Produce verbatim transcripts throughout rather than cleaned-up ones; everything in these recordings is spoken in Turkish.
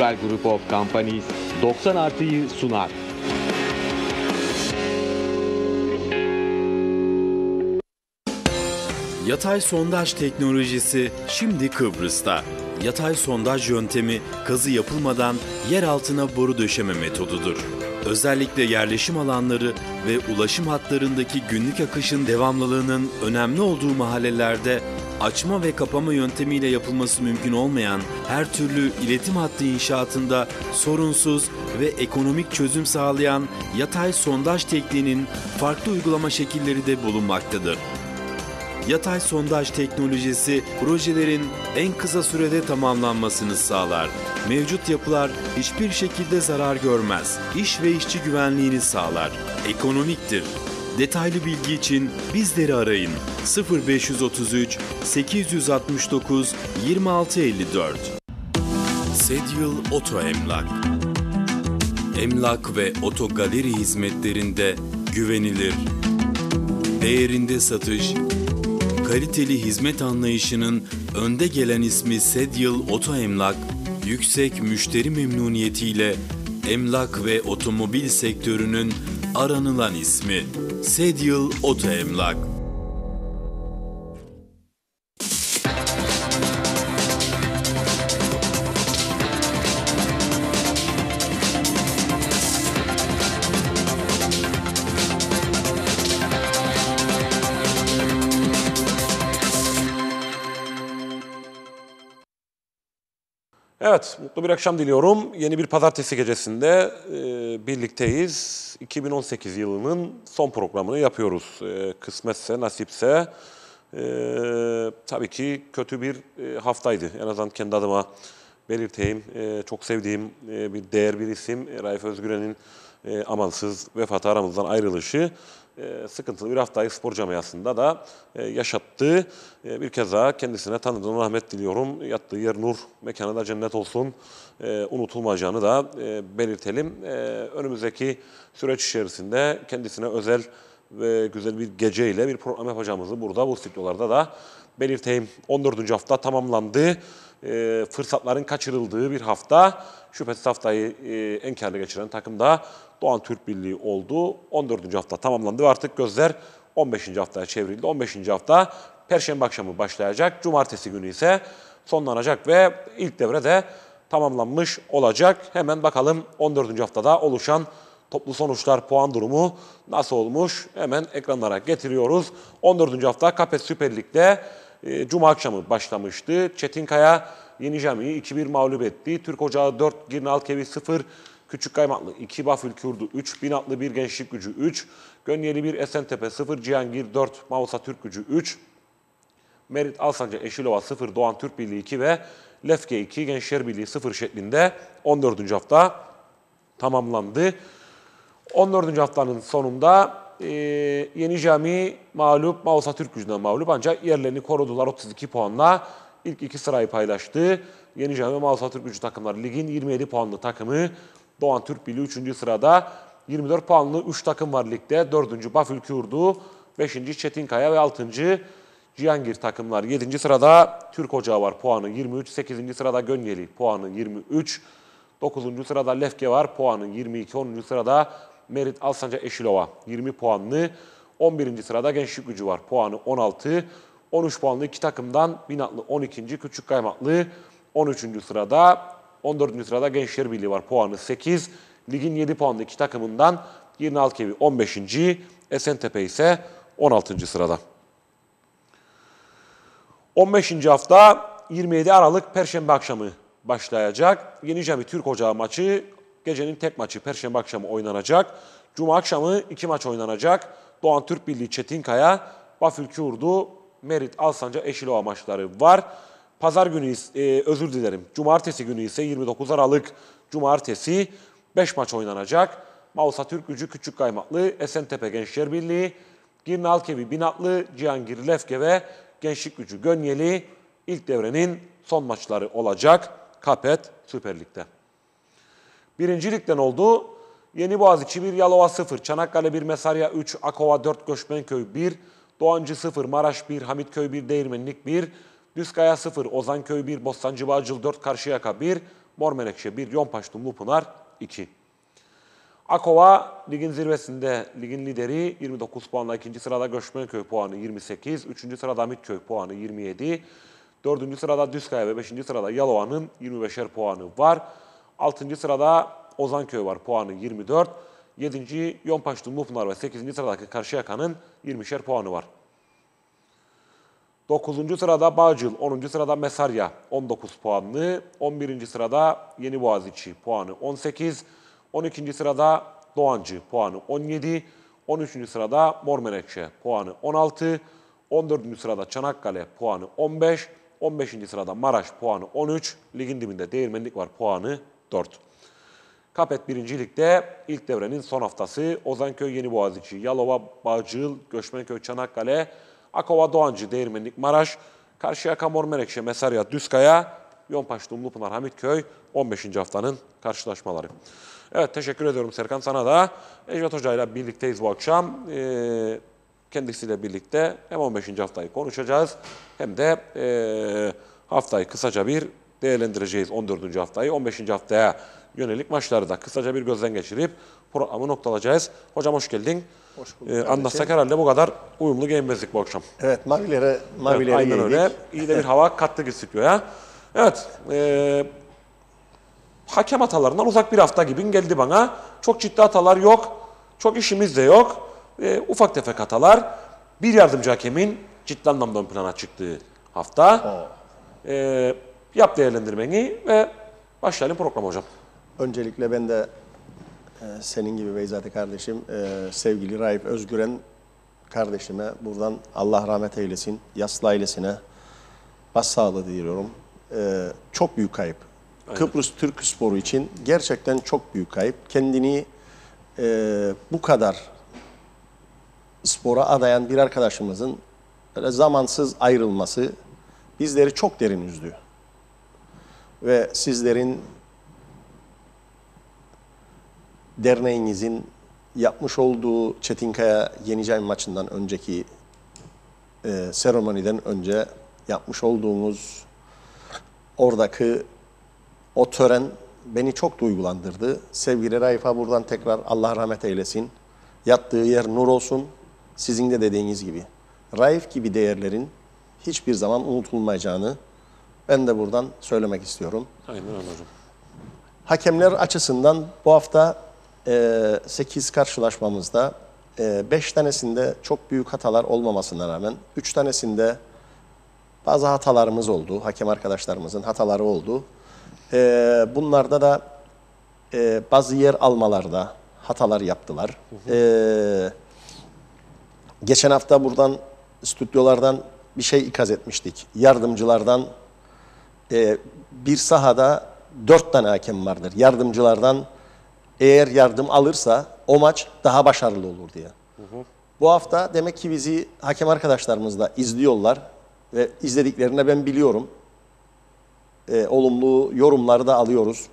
Natural Group of Companies doksan artıyı sunar. Yatay sondaj teknolojisi şimdi Kıbrıs'ta. Yatay sondaj yöntemi kazı yapılmadan yer altına boru döşeme metodudur. Özellikle yerleşim alanları ve ulaşım hatlarındaki günlük akışın devamlılığının önemli olduğu mahallelerde açma ve kapama yöntemiyle yapılması mümkün olmayan her türlü iletim hattı inşaatında sorunsuz ve ekonomik çözüm sağlayan yatay sondaj tekniğinin farklı uygulama şekilleri de bulunmaktadır. Yatay sondaj teknolojisi projelerin en kısa sürede tamamlanmasını sağlar. Mevcut yapılar hiçbir şekilde zarar görmez. İş ve işçi güvenliğini sağlar. Ekonomiktir. Detaylı bilgi için bizleri arayın. sıfır beş yüz otuz üç sekiz yüz altmış dokuz yirmi altı elli dört. Sedyıl Oto Emlak. Emlak ve oto galeri hizmetlerinde güvenilir, değerinde satış, kaliteli hizmet anlayışının önde gelen ismi Sedyıl Oto Emlak, yüksek müşteri memnuniyetiyle emlak ve otomobil sektörünün aranılan ismi Sedyıl Oto Emlak. Evet, mutlu bir akşam diliyorum. Yeni bir pazartesi gecesinde e, birlikteyiz. iki bin on sekiz yılının son programını yapıyoruz. E, kısmetse, nasipse. E, tabii ki kötü bir e, haftaydı. En azından kendi adıma belirteyim. E, çok sevdiğim e, bir değer bir isim. Raif Özgüren'in e, amansız vefatı, aramızdan ayrılışı. E, sıkıntılı bir haftayı spor camiasında da e, yaşattı. E, bir kez daha kendisine tanıdığım rahmet diliyorum. Yattığı yer nur, mekanı da cennet olsun. E, unutulmayacağını da e, belirtelim. E, önümüzdeki süreç içerisinde kendisine özel ve güzel bir geceyle bir program yapacağımızı burada bu stüdyolarda da belirteyim. on dördüncü hafta tamamlandı. E, fırsatların kaçırıldığı bir hafta. Şüphesiz haftayı e, en kârlı geçiren takım da Doğan Türk Birliği oldu. on dördüncü hafta tamamlandı ve artık gözler on beşinci haftaya çevrildi. on beşinci hafta Perşembe akşamı başlayacak. Cumartesi günü ise sonlanacak ve ilk devre de tamamlanmış olacak. Hemen bakalım on dördüncü haftada oluşan toplu sonuçlar, puan durumu nasıl olmuş? Hemen ekranlara getiriyoruz. on dördüncü hafta Kapes Süper Lig'de e, Cuma akşamı başlamıştı. Çetinkaya Yeni Cami'yi iki bir mağlup etti. Türk Ocağı dört, Girne Alkevi sıfır, Küçük Kaymaklı iki, Bafül Kürdü üç, Binatlı bir, Gençlik Gücü üç, Gönyeli bir, Esentepe sıfır, Cihangir dört, Mausa Türk Gücü üç, Merit Alsancak Eşilova sıfır, Doğan Türk Birliği iki ve Lefke iki, Gençler Birliği sıfır şeklinde on dördüncü hafta tamamlandı. on dördüncü haftanın sonunda e, Yeni Cami mağlup, Mausa Türk Gücü'nden mağlup ancak yerlerini korudular otuz iki puanla. İlk iki sırayı paylaştı. Yeni Cami ve Mausa Türk Gücü takımları ligin yirmi yedi puanlı takımı. Doğan Türk Birliği üçüncü sırada. yirmi dört puanlı üç takım var ligde. dördüncü Bafül Kürdü, beşinci Çetinkaya ve altıncı Cihangir takımlar. yedinci sırada Türk Ocağı var, puanı yirmi üç. sekizinci sırada Gönyeli, puanı yirmi üç. dokuzuncu sırada Lefke var, puanı yirmi iki. onuncu sırada Merit Alsancak Eşilova, yirmi puanlı. on birinci sırada Gençlik Gücü var, puanı on altı. on üç puanlı iki takımdan Binatlı on ikinci. Küçük Kaymaklı on üçüncü sırada. on dördüncü sırada Gençler Birliği var, puanı sekiz. Ligin yedi puanlı iki takımından Girne Alkevi on beşinci. Esentepe ise on altıncı sırada. on beşinci hafta yirmi yedi Aralık Perşembe akşamı başlayacak. Yeni Cami Türk Ocağı maçı gecenin tek maçı Perşembe akşamı oynanacak. Cuma akşamı iki maç oynanacak. Doğan Türk Birliği Çetinkaya, Bafül Kürdü, Merit Alsancak Eşilova maçları var. Pazar günü, e, özür dilerim, Cumartesi günü ise yirmi dokuz Aralık Cumartesi beş maç oynanacak. Mausa Türk Gücü Küçük Kaymaklı, Esentepe Gençler Birliği, Girne Alkevi Binatlı, Cihangir Lefke ve Gençlik Gücü Gönyeli ilk devrenin son maçları olacak Kapet Süper Lig'de. Birinci Lig'den oldu. Yeni Boğaziçi bir, Yalova sıfır, Çanakkale bir, Mesarya üç, Akova dört, Göçmenköy bir, Doğancı sıfır, Maraş bir, Hamitköy bir, Değirmenlik bir, Düzkaya sıfır, Ozanköy bir, Bostancı Bağcıl dört, Karşıyaka bir, Mor Menekşe bir, Yompaş Dumlupınar iki. Akova ligin zirvesinde, ligin lideri yirmi dokuz puanla, ikinci sırada Göçmenköy puanı yirmi sekiz, üçüncü sırada Hamitköy puanı yirmi yedi, dördüncü sırada Düzkaya ve beşinci sırada Yalova'nın yirmi beşer puanı var. altıncı sırada Ozanköy var, puanı yirmi dört, yedinci Yompaş Dumlupınar ve sekizinci sıradaki Karşıyaka'nın yirmişer puanı var. dokuzuncu sırada Bağcıl, onuncu sırada Mesarya on dokuz puanlı, on birinci sırada Yeni Boğaziçi puanı on sekiz, on ikinci sırada Doğancı puanı on yedi, on üçüncü sırada Mor Menekşe puanı on altı, on dördüncü sırada Çanakkale puanı on beş, on beşinci sırada Maraş puanı on üç, ligin dibinde Değirmenlik var puanı dört. Kapet birinci Lig'de ilk devrenin son haftası Ozanköy, Yeni Boğaziçi, Yalova, Bağcıl, Göçmenköy, Çanakkale, Akova, Doğancı, Değirmenlik, Maraş, Karşıyaka, Mor Menekşe, Mesarya, Düzkaya, Yompaş, Dumlupınar, Hamitköy on beşinci haftanın karşılaşmaları. Evet, teşekkür ediyorum Serkan, sana da. Ecvat Hoca ile birlikteyiz bu akşam. Ee, kendisiyle birlikte hem on beşinci haftayı konuşacağız hem de e, haftayı kısaca bir değerlendireceğiz, on dördüncü haftayı. on beşinci haftaya yönelik maçları da kısaca bir gözden geçirip programı noktalayacağız. Hocam hoş geldin. Hoş bulduk. Ee, anlatsak herhalde bu kadar uyumlu giyinmezdik bu akşam. Evet, mavilere, mavilere evet, aynen giydik. öyle. İyi de bir hava kattık stüdyoya. Evet, e, hakem hatalarından uzak bir hafta gibi geldi bana. Çok ciddi hatalar yok, çok işimiz de yok. E, ufak tefek hatalar. Bir yardımcı hakemin ciddi anlamda ön plana çıktığı hafta. E, yap değerlendirmeni ve başlayalım programa hocam. Öncelikle ben de e, senin gibi Beyzade kardeşim, e, sevgili Raif Özgüren kardeşime buradan Allah rahmet eylesin, yaslı ailesine başsağlığı diliyorum. E, çok büyük kayıp. Aynen. Kıbrıs Türk sporu için gerçekten çok büyük kayıp. Kendini e, bu kadar spora adayan bir arkadaşımızın böyle zamansız ayrılması bizleri çok derin üzdü. Ve sizlerin, derneğinizin yapmış olduğu Çetinkaya Yeniçay maçından önceki e, seremoniden önce yapmış olduğumuz oradaki o tören beni çok duygulandırdı. Sevgili Raif'a buradan tekrar Allah rahmet eylesin. Yattığı yer nur olsun. Sizin de dediğiniz gibi. Raif gibi değerlerin hiçbir zaman unutulmayacağını ben de buradan söylemek istiyorum. Aynen öyle hocam. Hakemler açısından bu hafta e, sekiz karşılaşmamızda e, beş tanesinde çok büyük hatalar olmamasına rağmen üç tanesinde bazı hatalarımız oldu. Hakem arkadaşlarımızın hataları oldu. E, bunlarda da e, bazı yer almalarda hatalar yaptılar. Hı hı. E, geçen hafta buradan stüdyolardan bir şey ikaz etmiştik. Yardımcılardan e, bir sahada dört tane hakem vardır. Yardımcılardan eğer yardım alırsa o maç daha başarılı olur diye. Hı hı. Bu hafta demek ki bizi hakem arkadaşlarımız da izliyorlar ve izlediklerini ben biliyorum. E, olumlu yorumları da alıyoruz.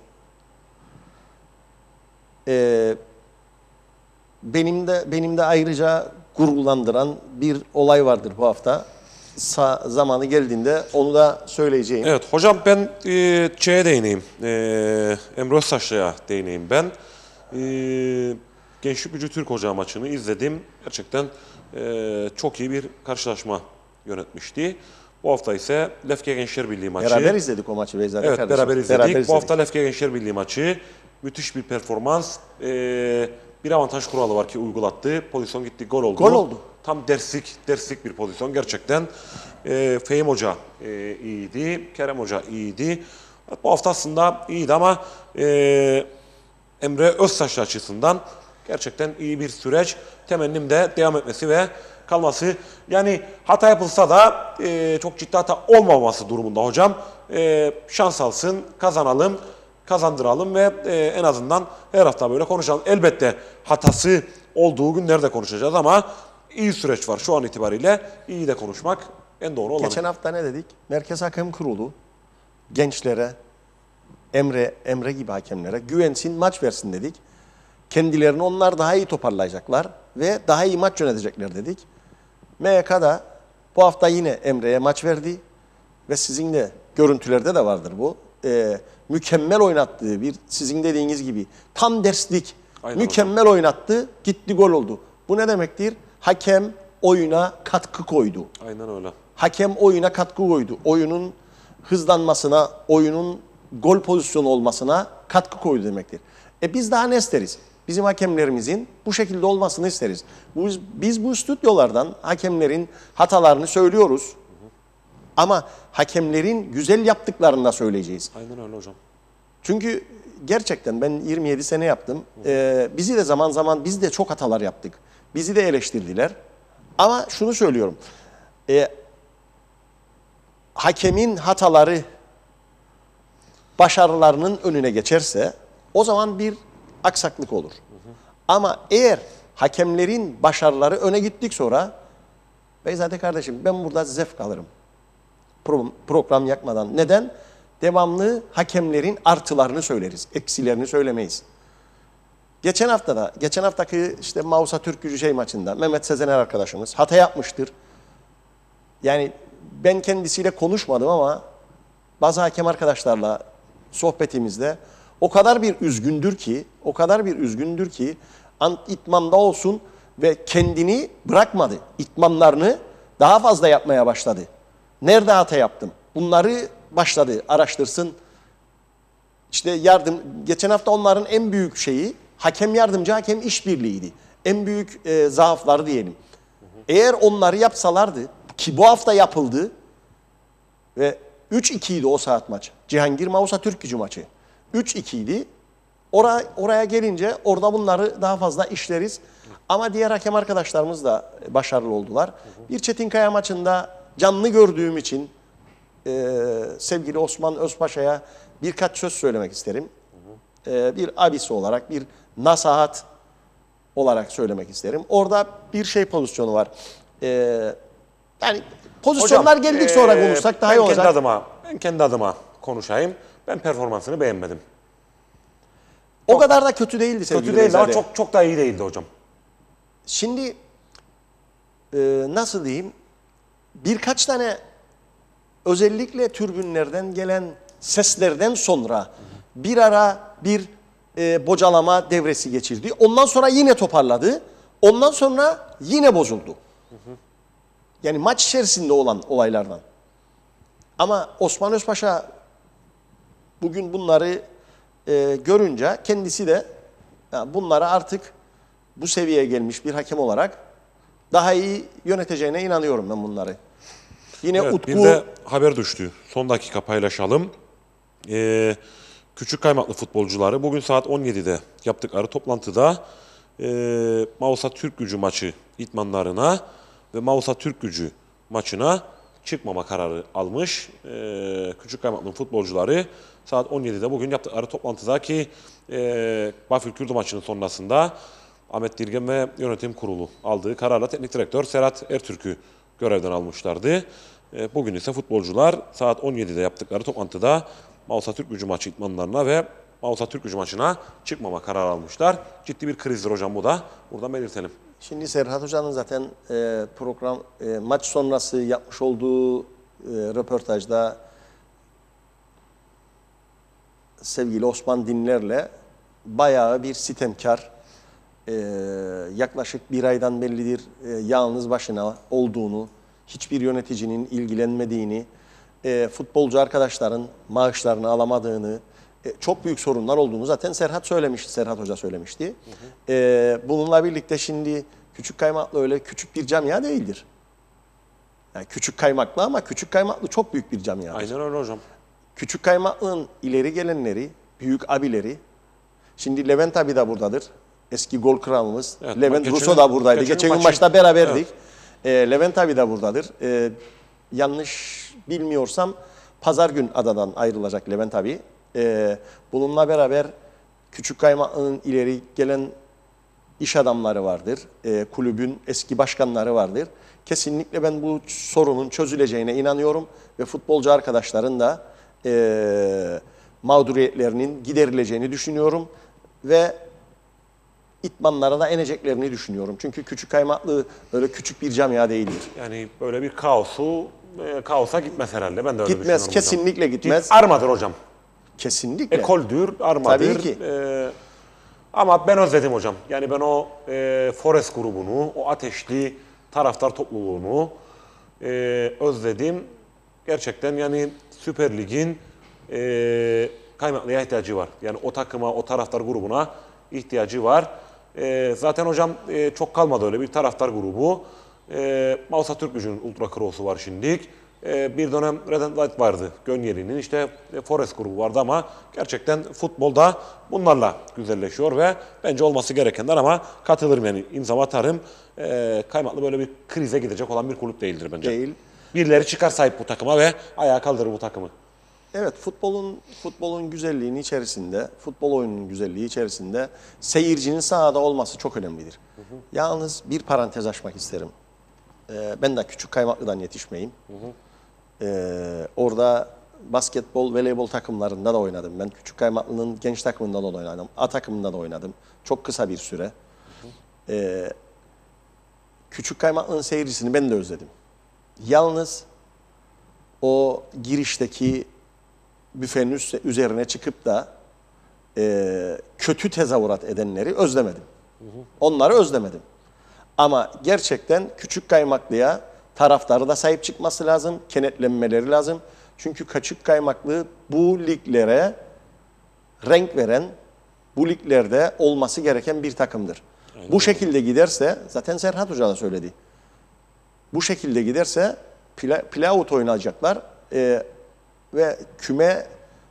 E, benim de benim de ayrıca gururlandıran bir olay vardır bu hafta. Sa zamanı geldiğinde onu da söyleyeceğim. Evet hocam, ben e, şeye değineyim. E, Emre Öztaşlı'ya değineyim ben. E, Gençlik Gücü Türk Hoca maçını izledim. Gerçekten e, çok iyi bir karşılaşma yönetmişti. Bu hafta ise Lefke Gençler Birliği maçı. Beraber izledik o maçı Beyzade evet, kardeşim. beraber izledik. Beraber Bu izledik. hafta Lefke Gençler Birliği maçı. Müthiş bir performans. E, bir avantaj kuralı var ki uygulattı. Pozisyon gitti, gol oldu. Gol oldu. Tam derslik, derslik bir pozisyon. Gerçekten e, Fehim Hoca e, iyiydi, Kerem Hoca iyiydi. Bu hafta aslında iyiydi ama e, Emre Öztaşlı açısından gerçekten iyi bir süreç. Temennim de devam etmesi ve kalması. Yani hata yapılsa da e, çok ciddi hata olmaması durumunda hocam. E, şans alsın, kazanalım, kazandıralım ve e, en azından her hafta böyle konuşalım. Elbette hatası olduğu günlerde konuşacağız ama iyi süreç var şu an itibariyle. İyi de konuşmak en doğru olan. Geçen hafta ne dedik? Merkez Hakem Kurulu gençlere, Emre Emre gibi hakemlere güvensin, maç versin dedik. Kendilerini onlar daha iyi toparlayacaklar ve daha iyi maç yönetecekler dedik. M Y K'da bu hafta yine Emre'ye maç verdi ve sizin de görüntülerde de vardır bu. e, mükemmel oynattığı bir sizin dediğiniz gibi tam derslik Aynen mükemmel oynattı, gitti gol oldu. Bu ne demektir? Hakem oyuna katkı koydu. Aynen öyle. Hakem oyuna katkı koydu. Oyunun hızlanmasına, oyunun gol pozisyonu olmasına katkı koydu demektir. E biz daha ne isteriz? Bizim hakemlerimizin bu şekilde olmasını isteriz. Biz, biz bu stüdyolardan hakemlerin hatalarını söylüyoruz. Hı hı. Ama hakemlerin güzel yaptıklarını da söyleyeceğiz. Aynen öyle hocam. Çünkü gerçekten ben yirmi yedi sene yaptım. Ee, bizi de zaman zaman biz de çok hatalar yaptık. Bizi de eleştirdiler. Ama şunu söylüyorum. E, hakemin hataları başarılarının önüne geçerse o zaman bir aksaklık olur. Hı hı. Ama eğer hakemlerin başarıları öne gittik sonra Beyzade kardeşim ben burada zevk alırım. Pro, program yakmadan. Neden? Devamlı hakemlerin artılarını söyleriz. Eksilerini söylemeyiz. Geçen haftada, geçen haftaki işte Mausa Türkgücü şey maçında Mehmet Sezener arkadaşımız hata yapmıştır. Yani ben kendisiyle konuşmadım ama bazı hakem arkadaşlarla sohbetimizde o kadar bir üzgündür ki, o kadar bir üzgündür ki itmanda olsun ve kendini bırakmadı. İtmanlarını daha fazla yapmaya başladı. Nerede hata yaptım? Bunları başladı, araştırsın. İşte yardım, geçen hafta onların en büyük şeyi hakem yardımcı hakem işbirliğiydi. En büyük e, zaafları diyelim. Hı hı. Eğer onları yapsalardı ki bu hafta yapıldı ve üç iki idi o saat maç. Cihangir Mausa Türkgücü maçı. üç iki idi. Oraya, oraya gelince orada bunları daha fazla işleriz. Hı. Ama diğer hakem arkadaşlarımız da başarılı oldular. Hı hı. Bir Çetinkaya maçında canlı gördüğüm için e, sevgili Osman Özpaşa'ya birkaç söz söylemek isterim. Hı hı. E, bir abisi olarak, bir nasihat olarak söylemek isterim. Orada bir şey pozisyonu var. E, yani pozisyonlar Hocam, geldik sonra ee, konuşsak daha ben iyi olacak. Kendi adıma, ben kendi adıma konuşayım. Ben performansını beğenmedim. O kadar da kötü değildi sevgili Kötü değildi ama Beyzade. çok çok da iyi değildi hocam. Şimdi e, nasıl diyeyim? Birkaç tane özellikle tribünlerden gelen seslerden sonra bir ara bir e, bocalama devresi geçirdi. Ondan sonra yine toparladı. Ondan sonra yine bozuldu. Yani maç içerisinde olan olaylardan. Ama Osman Özpaşa bugün bunları e, görünce kendisi de ya bunları artık bu seviyeye gelmiş bir hakem olarak daha iyi yöneteceğine inanıyorum ben bunları. Yine Evet, Utku... bir de haber düştü. Son dakika paylaşalım. Ee, küçük kaymaklı futbolcuları bugün saat on yedide yaptıkları toplantıda e, Mausa Türkgücü maçı idmanlarına ve Mausa Türkgücü maçına çıkmama kararı almış. Ee, küçük kaymaklı futbolcuları saat on yedide bugün yaptıkları toplantıda ki e, Bafül Kürdü maçının sonrasında Ahmet Dirgen ve yönetim kurulu aldığı kararla teknik direktör Serhat Ertürk'ü görevden almışlardı. Bugün ise futbolcular saat on yedide yaptıkları toplantıda Mausa Türkgücü maçı idmanlarına ve Mausa Türkgücü maçına çıkmama kararı almışlar. Ciddi bir krizdir hocam bu da. Buradan belirtelim. Şimdi Serhat Hoca'nın zaten e, program e, maç sonrası yapmış olduğu e, röportajda sevgili Osman Dinler'le bayağı bir sitemkar, e, yaklaşık bir aydan bellidir e, yalnız başına olduğunu, hiçbir yöneticinin ilgilenmediğini, e, futbolcu arkadaşların maaşlarını alamadığını, e, çok büyük sorunlar olduğunu zaten Serhat söylemişti, Serhat Hoca söylemişti. Hı hı. E, bununla birlikte şimdi Küçük Kaymaklı öyle küçük bir camia değildir. Yani Küçük Kaymaklı ama Küçük Kaymaklı çok büyük bir camiadır. Aynen öyle hocam. Küçük Kaymaklı'nın ileri gelenleri, büyük abileri, şimdi Levent abi de buradadır. Eski gol kralımız. Evet, Levent Russo da buradaydı. Geçen gün maçta beraberdik. Evet. E, Levent abi de buradadır. E, yanlış bilmiyorsam pazar gün adadan ayrılacak Levent abi. E, bununla beraber Küçük Kaymaklı'nın ileri gelen iş adamları vardır. E, kulübün eski başkanları vardır. Kesinlikle ben bu sorunun çözüleceğine inanıyorum ve futbolcu arkadaşların da e, mağduriyetlerinin giderileceğini düşünüyorum ve itmanlara da ineceklerini düşünüyorum. Çünkü Küçük Kaymaklı öyle küçük bir camia değildir. Yani böyle bir kaosu, e, kaosa gitmez herhalde. Ben de öyle gitmez, düşünüyorum kesinlikle hocam. gitmez. Git, armadır hocam. Kesinlikle. Ekoldür, armadır. Tabii ki. Ee, ama ben özledim hocam. Yani ben o e, Forest grubunu, o ateşli taraftar topluluğunu e, özledim. Gerçekten yani Süper Lig'in e, kaymaklıya ihtiyacı var. Yani o takıma, o taraftar grubuna ihtiyacı var. E, zaten hocam e, çok kalmadı öyle bir taraftar grubu. E, Mausa Türk Gücü'nün Ultra Cross'u var şimdilik. E, bir dönem Red and White vardı Gönyeli'nin. İşte e, Forest grubu vardı ama gerçekten futbolda bunlarla güzelleşiyor ve bence olması gerekenler ama katılırım yani imza atarım. E, kaymaklı böyle bir krize gidecek olan bir kulüp değildir bence. Değil. Birileri çıkar sahip bu takıma ve ayağa kaldırır bu takımı. Evet, futbolun futbolun güzelliğinin içerisinde, futbol oyununun güzelliği içerisinde seyircinin sahada olması çok önemlidir. Hı hı. Yalnız bir parantez açmak isterim. Ee, ben de küçük Kaymaklı'dan yetişmeyim. Hı hı. Ee, orada basketbol, voleybol takımlarında da oynadım. Ben Küçük Kaymaklı'nın genç takımında da oynadım. A takımında da oynadım. Çok kısa bir süre. Hı hı. Ee, Küçük Kaymaklı'nın seyircisini ben de özledim. Yalnız o girişteki büfenin üzerine çıkıp da e, kötü tezahürat edenleri özlemedim. Hı hı. Onları özlemedim. Ama gerçekten Küçük Kaymaklı'ya taraftarı da sahip çıkması lazım, kenetlenmeleri lazım. Çünkü Küçük Kaymaklı bu liglere renk veren, bu liglerde olması gereken bir takımdır. Aynen. Bu şekilde giderse, zaten Serhat Hoca da söyledi. Bu şekilde giderse play, play-out oynayacaklar e, ve küme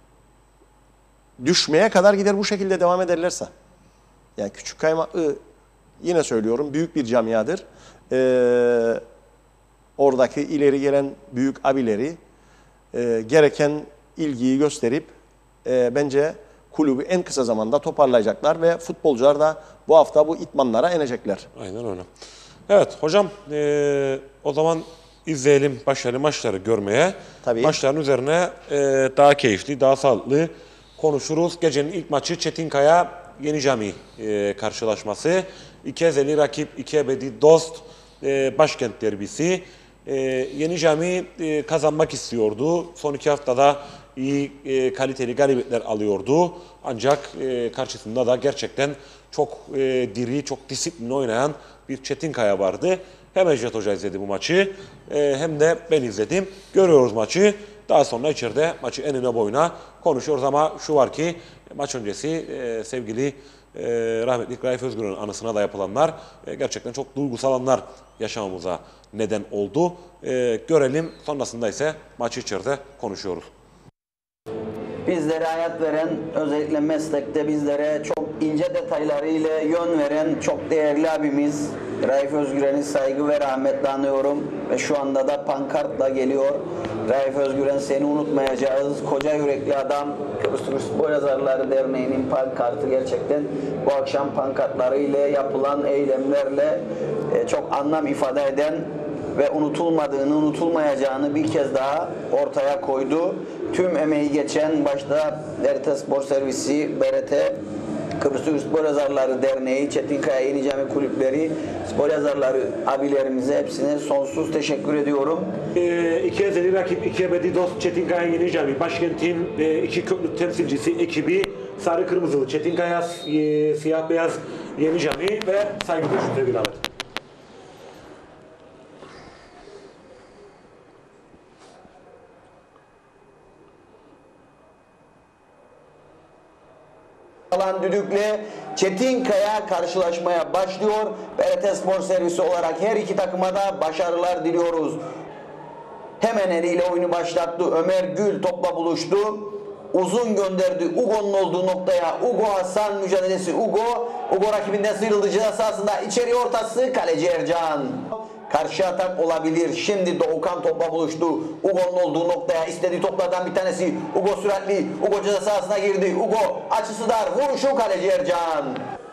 düşmeye kadar gider bu şekilde devam ederlerse. Yani Küçük Kaymaklı yine söylüyorum büyük bir camiadır. Ee, oradaki ileri gelen büyük abileri e, gereken ilgiyi gösterip e, bence kulübü en kısa zamanda toparlayacaklar ve futbolcular da bu hafta bu idmanlara inecekler. Aynen öyle. Evet hocam e, o zaman izleyelim başarılı maçları görmeye. Tabii. Maçların üzerine e, daha keyifli, daha sağlıklı konuşuruz. Gecenin ilk maçı Çetinkaya Yeni Cami e, karşılaşması. İki ezeli rakip, iki ebedi dost, e, başkent derbisi. E, Yeni Cami e, kazanmak istiyordu. Son iki haftada iyi e, kaliteli galibiyetler alıyordu. Ancak e, karşısında da gerçekten çok e, diri, çok disiplinli oynayan bir Çetinkaya vardı. Hem Ecevit Hoca izledi bu maçı e, hem de ben izledim. Görüyoruz maçı. Daha sonra içeride maçı enine boyuna konuşuyoruz ama şu var ki maç öncesi e, sevgili e, rahmetli Raif Özgür'ün anısına da yapılanlar e, gerçekten çok duygusal anlar yaşamamıza neden oldu. E, görelim, sonrasında ise maçı içeride konuşuyoruz. Bizlere hayat veren, özellikle meslekte bizlere çok ince detaylarıyla yön veren çok değerli abimiz Raif Özgüren'i saygı ve rahmetle anıyorum ve şu anda da pankartla geliyor. Raif Özgüren, seni unutmayacağız. Koca yürekli adam. Kıbrıs Türk Spor Yazarları Derneği'nin pankartı gerçekten bu akşam pankartlarıyla yapılan eylemlerle çok anlam ifade eden ve unutulmadığını, unutulmayacağını bir kez daha ortaya koydu. Tüm emeği geçen başta B R T Spor Servisi, B R T, Kıbrıs Türk Spor Yazarları Derneği, Çetinkaya Yeni Cami Kulüpleri, spor yazarları abilerimize hepsine sonsuz teşekkür ediyorum. E, iki ezeli rakip, iki ebedi dost Çetinkaya Yeni Cami, başkentin e, iki köklü temsilcisi ekibi Sarı Kırmızılı Çetinkaya e, Siyah Beyaz Yeni Cami ve saygıdeğer Şükrü Bilavet. Alan düdükle Çetinkaya karşılaşmaya başlıyor. B R T Spor Servisi olarak her iki takıma da başarılar diliyoruz. Hemen eliyle oyunu başlattı. Ömer Gül topla buluştu. Uzun gönderdi. Ugo'nun olduğu noktaya. Ugo Hasan mücadelesi. Ugo. Ugo rakibinden sıyrıldı. Ceza sahasında içeri ortası. Kaleci Ercan. Karşı atak olabilir. Şimdi Doğukan topla buluştu. Ugo'nun olduğu noktaya istediği toplardan bir tanesi. Ugo süratli. Ugo ceza sahasına girdi. Ugo açısı dar. Vuruşu kaleci Ercan.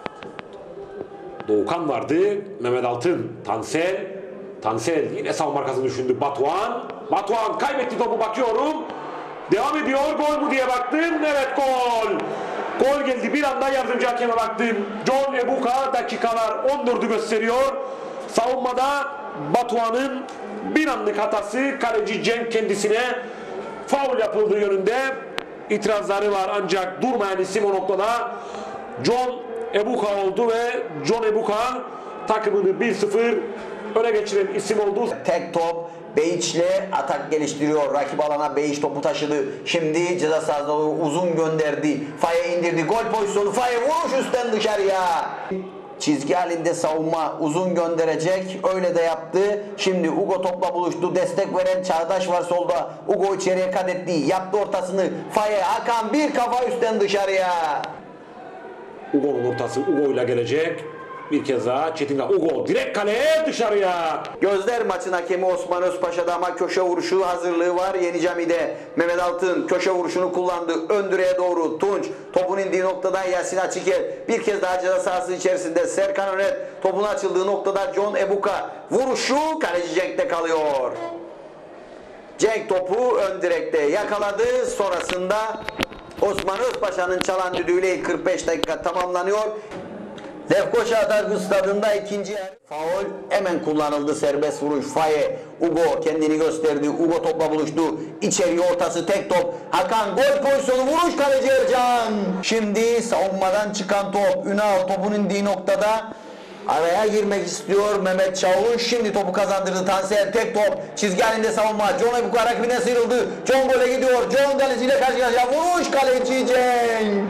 Doğukan vardı. Mehmet Altın. Tansel. Tansel yine savunma arkasını düşündü. Batuhan. Batuhan kaybetti topu, bakıyorum. Devam ediyor. Gol mu diye baktım. Evet, gol. Gol geldi. Bir anda yardımcı hakeme baktım. John Ebuka dakikalar on dördü gösteriyor. Savunmada Batuhan'ın bir anlık hatası, kaleci Cenk kendisine faul yapıldığı yönünde itirazları var ancak durmayan isim o noktada John Ebuka oldu ve John Ebuka takımını bir sıfır öne geçiren isim oldu. Tek top Beyiç'le atak geliştiriyor. Rakip alana Beyiç topu taşıdı. Şimdi ceza sahasına uzun gönderdi. Faye indirdi. Gol pozisyonu. Faye vuruş üstten dışarıya. Çizgi halinde savunma uzun gönderecek. Öyle de yaptı. Şimdi Ugo topla buluştu. Destek veren Çağdaş var solda. Ugo içeriye kat etti. Yaptı ortasını. Faye Hakan bir kafa üstten dışarıya. Ugo'nun ortası Ugo ile gelecek. Bir kez daha Çetin Kaya. Ugo direkt kaleye dışarıya. Gözler maçın hakemi Osman Özpaşa'da ama köşe vuruşu hazırlığı var Yeni Cami'de. Mehmet Altın köşe vuruşunu kullandı. Ön direğe doğru Tunç. Topun indiği noktadan Yasin Açıkel. Bir kez daha ceza sahası içerisinde Serkan Önet. Topun açıldığı noktada John Ebuka. Vuruşu kaleci Cenk'te kalıyor. Cenk topu ön direkte yakaladı. Sonrasında Osman Özpaşa'nın çalan düdüğüyle kırk beş dakika tamamlanıyor. Lefkoşa Atatürk Stadı'nda ikinci yer. Faul hemen kullanıldı, serbest vuruş. Faye, Ugo kendini gösterdi. Ugo topla buluştu. İçeriye ortası tek top. Hakan gol pozisyonu, vuruş kaleci Ercan. Şimdi savunmadan çıkan top. Ünal topun indiği noktada araya girmek istiyor Mehmet Çavuş. Şimdi topu kazandırdı Tansel. Tek top. Çizgi halinde savunma. John Ebuka rakibine sıyrıldı. John gole gidiyor. John kaleciyle karşı karşıya. Vuruş kaleci Cenk.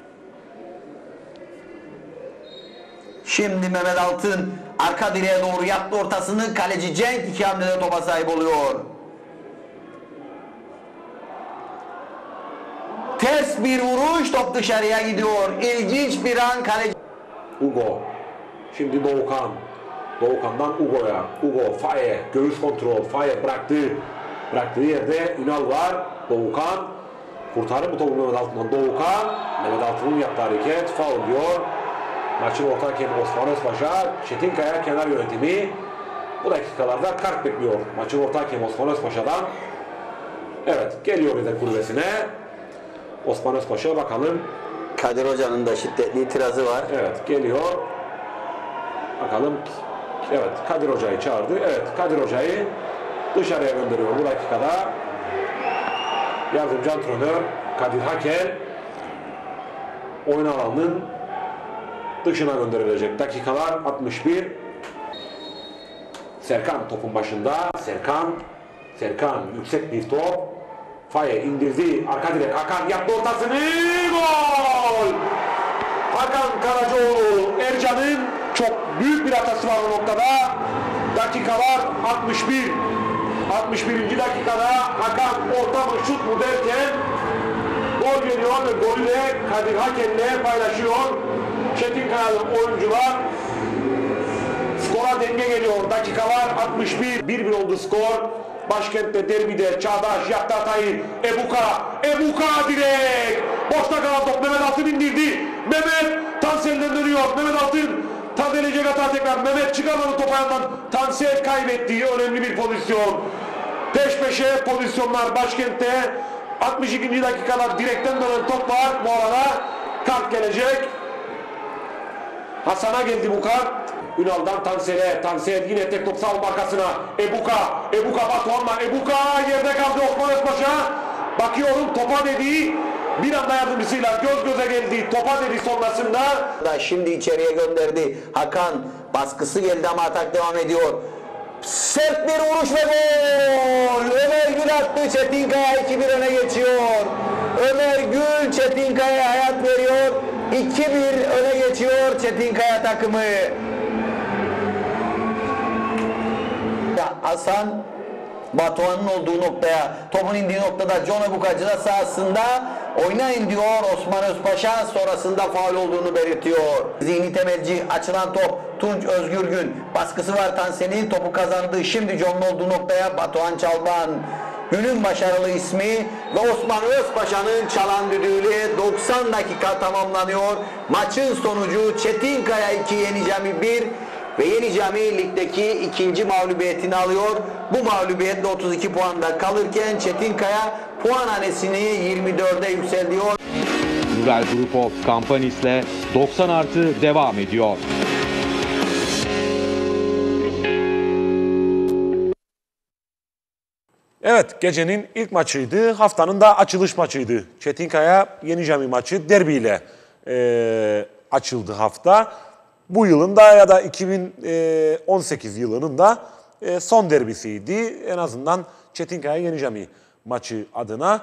Şimdi Mehmet Altın arka direğe doğru yaptı ortasını. Kaleci Cenk iki hamlede topa sahip oluyor. Ters bir vuruş, top dışarıya gidiyor. İlginç bir an kaleci. Ugo. Şimdi Doğukan. Doğukan'dan Ugo'ya. Ugo, Faye, göğüs kontrol. Faye bıraktı. Bıraktığı yerde Ünal var. Doğukan. Kurtarır mı topu Mehmet Altın'dan? Doğukan. Mehmet Altın'ın yaptığı hareket. Faul diyor. Maçın orta hakemi Osman Özpaşa. Çetin Kaya kenar yönetimi. Bu dakikalarda kart bekliyor. Maçın orta hakemi Osman Özpaşa'dan. Evet, geliyor bir de kulübesine. Osman Özpaşa bakalım. Kadir Hoca'nın da şiddetli itirazı var. Evet, geliyor. Bakalım. Evet, Kadir Hoca'yı çağırdı. Evet, Kadir Hoca'yı dışarıya gönderiyor bu dakikada. Yardımcı antrenör Kadir Hakel oyun alanının dışına gönderilecek. Dakikalar altmış bir. Serkan topun başında. Serkan. Serkan yüksek bir top. Faye indirdi. Arka direk. Hakan yaptı ortasını. Gol! Hakan Karacaoğlu. Ercan'ın çok büyük bir hatası var o noktada. Dakikalar altmış bir. altmış birinci dakikada Hakan orta mı şut mu derken gol geliyor ve golü de Kadir Hakel'le paylaşıyor. Çetin Kaya'lı oyuncular. Skora denge geliyor. Dakikalar altmış bir. bir bir oldu skor. Başkentte derbide Çağdaş yaptı hatayı. Ebuka. Ebuka direkt. Boşta kalan top Mehmet Altın indirdi. Mehmet Tansel'den dönüyor. Mehmet Altın tazelecek hata tekrar. Mehmet çıkarmadı top ayağından. Tansel kaybettiği önemli bir pozisyon. Peş peşe pozisyonlar başkentte. altmış ikinci dakikalar direkten dönen top var. Bu arada kart gelecek. Hasan'a geldi bu kart. Ünal'dan Tansel'e. Tansel yine tek top savunma arkasına. Ebuka. Ebuka Batuhan'la. Ebuka yerde kaldı Osman Özpaşa. Bakıyorum topa dediği. Bir anda yardımcısıyla göz göze geldi. Topa dedi sonrasında. Şimdi içeriye gönderdi. Hakan baskısı geldi ama atak devam ediyor. Sert bir vuruş ve gol. Ömer Gül attı. Çetin Kaya iki bir öne geçiyor. Ömer Gül Çetin Kaya'ya hayat veriyor. iki bir öne geçiyor Çetin Kaya takımı. Hasan Batuhan'ın olduğu noktaya, topun indiği noktada John Ebuka ceza sahasında oynayın diyor Osman Özpaşa, sonrasında faul olduğunu belirtiyor. Zihni temelci açılan top Tunç Özgürgün, baskısı var Tansel'in, topu kazandı. Şimdi John'un olduğu noktaya Batuhan Çalban. Günün başarılı ismi ve Osman Özpaşa'nın çalan düdüğüyle doksan dakika tamamlanıyor. Maçın sonucu Çetin Kaya iki Yeni Cami bir ve Yeni Cami ligdeki ikinci mağlubiyetini alıyor. Bu mağlubiyetle otuz iki puanda kalırken Çetin Kaya puan hanesini yirmi dörde yükseltiyor. Rural Group of Companies'le doksan artı devam ediyor. Evet, gecenin ilk maçıydı. Haftanın da açılış maçıydı. Çetinkaya Yeni Cami maçı derbiyle e, açıldı hafta. Bu yılın da ya da iki bin on sekiz yılının da e, son derbisiydi. En azından Çetinkaya Yeni Cami maçı adına.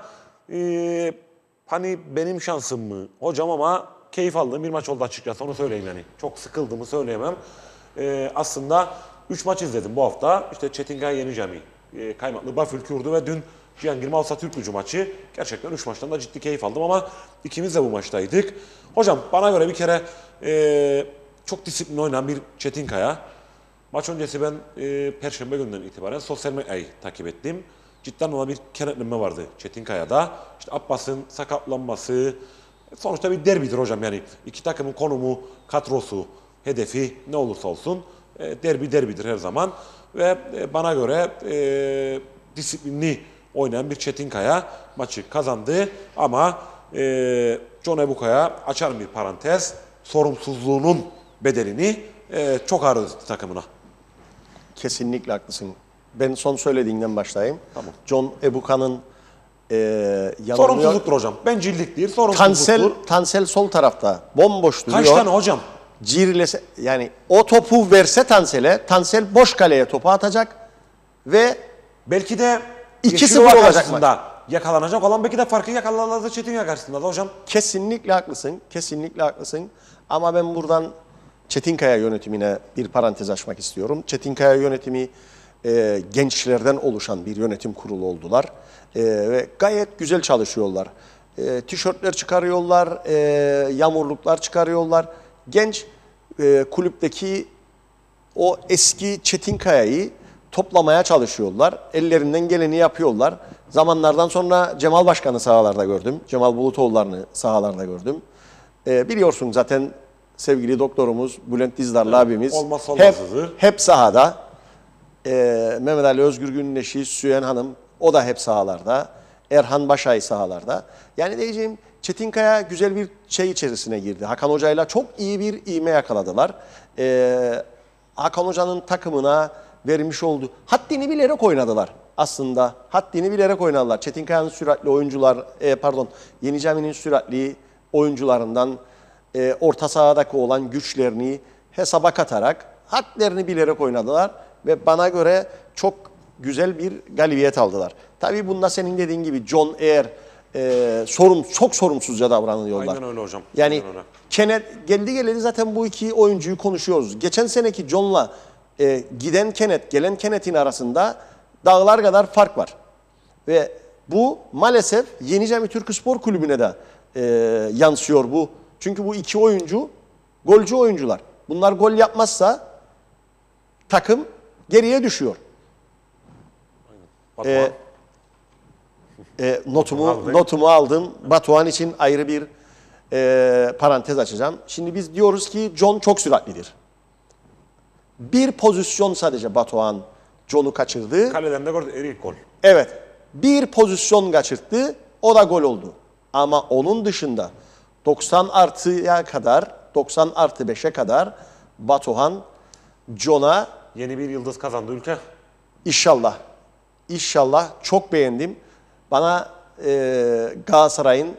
E, hani benim şansım mı hocam ama keyif aldığım bir maç oldu açıkçası, onu söyleyeyim yani. Çok sıkıldığımı söyleyemem. E, aslında üç maç izledim bu hafta. İşte Çetinkaya Yeni Cami, e, Kaymaklı Bafül Kürdü ve dün Cihangir Malsa Türkgücü maçı. Gerçekten üç maçtan da ciddi keyif aldım ama ikimiz de bu maçtaydık. Hocam bana göre bir kere e, çok disiplinli oynayan bir Çetinkaya. Maç öncesi ben e, Perşembe gününden itibaren sosyal medyayı takip ettim. Cidden ona bir kenetlenme vardı Çetinkaya'da. İşte Abbas'ın sakatlanması, sonuçta bir derbidir hocam yani. İki takımın konumu, kadrosu, hedefi ne olursa olsun e, derbi derbidir her zaman. Ve e, bana göre e, disiplinli oynayan bir Çetinkaya maçı kazandı. Ama e, John Ebuka'ya açarım bir parantez. Sorumsuzluğunun bedelini e, çok ağır ödetti takımına. Kesinlikle haklısın. Ben son söylediğinden başlayayım. Tamam. John Ebuka'nın e, yanılmıyor. Sorumsuzluktur hocam. Bencillik değil, sorumsuzluktur. Tansel, Tansel sol tarafta bomboş duruyor. Kaç tane hocam? Cirilese, yani o topu verse Tansel'e, Tansel boş kaleye topu atacak ve Belki de iki Yeşilova sıfır olacak karşısında yakalanacak olan belki de farkı yakalanacak Çetinkaya karşısında da hocam. kesinlikle haklısın, kesinlikle haklısın. Ama ben buradan Çetinkaya yönetimine bir parantez açmak istiyorum. Çetinkaya yönetimi e, gençlerden oluşan bir yönetim kurulu oldular. E, ve gayet güzel çalışıyorlar. E, tişörtler çıkarıyorlar, e, yağmurluklar çıkarıyorlar. Genç e, kulüpteki o eski Çetinkaya'yı toplamaya çalışıyorlar. Ellerinden geleni yapıyorlar. Zamanlardan sonra Cemal Başkan'ı sahalarda gördüm. Cemal Bulutoğulları'nı sahalarda gördüm. E, biliyorsun zaten sevgili doktorumuz Bülent Dizdarlı evet, abimiz olmazsa hep, olmazıdır. hep sahada. E, Mehmet Ali Özgür Gün'ün eşi Süyen Hanım, o da hep sahalarda. Erhan Başay sahalarda. Yani diyeceğim Çetinkaya güzel bir şey içerisine girdi. Hakan Hoca'yla çok iyi bir iğme yakaladılar. E, Hakan Hoca'nın takımına vermiş olduğu, haddini bilerek oynadılar aslında. Haddini bilerek oynadılar. Çetinkaya'nın süratli oyuncular, e, pardon Yeni Cami'nin süratli oyuncularından e, orta sahadaki olan güçlerini hesaba katarak hadlerini bilerek oynadılar ve bana göre çok güzel bir galibiyet aldılar. Tabii bunda senin dediğin gibi John eğer e, sorum çok sorumsuzca davranıyorlar. Aynen öyle hocam. Yani Aynen öyle. Kenneth geldi geleli zaten bu iki oyuncuyu konuşuyoruz. Geçen seneki John'la e, giden Kenneth, gelen Kenneth'in arasında dağlar kadar fark var. Ve bu maalesef Yeni Cami Türkspor Kulübü'ne de e, yansıyor bu. Çünkü bu iki oyuncu golcü oyuncular. Bunlar gol yapmazsa takım geriye düşüyor. Batuhan. E, e, notumu, Aldık. notumu aldım. Batuhan için ayrı bir e, parantez açacağım. Şimdi biz diyoruz ki John çok süratlidir. Bir pozisyon sadece Batuhan John'u kaçırdı. Kaleden de gördü, ilk gol. Evet. Bir pozisyon kaçırttı. O da gol oldu. Ama onun dışında doksan artıya kadar, doksan artı beşe kadar Batuhan John'a Yeni bir yıldız kazandı ülke. inşallah, inşallah çok beğendim. Bana e, Galatasaray'ın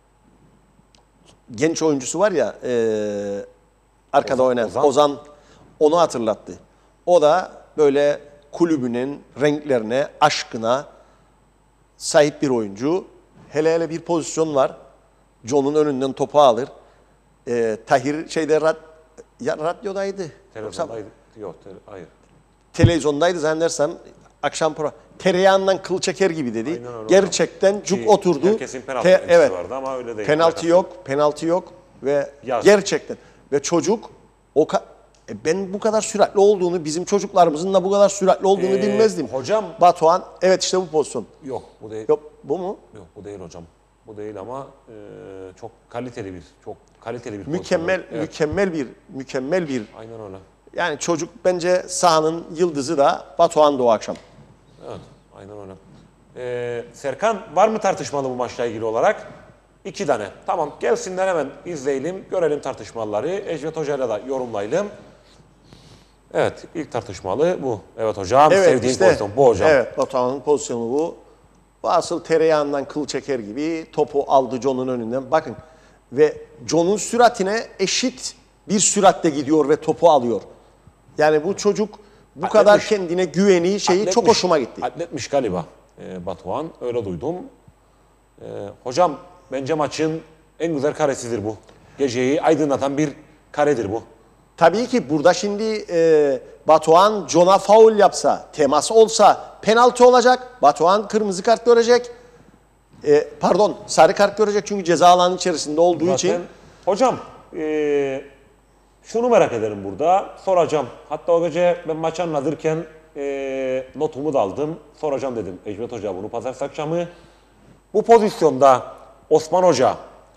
genç oyuncusu var ya, e, arkada Ozan, oynayan Ozan. Ozan, onu hatırlattı. O da böyle kulübünün renklerine, aşkına sahip bir oyuncu. Hele hele bir pozisyon var. John'un önünden topu alır. E, Tahir şeyde rad, ya, radyodaydı. Yoksa Televizyondaydı. Yok, te- hayır. televizyondaydı zannedersem. Akşam pro tereyağından kıl çeker gibi dedi. Aynen öyle. Gerçekten cuk Ki oturdu. herkesin penaltı Te- etkisi evet. vardı ama öyle değil. Penaltı Alakası yok, penaltı yok ve Yaz. gerçekten ve çocuk o ka- e, ben bu kadar süratli olduğunu, bizim çocuklarımızın da bu kadar süratli olduğunu Ee, bilmezdim. hocam- Batuhan, evet işte bu pozisyon. Yok, bu değil. Yok bu mu? Yok, bu değil hocam. Bu değil ama e, çok kaliteli bir, çok kaliteli bir Mükemmel, pozisyon. Evet, mükemmel bir, mükemmel bir. aynen öyle. Yani çocuk bence sahanın yıldızı da Batuhan'dı o akşam. Evet, aynen öyle. Ee, Serkan, var mı tartışmalı bu maçla ilgili olarak? İki tane. Tamam, gelsinler hemen izleyelim, görelim tartışmaları. Ecvet Hoca'yla da yorumlayalım. Evet, ilk tartışmalı bu. Evet hocam, Evet, sevdiğin işte, pozisyon bu hocam. Evet, Batuhan'ın pozisyonu bu. Bu asıl tereyağından kıl çeker gibi topu aldı John'un önünden. Bakın ve John'un süratine eşit bir süratle gidiyor ve topu alıyor. Yani bu çocuk bu Atletmiş. kadar kendine güveni şeyi Atletmiş. çok hoşuma gitti. Atletmiş galiba e, Batuhan, öyle duydum. E, hocam, bence maçın en güzel karesidir bu. Geceyi aydınlatan bir karedir bu. Tabii ki burada şimdi e, Batuhan John'a faul yapsa, temas olsa penaltı olacak. Batuhan kırmızı kart görecek. E, pardon, sarı kart görecek çünkü ceza alanının içerisinde olduğu Zaten, için. hocam, e, şunu merak ederim burada, soracağım. Hatta o gece ben maçı anlatırken e, notumu da aldım. Soracağım dedim Ecmet Hoca bunu pazartesi akşamı. Bu pozisyonda Osman Hoca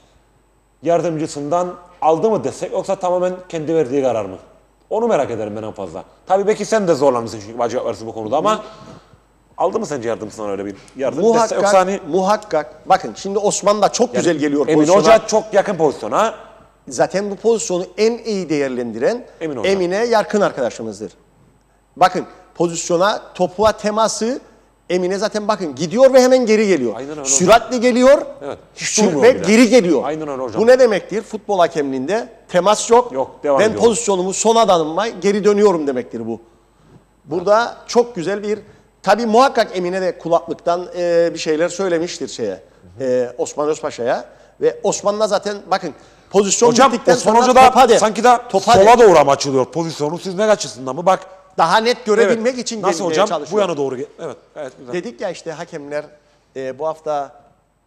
yardımcısından aldı mı desek yoksa tamamen kendi verdiği karar mı? Onu merak ederim ben en fazla. Tabii belki sen de zorlanmışsın çünkü acaba varsın bu konuda ama aldı mı sence yardımcısından öyle bir yardım destek Muhakkak, yoksa hani muhakkak. Bakın şimdi Osman da çok güzel geliyor Emin pozisyona. Hoca çok yakın pozisyona. Zaten bu pozisyonu en iyi değerlendiren Emin Hoca. Emine Yarkın arkadaşımızdır. Bakın pozisyona, topuğa teması Emine zaten bakın gidiyor ve hemen geri geliyor. Aynen öyle Süratli geliyor Evet, hiç sür- durmuyor ve bile. geri geliyor. Aynen öyle hocam. Bu ne demektir? Futbol hakemliğinde temas yok. Yok, devam ben ediyor. pozisyonumu son adamıma geri dönüyorum demektir bu. Burada çok güzel bir, tabii muhakkak Emine de kulaklıktan e, bir şeyler söylemiştir şeye, e, Osman Özpaşa'ya. Ve Osman'la zaten bakın pozisyon Hocam bittikten Osman sonra Hoca da topa de, sanki de topa sola de. doğru ama açılıyor pozisyonu. Sizin açısından mı? Bak. Daha net görebilmek Evet. için Nasıl gelmeye hocam? çalışıyor. Bu yana doğru. ge- Evet. Evet güzel. Dedik ya işte hakemler e, bu hafta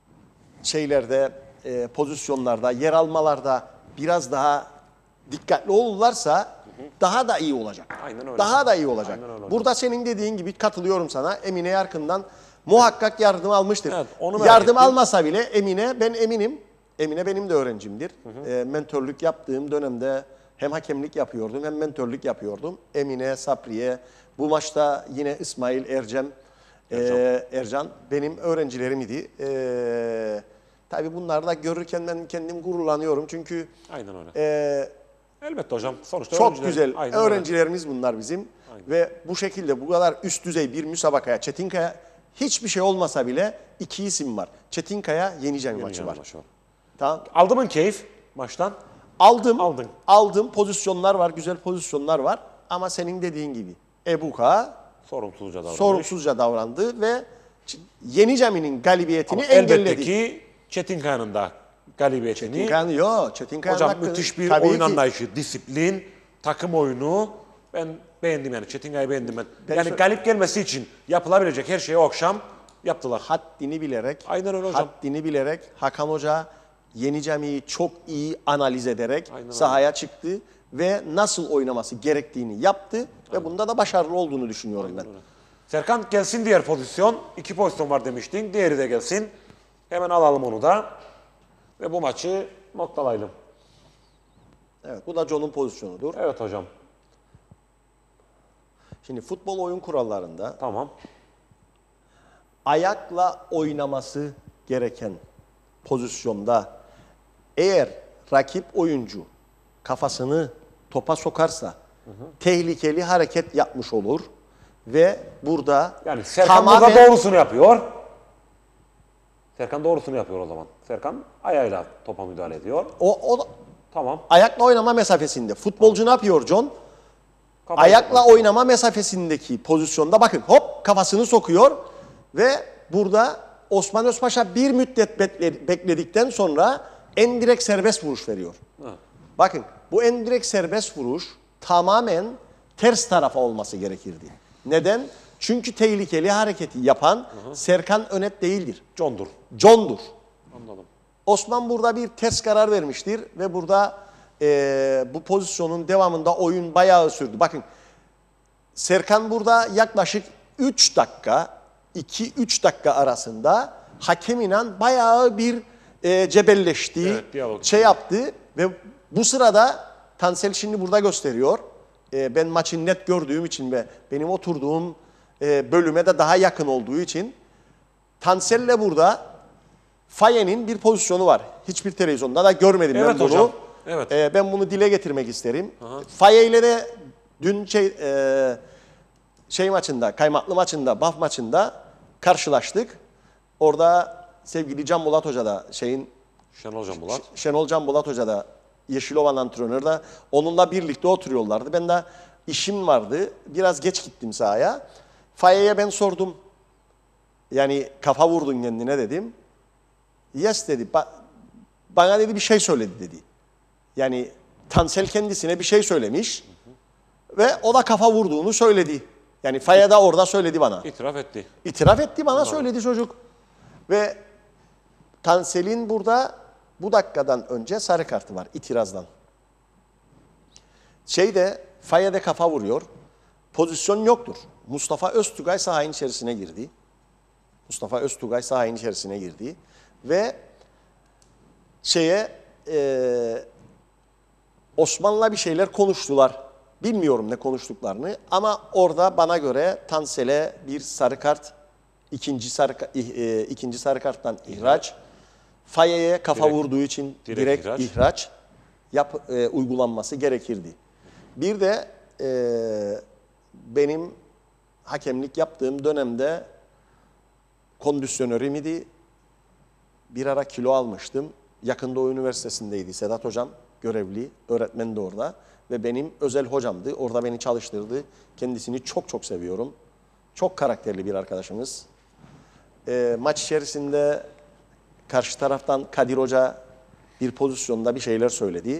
şeylerde, e, pozisyonlarda, yer almalarda biraz daha dikkatli olurlarsa daha da iyi olacak. Aynen öyle. Daha da iyi olacak. Aynen öyle hocam. Burada senin dediğin gibi katılıyorum sana. Emine Yarkın'dan muhakkak yardım almıştır. Evet, onu merak yardım ettim. almasa bile Emine, ben eminim. Emine benim de öğrencimdir. E, mentörlük yaptığım dönemde hem hakemlik yapıyordum hem mentörlük yapıyordum. Emine, Sapriye, bu maçta yine İsmail Ercem, Ercan. e, Ercan benim öğrencilerim idi. E, tabii bunları da görürken ben kendim gururlanıyorum çünkü Aynen öyle. e, Elbette hocam. Sonuçta çok öğrenciler- güzel Aynen öyle. öğrencilerimiz bunlar bizim. Ve bu şekilde bu kadar üst düzey bir müsabakaya, Çetinkaya hiçbir şey olmasa bile iki isim var. Çetinkaya Yenicevi maçı var. Maçı var. Tamam. Aldı mı keyif maçtan? Aldım. Aldın. Aldım. Pozisyonlar var, güzel pozisyonlar var. Ama senin dediğin gibi Ebuka Sorumsuzca davranmış. sorumsuzca davrandı ve Ç- Yenicevi'nin galibiyetini Ama elbette engelledi. ki Çetinkaya'nın da galibiyetini. Çetinkaya yok. Çetinkaya'nın Hocam hakkını- müthiş bir tabii oyun ki. anlayışı, disiplin, takım oyunu. Ben beğendim yani. Çetinkaya'yı beğendim ben. Ben yani şö- galip gelmesi için yapılabilecek her şeyi o akşam yaptılar. Haddini bilerek, Aynen öyle hocam. haddini bilerek Hakan Hoca Yenicemi'yi çok iyi analiz ederek Aynen öyle. sahaya çıktı ve nasıl oynaması gerektiğini yaptı ve bunda da başarılı olduğunu düşünüyorum ben. Serkan gelsin diğer pozisyon. İki pozisyon var demiştin. Diğeri de gelsin. Hemen alalım onu da. Ve bu maçı noktalayalım. Evet, bu da John'un pozisyonudur. Evet hocam. Şimdi futbol oyun kurallarında Tamam. ayakla oynaması gereken pozisyonda eğer rakip oyuncu kafasını topa sokarsa tehlikeli hareket yapmış olur ve burada Yani Serkan tamamen burada doğrusunu yapıyor. Serkan doğrusunu yapıyor o zaman. Serkan ayağıyla topa müdahale ediyor. o, o Tamam. ayakla oynama mesafesinde. Futbolcu ne yapıyor John? Kafayı Ayakla sokuyor. oynama mesafesindeki pozisyonda bakın hop kafasını sokuyor ve burada Osman Özpaşa bir müddet bekle- bekledikten sonra endirekt serbest vuruş veriyor. Bakın bu endirekt serbest vuruş tamamen ters tarafa olması gerekirdi. Neden? Çünkü tehlikeli hareketi yapan Serkan Önet değildir. John'dur. John'dur. Anladım. Osman burada bir ters karar vermiştir ve burada eee, bu pozisyonun devamında oyun bayağı sürdü. Bakın Serkan burada yaklaşık üç dakika, iki üç dakika arasında hakem inan bayağı bir eee, cebelleşti, Evet, diyalog. şey yaptı ve bu sırada Tansel şimdi burada gösteriyor. Eee, ben maçı net gördüğüm için ve benim oturduğum eee, bölüme de daha yakın olduğu için Tansel'le burada Faye'nin bir pozisyonu var. Hiçbir televizyonda da görmedim Evet ben bunu. hocam, evet. Ee, ben bunu dile getirmek isterim. Faye ile de Dün şey, e, şey maçında, Kaymaklı maçında, Baf maçında karşılaştık. Orada sevgili Can Bulat Hoca da şeyin Şenol Can Bulat. Şenol Can Bulat Hoca da Yeşilovan antrenörü de onunla birlikte oturuyorlardı. Ben de işim vardı. Biraz geç gittim sahaya. Faye'ye ben sordum. Yani kafa vurdun kendine dedim. Yes dedi. Ba bana dedi bir şey söyledi dedi. Yani Tansel kendisine bir şey söylemiş. Ve o da kafa vurduğunu söyledi. Yani Faye da orada söyledi bana. İtiraf etti. İtiraf etti bana söyledi çocuk. Ve Tansel'in burada bu dakikadan önce sarı kartı var itirazdan. Şeyde Faye'de kafa vuruyor. Pozisyon yoktur. Mustafa Öztugay sahanın içerisine girdi. Mustafa Öztugay sahanın içerisine girdi. Ve şeye e, Osman'la bir şeyler konuştular. Bilmiyorum ne konuştuklarını ama orada bana göre Tansel'e bir sarı kart, ikinci sarı, e, ikinci sarı karttan ihraç, Faye'ye kafa Direkt, vurduğu için direkt direkt, ihraç, ihraç yap, e, uygulanması gerekirdi. Bir de e, benim hakemlik yaptığım dönemde kondisyonörüm idi. Bir ara kilo almıştım. Yakında o üniversitesindeydi Sedat Hocam, görevli, öğretmen de orada. Ve benim özel hocamdı. Orada beni çalıştırdı. Kendisini çok çok seviyorum. Çok karakterli bir arkadaşımız. E, maç içerisinde karşı taraftan Kadir Hoca bir pozisyonda bir şeyler söyledi.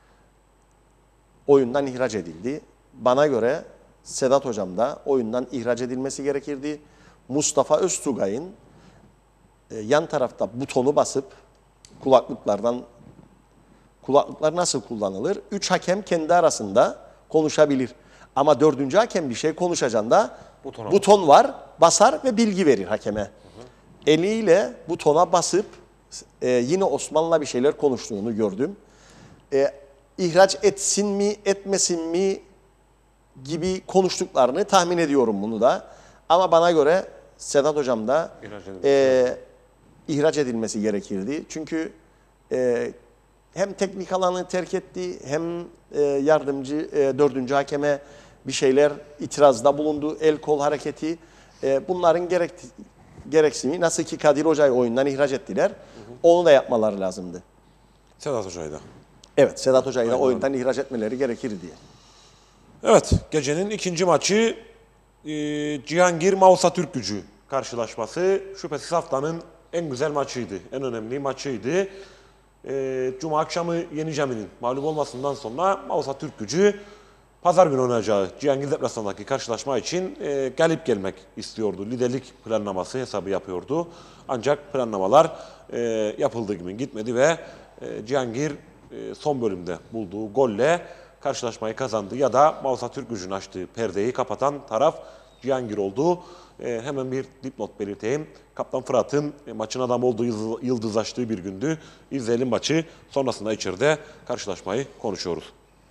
Oyundan ihraç edildi. Bana göre Sedat Hocam da oyundan ihraç edilmesi gerekirdi. Mustafa Öztugay'ın e, yan tarafta butonu basıp kulaklıklardan kulaklıklar nasıl kullanılır? Üç hakem kendi arasında konuşabilir. Ama dördüncü hakem bir şey konuşacağında Butona buton var, basar ve bilgi verir hakeme. Hı hı. Eliyle butona basıp e, yine Osman'la bir şeyler konuştuğunu gördüm. E, ihraç etsin mi, etmesin mi gibi konuştuklarını tahmin ediyorum bunu da. Ama bana göre Sedat Hocam da İhraç e, ihraç edilmesi gerekirdi. Çünkü e, hem teknik alanı terk etti, hem e, yardımcı e, dördüncü hakeme bir şeyler itirazda bulundu, el kol hareketi. E, bunların gerek, gereksimi nasıl ki Kadir Hoca'yı oyundan ihraç ettiler, hı hı. Onu da yapmaları lazımdı. Sedat Hoca'yı da. Evet, Sedat Hoca'yı da oyundan ihraç etmeleri gerekir diye. Evet, gecenin ikinci maçı e, Cihangir Mausa Türkgücü karşılaşması şüphesiz haftanın en güzel maçıydı, en önemli maçıydı. E, Cuma akşamı Yeni Cami'nin mağlup olmasından sonra Mausa Türkgücü pazar günü oynayacağı Cihangir deplasmanındaki karşılaşma için e, galip gelmek istiyordu. Liderlik planlaması hesabı yapıyordu. Ancak planlamalar e, yapıldığı gibi gitmedi ve e, Cihangir e, son bölümde bulduğu golle karşılaşmayı kazandı. Ya da Mausa Türkgücü'nün açtığı perdeyi kapatan taraf Cihangir oldu. E, hemen bir dipnot belirteyim. Kaptan Fırat'ın e, maçın adam olduğu yıldızlaştığı bir gündü. İzleyelim maçı. Sonrasında içeride karşılaşmayı konuşuyoruz.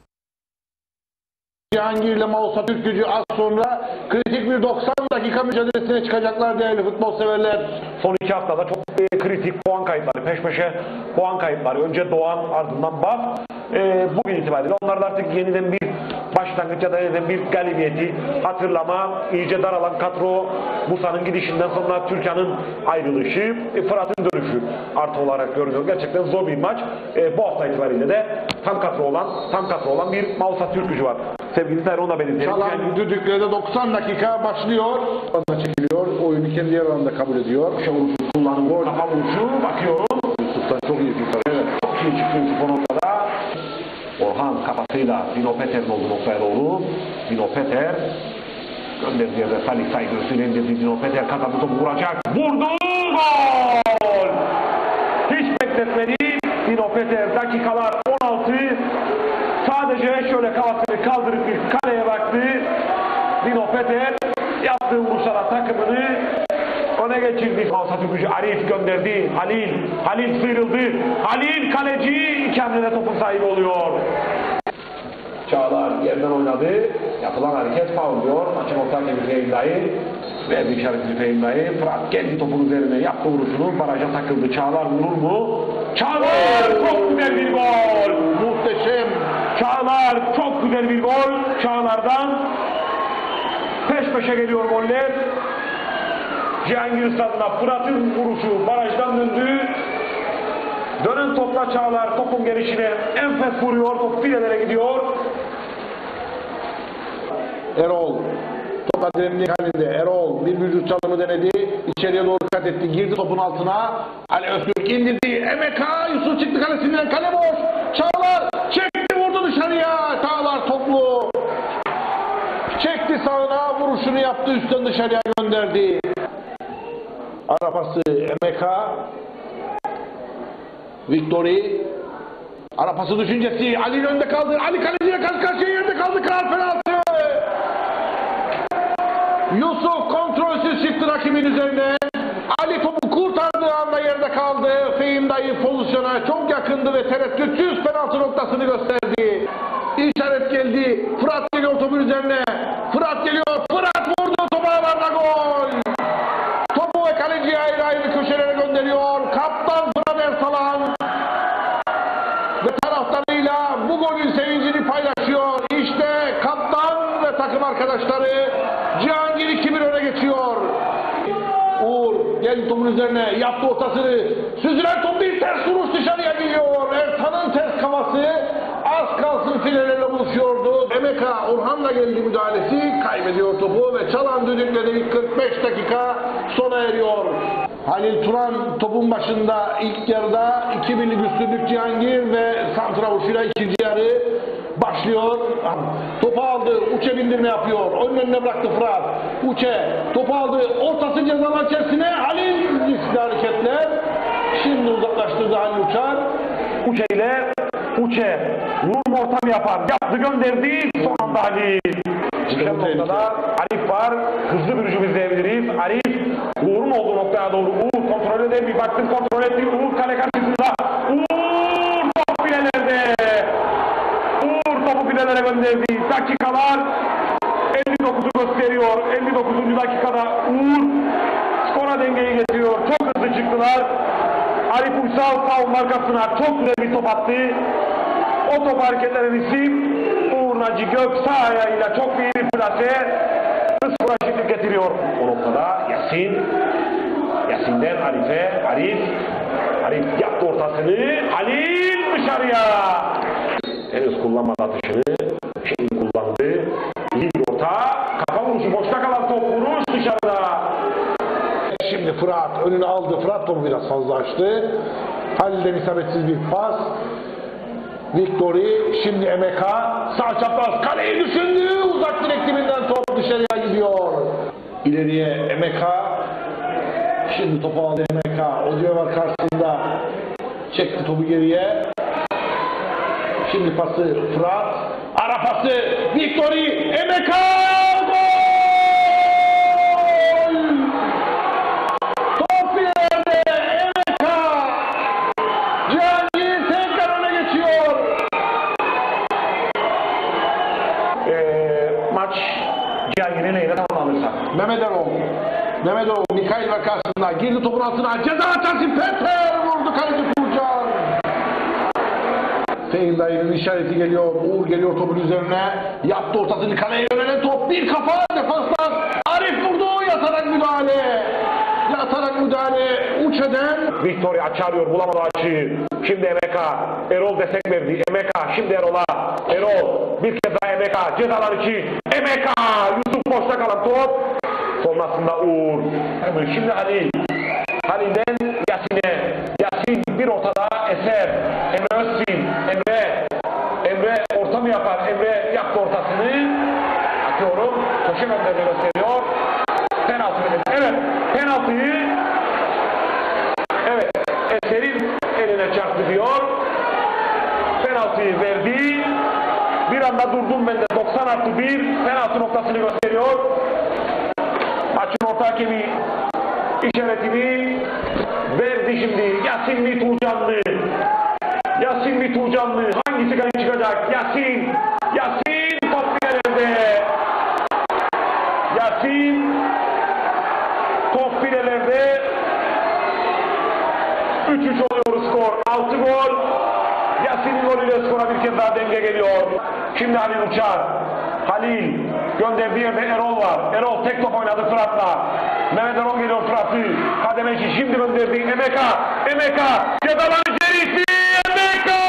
Cihangir ile Mausa Türkgücü az sonra kritik bir doksan dakika mücadelesine çıkacaklar değerli futbol severler. Son iki haftada çok e, kritik puan kayıpları, peş peşe puan kayıpları. Önce Doğan, ardından Baf. E, bugün itibariyle onlar da artık yeniden bir başlangıç ya da yeniden bir galibiyeti hatırlama, iyice daralan kadro, Musa'nın gidişinden sonra Türkan'ın ayrılışı, e, Fırat'ın dönüşü artı olarak görünüyor. Gerçekten zor bir maç. E, bu hafta itibariyle de tam kadro olan, tam kadro olan bir Mausa Türkgücü var. Sevgili Sayın ona belirtelim. Çalan düdüklerde doksan dakika başlıyor. Çekiliyor. Oyunu kendi yer alanında kabul ediyor. Vuruşu kullanıyor. Kafa vuruşu bakıyorum. Yusuf'tan çok iyi kurtarıyor. Evet. Çok iyi çıktı Yusuf o noktada. Orhan kafasıyla Dino Peter'in olduğu noktaya doğru. Dino Peter gönderdiği yerde Salih Saygırsı'yla indirdiği Dino Peter kazandı topu vuracak. Vurdu! Gol! Hiç bekletmedi. Dino Peter dakikalar on altı. Sadece şöyle kafasını kaldırıp bir kaleye baktı. Dino Peter yaptığı vuruşlara takımını öne geçirdi. Mausa Türkgücü Arif gönderdi. Halil. Halil sıyrıldı. Halil kaleci iki hamlede topun sahibi oluyor. Çağlar yerden oynadı. Yapılan hareket faul diyor. Maçın orta hakemi Fehim Dayı. Verdi işaretini Fehim Dayı. Fırat kendi topun üzerine yaptı vuruşunu. Baraja takıldı. Çağlar vurur mu? Çağlar çok güzel bir gol. Muhteşem. Çağlar çok güzel bir gol. Çağlar'dan peş peşe geliyor goller. Cihangir Stadı'na Fırat'ın vuruşu barajdan döndü. Dönen topla Çağlar topun gelişine enfes vuruyor. Top filelere gidiyor. Erol. Topa direnlik halinde. Erol bir vücut çalımı denedi. İçeriye doğru kat etti. Girdi topun altına. Ali Öztürk indirdi. Emeka. Yusuf çıktı kalesinden. Kale boş. Çağlar çekti vurdu dışarıya. Çağlar toplu. Çekti sağına. Vuruşunu yaptı. Üstten dışarıya gönderdi. Ara pası Emeka. Victory. Ara pası düşüncesi. Ali'nin önünde kaldı. Ali kaleciyle karşı karşıya yerde kaldı. Kral penaltı. Yusuf kontrolsüz çıktı rakibin üzerine. Ali topu kurtardığı anda yerde kaldı. Fehim dayı pozisyona çok yakındı ve tereddütsüz penaltı noktasını gösterdi. İşaret geldi. Fırat geliyor topun üzerine. Fırat geliyor. Fırat vurdu. Topu ağlarda gol. Topu ve kaleciyi ayrı ayrı köşelere gönderiyor. Kaptan Fırat Ersalan ve taraftarıyla bu golün sevincini paylaşıyor. İşte kaptan ve takım arkadaşları Cihangir iki bir öne geçiyor. Uğur geldi topun üzerine yaptı ortasını. Süzülen top bir ters vuruş dışarıya gidiyor. Ertan'ın ters kafası az kalsın filelerle buluşuyordu. Emeka Orhan'la geldi müdahalesi. Kaybediyor topu ve çalan düdükle de ilk kırk beş dakika sona eriyor. Halil Turan topun başında ilk yarıda iki birlik üstünlük Cihangir ve santra vuruşuyla ikinci yarı başlıyor. Topu aldı. Uçe bindirme yapıyor. Onun önüne bıraktı Fırat. Uçe topu aldı. Ortası cezalar içerisine. Halil riskli hareketler. Şimdi uzaklaştırdı Halil Uçar. Uçe ile Uçe vurma ortam yapar. Yaptı gönderdi. Son anda Halil. Çıkan noktada Arif var. Hızlı bir hücum izleyebiliriz. Arif Uğur'un olduğu noktaya doğru. Uğur kontrol eder. Bir baktım kontrol etti. Uğur kale karşısında. Uğur top filelerde. Uğur topu filelere gönderdi. Dakikalar elli dokuzu gösteriyor. elli dokuzuncu dakikada Uğur skora dengeyi getiriyor. Çok hızlı çıktılar. Arif Uysal savunma markasına çok güzel bir top attı. O top hareketlerin isim Uğur Naci Gök sağ ayağıyla çok iyi bir plase skora eşitlik getiriyor. O noktada Yasin Yasin'den Arif'e Arif Arif yaptı ortasını. Halil dışarıya. Henüz kullanmadı atışını. Şimdi kullandı. İyi bir orta. Kafa vuruşu boşta kalan top vuruş dışarıda. Şimdi Fırat önünü aldı. Fırat topu biraz fazla açtı. Halil'den isabetsiz bir pas. Victory. Şimdi Emeka. Sağ çapraz kaleyi düşündü. Uzak direk dibinden top dışarıya gidiyor. İleriye Emeka. Şimdi topu aldı Emeka. Odiyo var karşısında. Çekti topu geriye. Şimdi pası Fırat. Ara pası Victory. Emeka. Gol! Top ileride Emeka. Cihangir tekrar öne geçiyor. Ee, maç Cihangir'in neyle tamamlanırsa. Mehmet Erol. Mehmet Erol Mikail var karşısında. Girdi topun altına. Ceza açarsı Peter vurdu kaleci Furcan. Fehim dayının işareti geliyor. Uğur geliyor topun üzerine. Yaptı ortasını kaleye yönelen top. Bir kafa defanstan. Arif vurdu. Yatarak müdahale. Yatarak müdahale. Uçeden. Victoria açarıyor. Bulamadı açıyı. Şimdi Emeka. Erol destek verdi. Emeka. Şimdi Erol'a. Erol. Bir kez daha Emeka. Cezalar için. Emeka. Yusuf boşta kalan top. Sonrasında Uğur. Şimdi Halil. Halil'den Yasin'e. Yasin bir ortada Eser. Emre Özsin. Emre. Emre orta mı yapar? Emre yaptı ortasını. Atıyorum. Koşu gönderme gösteriyor. Penaltı verir. Evet. Penaltıyı evet. Eser'in eline çarptı diyor. Penaltıyı verdi. Bir anda durdum ben de. doksan artı bir penaltı noktasını gösteriyor. Maçın orta hakemi işaretini verdi şimdi. Yasin mi Tuğcanlı? Yasin mi Tuğcanlı? Hangisi kaleci çıkacak? Yasin! Yasin top filelerde! Yasin top filelerde üç üç oluyor skor. bir kez daha denge geliyor. Şimdi Halil Uçar. Halil gönderdiği yerde Erol var. Erol tek top oynadı Fırat'la. Mehmet Erol geliyor Fırat'ı. Kademe işi şimdi gönderdiği Emeka. Emeka. Cezalan içerisi. Emeka.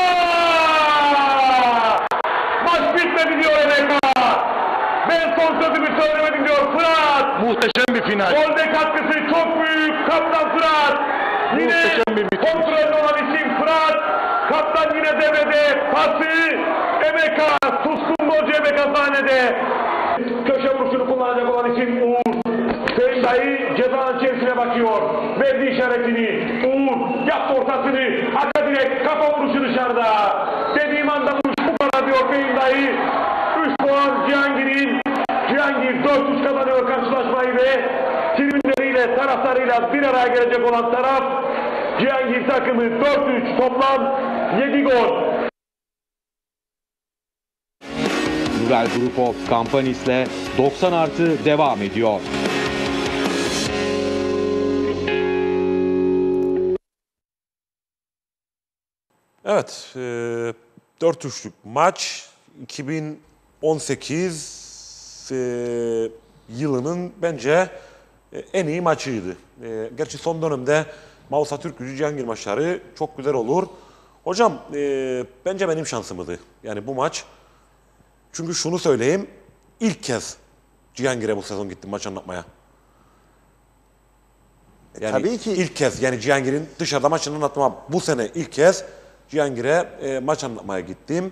Maç bitmedi diyor Emeka. Ben son sözümü söylemedim diyor Fırat. Muhteşem bir final. Golde katkısı çok büyük. Kaptan Fırat. Yine kontrollü olan isim Fırat. Kaptan yine devrede. Pası. Emeka. Suskun golcü Emeka sahnede. Köşe vuruşunu kullanacak olan isim Uğur. Sayın dayı cezanın içerisine bakıyor. Verdi işaretini. Uğur yaptı ortasını. Arka direk kafa vuruşu dışarıda. Dediğim anda vuruş bu kadar diyor Sayın dayı. üç puan Cihangir'in. Cihangir dört üç kazanıyor karşılaşmayı ve tribünleriyle taraftarıyla bir araya gelecek olan taraf Cihangir takımı dört üç toplam yedi gol. Nurel Group of Companies'le doksan artı devam ediyor. Evet, e, dört üçlük maç iki bin on sekiz e, yılının bence e, en iyi maçıydı. E, gerçi son dönemde Mausa Türkgücü Cihangir maçları çok güzel olur. Hocam e, bence benim şansımdı yani bu maç. Çünkü şunu söyleyeyim, ilk kez Cihangir'e bu sezon gittim maç anlatmaya. Yani Tabii ki. ilk kez yani Cihangir'in dışarıda maçını anlatmam. Bu sene ilk kez Cihangir'e e, maç anlatmaya gittim.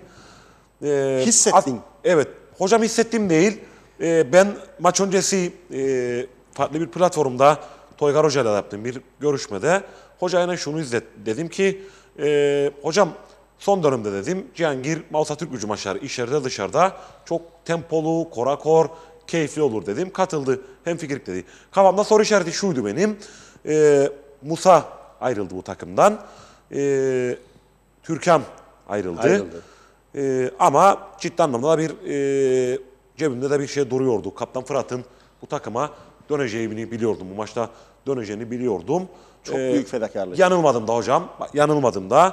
E, Hissettin. At, evet. Hocam hissettim değil. E, ben maç öncesi e, farklı bir platformda Toygar Hoca ile yaptım bir görüşmede. Hocayla şunu izlet dedim ki e, hocam son dönemde dedim Cihangir Mausa Türkgücü maçları içeride dışarıda çok tempolu, korakor, keyifli olur dedim. Katıldı. Hemfikirlik dedi. Kafamda soru işareti şuydu benim. E, Musa ayrıldı bu takımdan. E, Türkan ayrıldı. Ayrıldı. E, ama ciddi anlamda da bir e, cebimde de bir şey duruyordu. Kaptan Fırat'ın bu takıma döneceğini biliyordum. Bu maçta döneceğini biliyordum. Çok büyük fedakarlık. Yanılmadım da hocam. Yanılmadım da.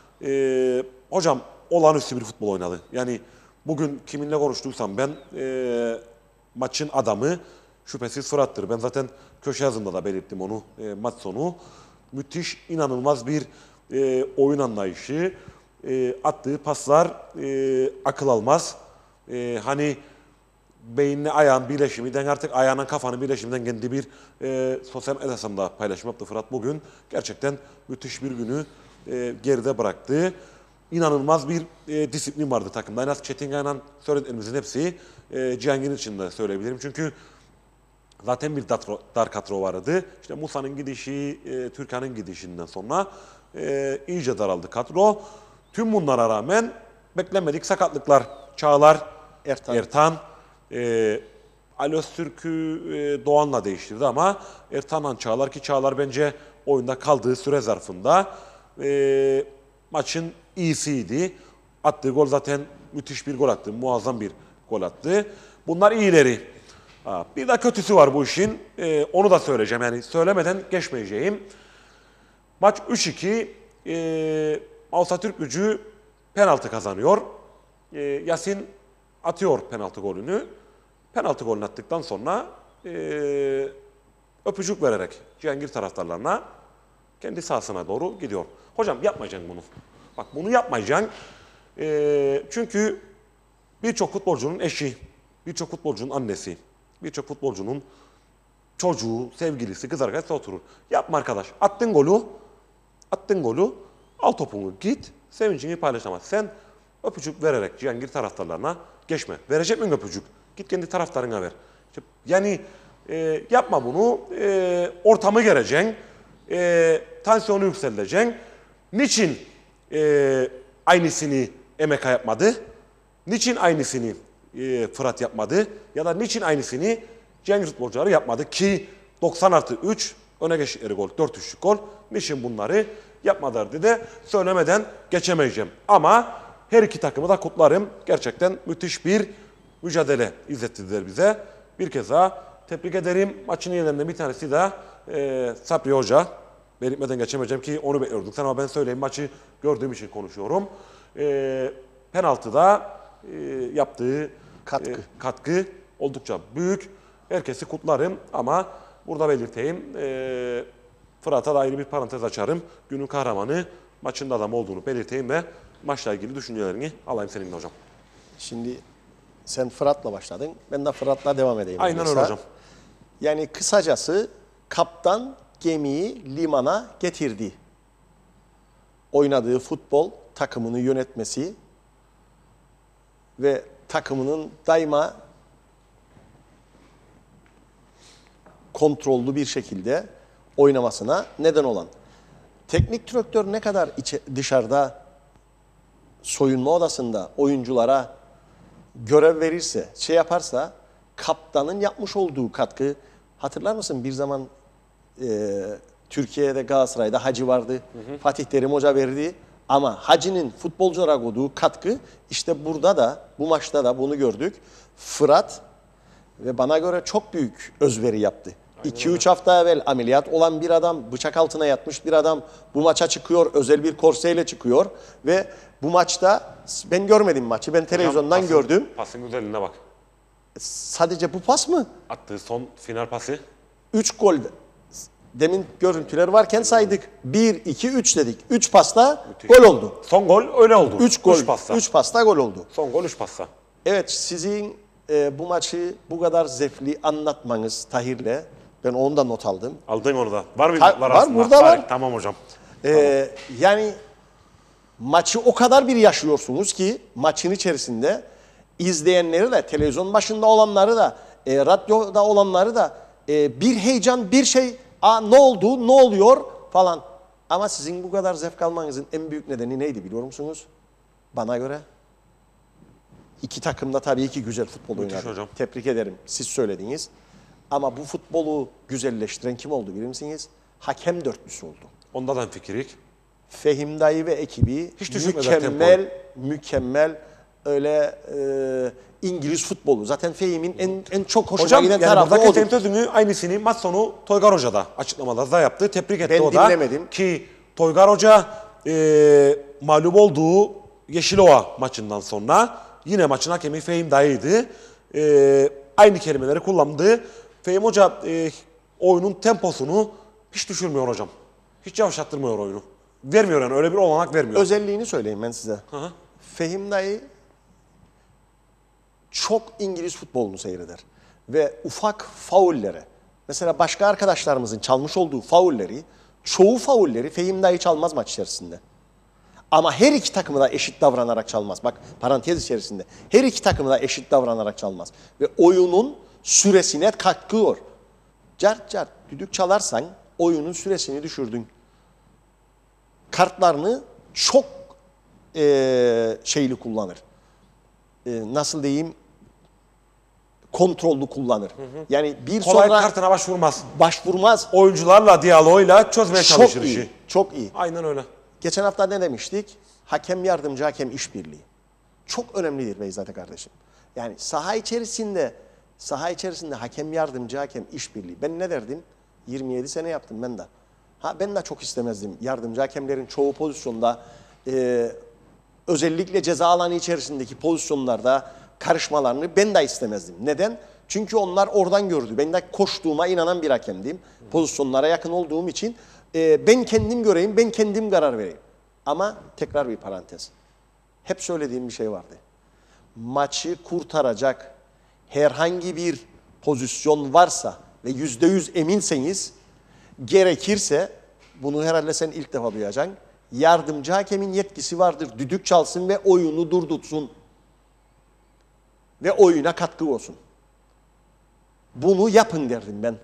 E, hocam olağanüstü bir futbol oynadı. Yani bugün kiminle konuştuysam ben e, maçın adamı şüphesiz Fırat'tır. Ben zaten köşe yazımda da belirttim onu e, maç sonu. Müthiş, inanılmaz bir e, oyun anlayışı. E, attığı paslar e, akıl almaz. E, hani beyinle ayağın birleşiminden artık ayağının kafanın birleşiminden kendi bir e, sosyal medya hesabında paylaşım yaptı Fırat bugün. Gerçekten müthiş bir günü e, geride bıraktı. İnanılmaz bir e, disiplin vardı takımda. En az Çetin söylediklerimizin hepsi e, Cihangir'in için de söyleyebilirim. Çünkü zaten bir dar kadro vardı. İşte Musa'nın gidişi, e, Türkan'ın gidişinden sonra e, iyice daraldı kadro. Tüm bunlara rağmen beklenmedik sakatlıklar. Çağlar, Ertan. Ertan e, Ali Öztürk'ü e, Doğan'la değiştirdi ama Ertan'la Çağlar ki Çağlar bence oyunda kaldığı süre zarfında e, maçın iyisiydi. Attığı gol zaten müthiş bir gol attı. Muazzam bir gol attı. Bunlar iyileri. Ha, bir de kötüsü var bu işin. E, onu da söyleyeceğim. Yani söylemeden geçmeyeceğim. Maç üç iki. E, Mausa Türkgücü penaltı kazanıyor. E, Yasin atıyor penaltı golünü. Penaltı golünü attıktan sonra e, öpücük vererek Cihangir taraftarlarına kendi sahasına doğru gidiyor. Hocam yapmayacaksın bunu. Bak bunu yapmayacaksın. E, çünkü birçok futbolcunun eşi, birçok futbolcunun annesi, birçok futbolcunun çocuğu, sevgilisi, kız arkadaşı oturur. Yapma arkadaş. Attın golü, attın golü, al topunu git, sevincini paylaşamaz. Sen öpücük vererek Cihangir taraftarlarına geçme. Verecek mi öpücük? Git kendi taraftarına ver. İşte yani e, yapma bunu. E, ortamı gereceksin. E, tansiyonu yükseleceksin. Niçin e, aynısını Emeka yapmadı? Niçin aynısını e, Fırat yapmadı? Ya da niçin aynısını Cihangir futbolcuları yapmadı? Ki doksan artı üç öne geçtikleri gol, dört üçlük gol. Niçin bunları yapmadılar dedi. Söylemeden geçemeyeceğim. Ama her iki takımı da kutlarım. Gerçekten müthiş bir mücadele izlettirdiler bize. Bir kez daha tebrik ederim. Maçın iyilerinden bir tanesi de e, Sabri Hoca. Belirtmeden geçemeyeceğim ki onu bekliyorduk. Sen ama ben söyleyeyim maçı gördüğüm için konuşuyorum. E, penaltıda e, yaptığı Katkı. e, katkı oldukça büyük. Herkesi kutlarım ama burada belirteyim. E, Fırat'a da ayrı bir parantez açarım. Günün kahramanı maçın da adam olduğunu belirteyim ve maçla ilgili düşüncelerini alayım seninle hocam. Şimdi sen Fırat'la başladın. Ben de Fırat'la devam edeyim. Aynen öyle mesela. hocam. Yani kısacası kaptan gemiyi limana getirdi. Oynadığı futbol, takımını yönetmesi ve takımının daima kontrollü bir şekilde oynamasına neden olan. Teknik direktör ne kadar içe, dışarıda soyunma odasında oyunculara görev verirse, şey yaparsa kaptanın yapmış olduğu katkı, hatırlar mısın bir zaman e, Türkiye'de Galatasaray'da Hacı vardı. Hı hı. Fatih Terim Hoca verdi. Ama Hacı'nın futbolculara koyduğu katkı işte burada da bu maçta da bunu gördük. Fırat ve bana göre çok büyük özveri yaptı. iki üç hafta evvel ameliyat olan bir adam, bıçak altına yatmış bir adam bu maça çıkıyor, özel bir korseyle çıkıyor ve bu maçta ben görmedim maçı, ben televizyondan Hocam, pasın, gördüm. Pasın güzelliğine bak. Sadece bu pas mı? Attığı son final pası. üç gol. Demin görüntüler varken saydık. bir, iki, üç dedik. üç pasta gol oldu. Son gol öyle oldu. üç gol. üç pasta. üç pasta gol oldu. Son gol üç pasta. Evet, sizin e, bu maçı bu kadar zevkli anlatmanız Tahir'le, ben onu da not aldım. Aldın onu da. Var mı? Ha, var var, aslında. burada var. Tamam hocam. E, yani maçı o kadar bir yaşıyorsunuz ki maçın içerisinde izleyenleri de, televizyon başında olanları da, e, radyoda olanları da e, bir heyecan, bir şey, aa ne oldu, ne oluyor falan. Ama sizin bu kadar zevk almanızın en büyük nedeni neydi biliyor musunuz? Bana göre. İki takım da tabii ki güzel futbol Müthiş oynadı. hocam. Tebrik ederim, siz söylediniz. Ama bu futbolu güzelleştiren kim oldu bilir misiniz? Hakem dörtlüsü oldu. Onda da fikirik. Fehim Dayı ve ekibi Hiç düşürmediler mükemmel, tempoyu. mükemmel öyle e, İngiliz futbolu. Zaten Fehim'in en en çok hoşuma Hocam giden yani tarafı buradaki odur. senin sözünü aynısını maç sonu Toygar Hoca da açıklamada da yaptı. Tebrik etti Ben o da. dinlemedim. Ki Toygar Hoca e, mağlup olduğu Yeşilova maçından sonra yine maçın hakemi Fehim Dayı'ydı. E, aynı kelimeleri kullandı. Fehim Hoca e, oyunun temposunu hiç düşürmüyor hocam. Hiç yavaşlattırmıyor oyunu. Vermiyor yani öyle bir olanak vermiyor. Özelliğini söyleyeyim ben size. Hı hı. Fehim Dayı çok İngiliz futbolunu seyreder. Ve ufak faullere, mesela başka arkadaşlarımızın çalmış olduğu faulleri, çoğu faulleri Fehim Dayı çalmaz maç içerisinde. Ama her iki takımı da eşit davranarak çalmaz. Bak parantez içerisinde. Her iki takımı da eşit davranarak çalmaz. Ve oyunun süresine katkıyor. Cart cart düdük çalarsan oyunun süresini düşürdün. Kartlarını çok e, şeyli kullanır. E, nasıl diyeyim? Kontrollü kullanır. Hı hı. Yani bir Kolay sonra kartına başvurmaz. başvurmaz. Oyuncularla, diyaloğuyla çözmeye çalışır Çok işi. iyi. Çok iyi. Aynen öyle. Geçen hafta ne demiştik? Hakem yardımcı hakem işbirliği. Çok önemlidir Beyzade kardeşim. Yani saha içerisinde saha içerisinde hakem yardımcı hakem işbirliği. Ben ne derdim? yirmi yedi sene yaptım ben de. Ha ben de çok istemezdim. Yardımcı hakemlerin çoğu pozisyonda e, özellikle ceza alanı içerisindeki pozisyonlarda karışmalarını ben de istemezdim. Neden? Çünkü onlar oradan gördü. Ben de koştuğuma inanan bir hakemdim. Pozisyonlara yakın olduğum için e, ben kendim göreyim, ben kendim karar vereyim. Ama tekrar bir parantez. Hep söylediğim bir şey vardı. Maçı kurtaracak herhangi bir pozisyon varsa ve yüzde yüz eminseniz gerekirse, bunu herhalde sen ilk defa duyacaksın, yardımcı hakemin yetkisi vardır. Düdük çalsın ve oyunu durdursun. Ve oyuna katkı olsun. Bunu yapın derdim ben.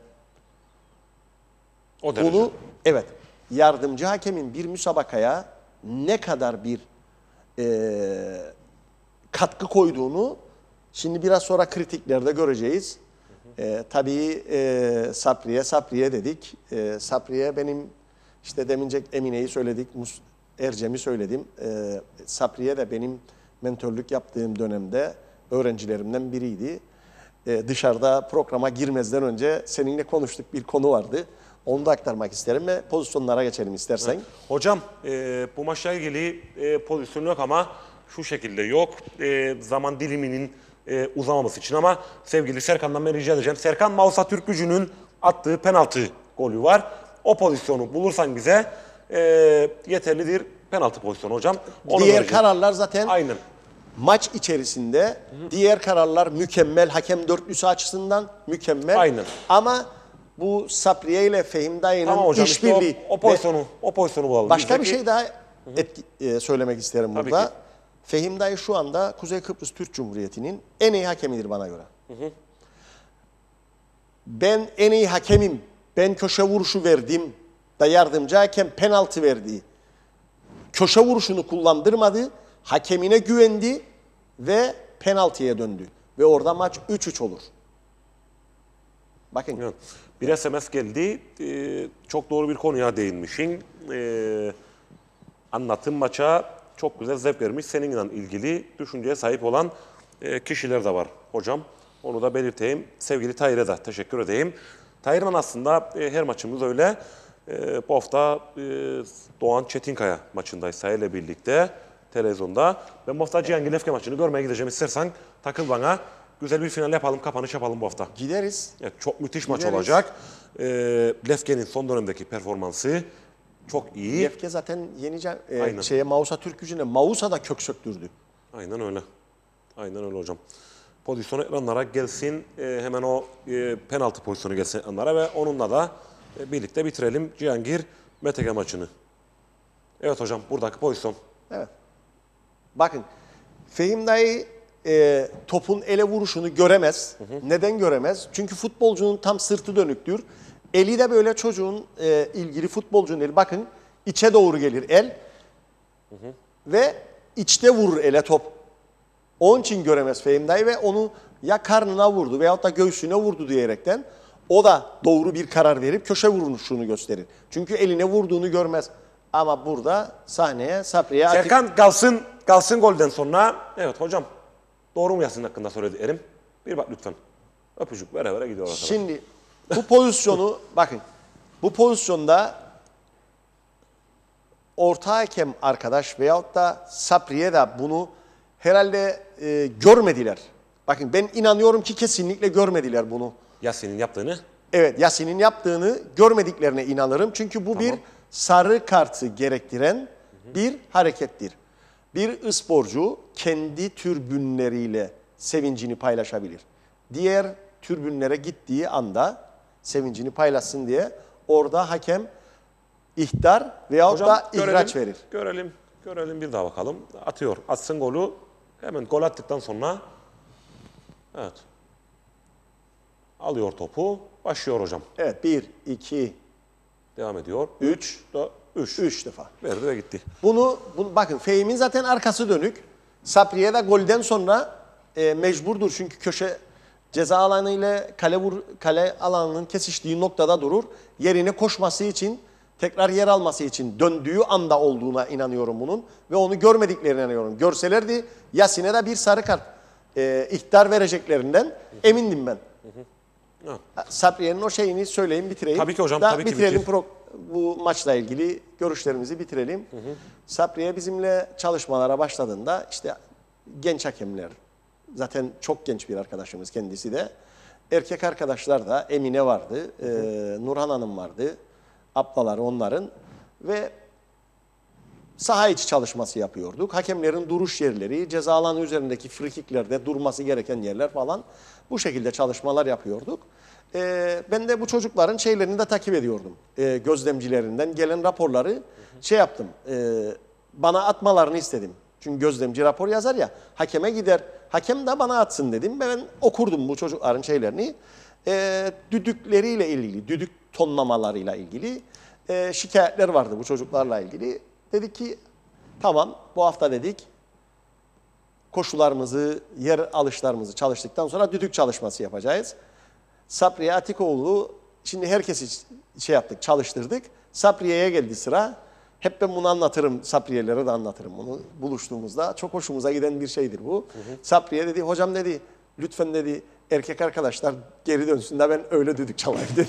O derece. Bunu, evet, yardımcı hakemin bir müsabakaya ne kadar bir e, katkı koyduğunu şimdi biraz sonra kritiklerde göreceğiz. E, tabii e, Sapriye, Sapriye dedik. E, Sapriye benim işte demince Emine'yi söyledik, Mus Ercem'i söyledim. E, Sapriye de benim mentörlük yaptığım dönemde öğrencilerimden biriydi. Ee, dışarıda programa girmezden önce seninle konuştuk, bir konu vardı. Onu da aktarmak isterim ve pozisyonlara geçelim istersen. Evet. Hocam e, bu maçla ilgili e, pozisyon yok ama şu şekilde yok. E, zaman diliminin e, uzamaması için ama sevgili Serkan'dan ben rica edeceğim. Serkan Mausa Türkgücü'nün attığı penaltı golü var. O pozisyonu bulursan bize e, yeterlidir penaltı pozisyonu hocam. Onu Diğer vereceğim. kararlar zaten Aynen. maç içerisinde. Hı-hı. Diğer kararlar mükemmel. Hakem dörtlüsü açısından mükemmel. Aynen. Ama bu Sapriye ile Fehim Dayı'nın tamam hocam, işbirliği. işte o, o pozisyonu, o pozisyonu bulalım. Başka Bizdeki... bir şey daha etki, e, söylemek isterim Tabii burada. ki. Fehim Dayı şu anda Kuzey Kıbrıs Türk Cumhuriyeti'nin en iyi hakemidir bana göre. Hı hı. Ben en iyi hakemim, ben köşe vuruşu verdim da yardımcı hakem penaltı verdi. Köşe vuruşunu kullandırmadı, hakemine güvendi ve penaltıya döndü. Ve orada maç üç üç olur. Bakın. Evet. Bir S M S geldi. Ee, çok doğru bir konuya değinmişsin. Ee, anlatım maça çok güzel zevk vermiş. Seninle ilgili düşünceye sahip olan e, kişiler de var hocam. Onu da belirteyim. Sevgili Tahir'e de teşekkür edeyim. Tahir'le aslında e, her maçımız öyle. E, bu hafta e, Doğan Çetinkaya maçındayız Sayır'la birlikte televizyonda. Ben bu hafta Cihangir Lefke maçını görmeye gideceğim. İstersen takıl bana. Güzel bir final yapalım, kapanış yapalım bu hafta. Gideriz. Evet, çok müthiş Gideriz. maç olacak. E, Lefke'nin son dönemdeki performansı çok iyi. Lefke zaten yeni e, Aynen. şeye Mausa Türk gücüne Mausa da kök söktürdü. Aynen öyle. Aynen öyle hocam. Pozisyon ekranlara gelsin. E, hemen o e, penaltı pozisyonu gelsin ekranlara ve onunla da e, birlikte bitirelim Cihangir M T G maçını. Evet hocam, buradaki pozisyon. Evet. Bakın Fehim Dayı e, topun ele vuruşunu göremez. Hı hı. Neden göremez? Çünkü futbolcunun tam sırtı dönüktür. Eli de böyle çocuğun e, ilgili futbolcunun eli. Bakın içe doğru gelir el. Hı hı. Ve içte vurur ele top. Onun için göremez Fehim Dayı ve onu ya karnına vurdu veyahut da göğsüne vurdu diyerekten o da doğru bir karar verip köşe vuruşunu gösterir. Çünkü eline vurduğunu görmez. Ama burada sahneye Sapriye Atik... Serkan kalsın, kalsın golden sonra. Evet hocam, doğru mu Yasin hakkında söylediklerim? Bir bak lütfen. Öpücük vere vere gidiyor. Şimdi bu pozisyonu bakın. Bu pozisyonda orta hakem arkadaş veyahut da Sapriye de bunu herhalde e, görmediler. Bakın ben inanıyorum ki kesinlikle görmediler bunu. Yasin'in yaptığını. Evet, Yasin'in yaptığını görmediklerine inanırım. Çünkü bu Tamam. bir sarı kartı gerektiren bir harekettir. Bir sporcu kendi türbünleriyle sevincini paylaşabilir. Diğer türbünlere gittiği anda sevincini paylaşsın diye orada hakem ihtar veyahut Hocam, da görelim, ihraç verir. Görelim, görelim bir daha bakalım. Atıyor, atsın golü. Hemen gol attıktan sonra evet. Alıyor topu, başlıyor hocam. Evet, bir, iki, Devam ediyor. üç, üç. üç defa. Verdi ve gitti. Bunu, bunu bakın Fehim'in zaten arkası dönük. Sapriye de golden sonra e, mecburdur çünkü köşe ceza alanı ile kale, vur, kale alanının kesiştiği noktada durur. Yerine koşması için, tekrar yer alması için döndüğü anda olduğuna inanıyorum bunun. Ve onu görmediklerine inanıyorum. Görselerdi Yasin'e de bir sarı kart e, ihtar vereceklerinden emindim ben. Hı. Sapriye'nin o şeyini söyleyeyim, bitireyim. Tabii ki hocam, Da tabii ki bitirelim bitir. pro, bu maçla ilgili görüşlerimizi bitirelim. Hı hı. Sapriye bizimle çalışmalara başladığında işte genç hakemler, zaten çok genç bir arkadaşımız kendisi de. Erkek arkadaşlar da Emine vardı, hı hı. E, Nurhan Hanım vardı, ablaları onların ve saha içi çalışması yapıyorduk. Hakemlerin duruş yerleri, ceza alanı üzerindeki frikiklerde durması gereken yerler falan bu şekilde çalışmalar yapıyorduk. Ee, ben de bu çocukların şeylerini de takip ediyordum. Ee, gözlemcilerinden gelen raporları hı hı. şey yaptım, e, bana atmalarını istedim. Çünkü gözlemci rapor yazar ya, hakeme gider, hakem de bana atsın dedim. Ben okurdum bu çocukların şeylerini. Ee, düdükleriyle ilgili, düdük tonlamalarıyla ilgili e, şikayetler vardı bu çocuklarla ilgili. Dedik ki tamam bu hafta dedik koşularımızı, yer alışlarımızı çalıştıktan sonra düdük çalışması yapacağız. Sapriye Atikoğlu, şimdi herkesi şey yaptık, çalıştırdık. Sapriye'ye geldi sıra. Hep ben bunu anlatırım, Sapriye'lere de anlatırım bunu buluştuğumuzda. Çok hoşumuza giden bir şeydir bu. Hı hı. Sapriye dedi, hocam dedi, lütfen dedi erkek arkadaşlar geri dönsün de ben öyle düdük çalayım dedi.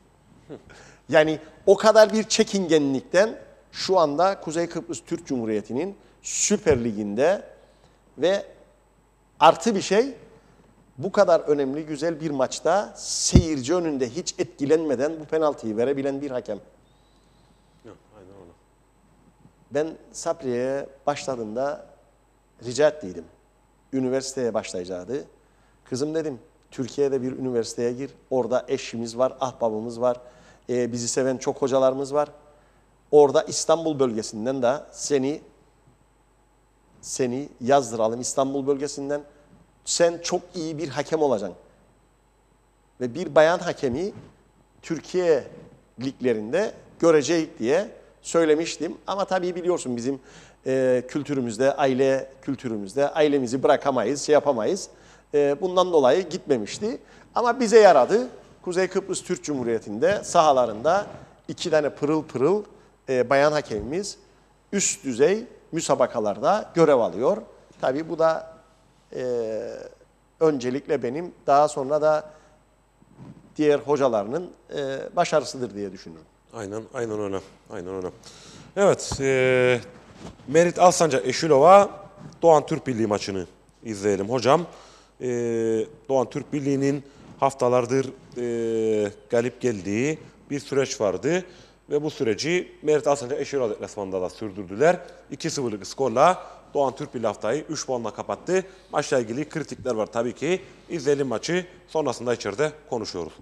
Yani o kadar bir çekingenlikten şu anda Kuzey Kıbrıs Türk Cumhuriyeti'nin Süper Ligi'nde Ve artı bir şey, bu kadar önemli, güzel bir maçta seyirci önünde hiç etkilenmeden bu penaltıyı verebilen bir hakem. Aynen öyle. Ben Sapriye'ye başladığında rica ettiydim. Üniversiteye başlayacaktı. Kızım dedim, Türkiye'de bir üniversiteye gir. Orada eşimiz var, ahbabımız var. Ee, bizi seven çok hocalarımız var. Orada İstanbul bölgesinden de seni seni yazdıralım İstanbul bölgesinden. Sen çok iyi bir hakem olacaksın. Ve bir bayan hakemi Türkiye liglerinde göreceğiz diye söylemiştim. Ama tabii biliyorsun bizim e, kültürümüzde, aile kültürümüzde ailemizi bırakamayız, şey yapamayız. E, bundan dolayı gitmemişti. Ama bize yaradı. Kuzey Kıbrıs Türk Cumhuriyeti'nde sahalarında iki tane pırıl pırıl e, bayan hakemimiz üst düzey müsabakalarda görev alıyor. Tabii bu da e, öncelikle benim, daha sonra da diğer hocalarının e, başarısıdır diye düşünüyorum. Aynen, aynen öyle. Aynen öyle. Evet, e, Merit Alsancak Eşilova Doğan Türk Birliği maçını izleyelim hocam. E, Doğan Türk Birliği'nin haftalardır e, galip geldiği bir süreç vardı. Ve bu süreci Merit Alsancak Eşilova deplasmanında da sürdürdüler. iki sıfırlık skorla Doğan Türk Birliği haftayı üç puanla kapattı. Maçla ilgili kritikler var tabii ki. İzleyelim maçı, sonrasında içeride konuşuyoruz.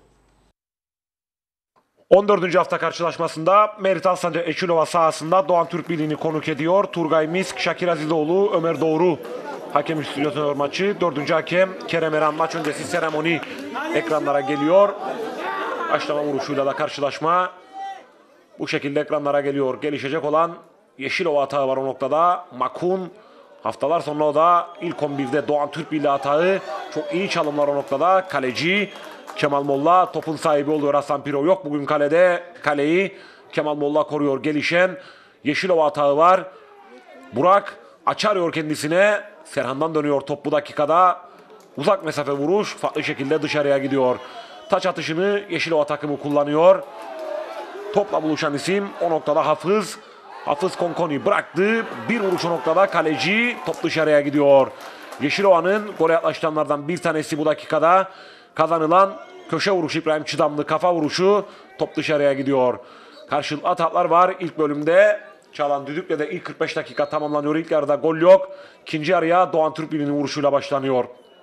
on dördüncü hafta karşılaşmasında Merit Alsancak Eşilova sahasında Doğan Türk Birliği'ni konuk ediyor. Turgay Misk, Şakir Azizoğlu, Ömer Doğru hakem üstünlüğü maçı. Dördüncü hakem Kerem Eren, maç öncesi seremoni ekranlara geliyor. Başlama vuruşuyla da karşılaşma bu şekilde ekranlara geliyor. Gelişecek olan Yeşilova atağı var o noktada. Makun haftalar sonra o da ilk on birde Doğan Türk Birliği atağı. Çok iyi çalımlar o noktada. Kaleci Kemal Molla topun sahibi oluyor. Hasan Piro yok bugün kalede. Kaleyi Kemal Molla koruyor. Gelişen Yeşilova atağı var. Burak açarıyor kendisine. Serhan'dan dönüyor top bu dakikada. Uzak mesafe vuruş farklı şekilde dışarıya gidiyor. Taç atışını Yeşilova takımı kullanıyor. Topla buluşan isim o noktada Hafız. Hafız Konkoni bıraktı. Bir vuruş o noktada kaleci. Top dışarıya gidiyor. Yeşilova'nın gole yaklaşanlardan bir tanesi bu dakikada. Kazanılan köşe vuruşu İbrahim Çıdamlı kafa vuruşu. Top dışarıya gidiyor. Karşılıklı ataklar var ilk bölümde. Çalan düdükle de ilk kırk beş dakika tamamlanıyor. İlk yarıda gol yok. İkinci yarıya Doğan Türk Birliği'nin vuruşuyla başlanıyor.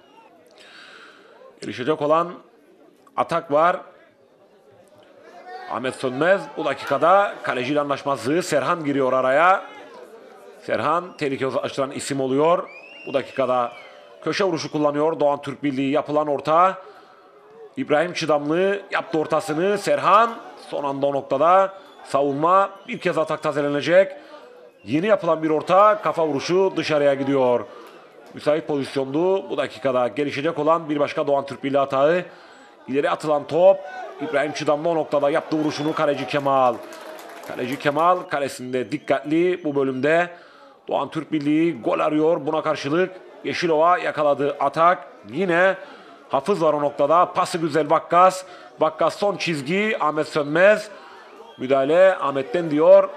Gelişecek olan atak var. Ahmet Sönmez bu dakikada kaleciyle anlaşmazlığı. Serhan giriyor araya. Serhan tehlike uzaklaştıran isim oluyor. Bu dakikada köşe vuruşu kullanıyor. Doğan Türk Birliği yapılan orta. İbrahim Çıdamlı yaptı ortasını. Serhan son anda o noktada savunma. Bir kez atak tazelenecek. Yeni yapılan bir orta. Kafa vuruşu dışarıya gidiyor. Müsait pozisyondu. Bu dakikada gelişecek olan bir başka Doğan Türk Birliği atağı. İleri atılan top. İbrahim Çıdamlı o noktada yaptı vuruşunu kaleci Kemal. Kaleci Kemal kalesinde dikkatli bu bölümde. Doğan Türk Birliği gol arıyor. Buna karşılık Yeşilova yakaladığı atak. Yine Hafız var o noktada. Pası güzel Vakkas. Vakkas son çizgi. Ahmet Sönmez. Müdahale Ahmet'ten diyor.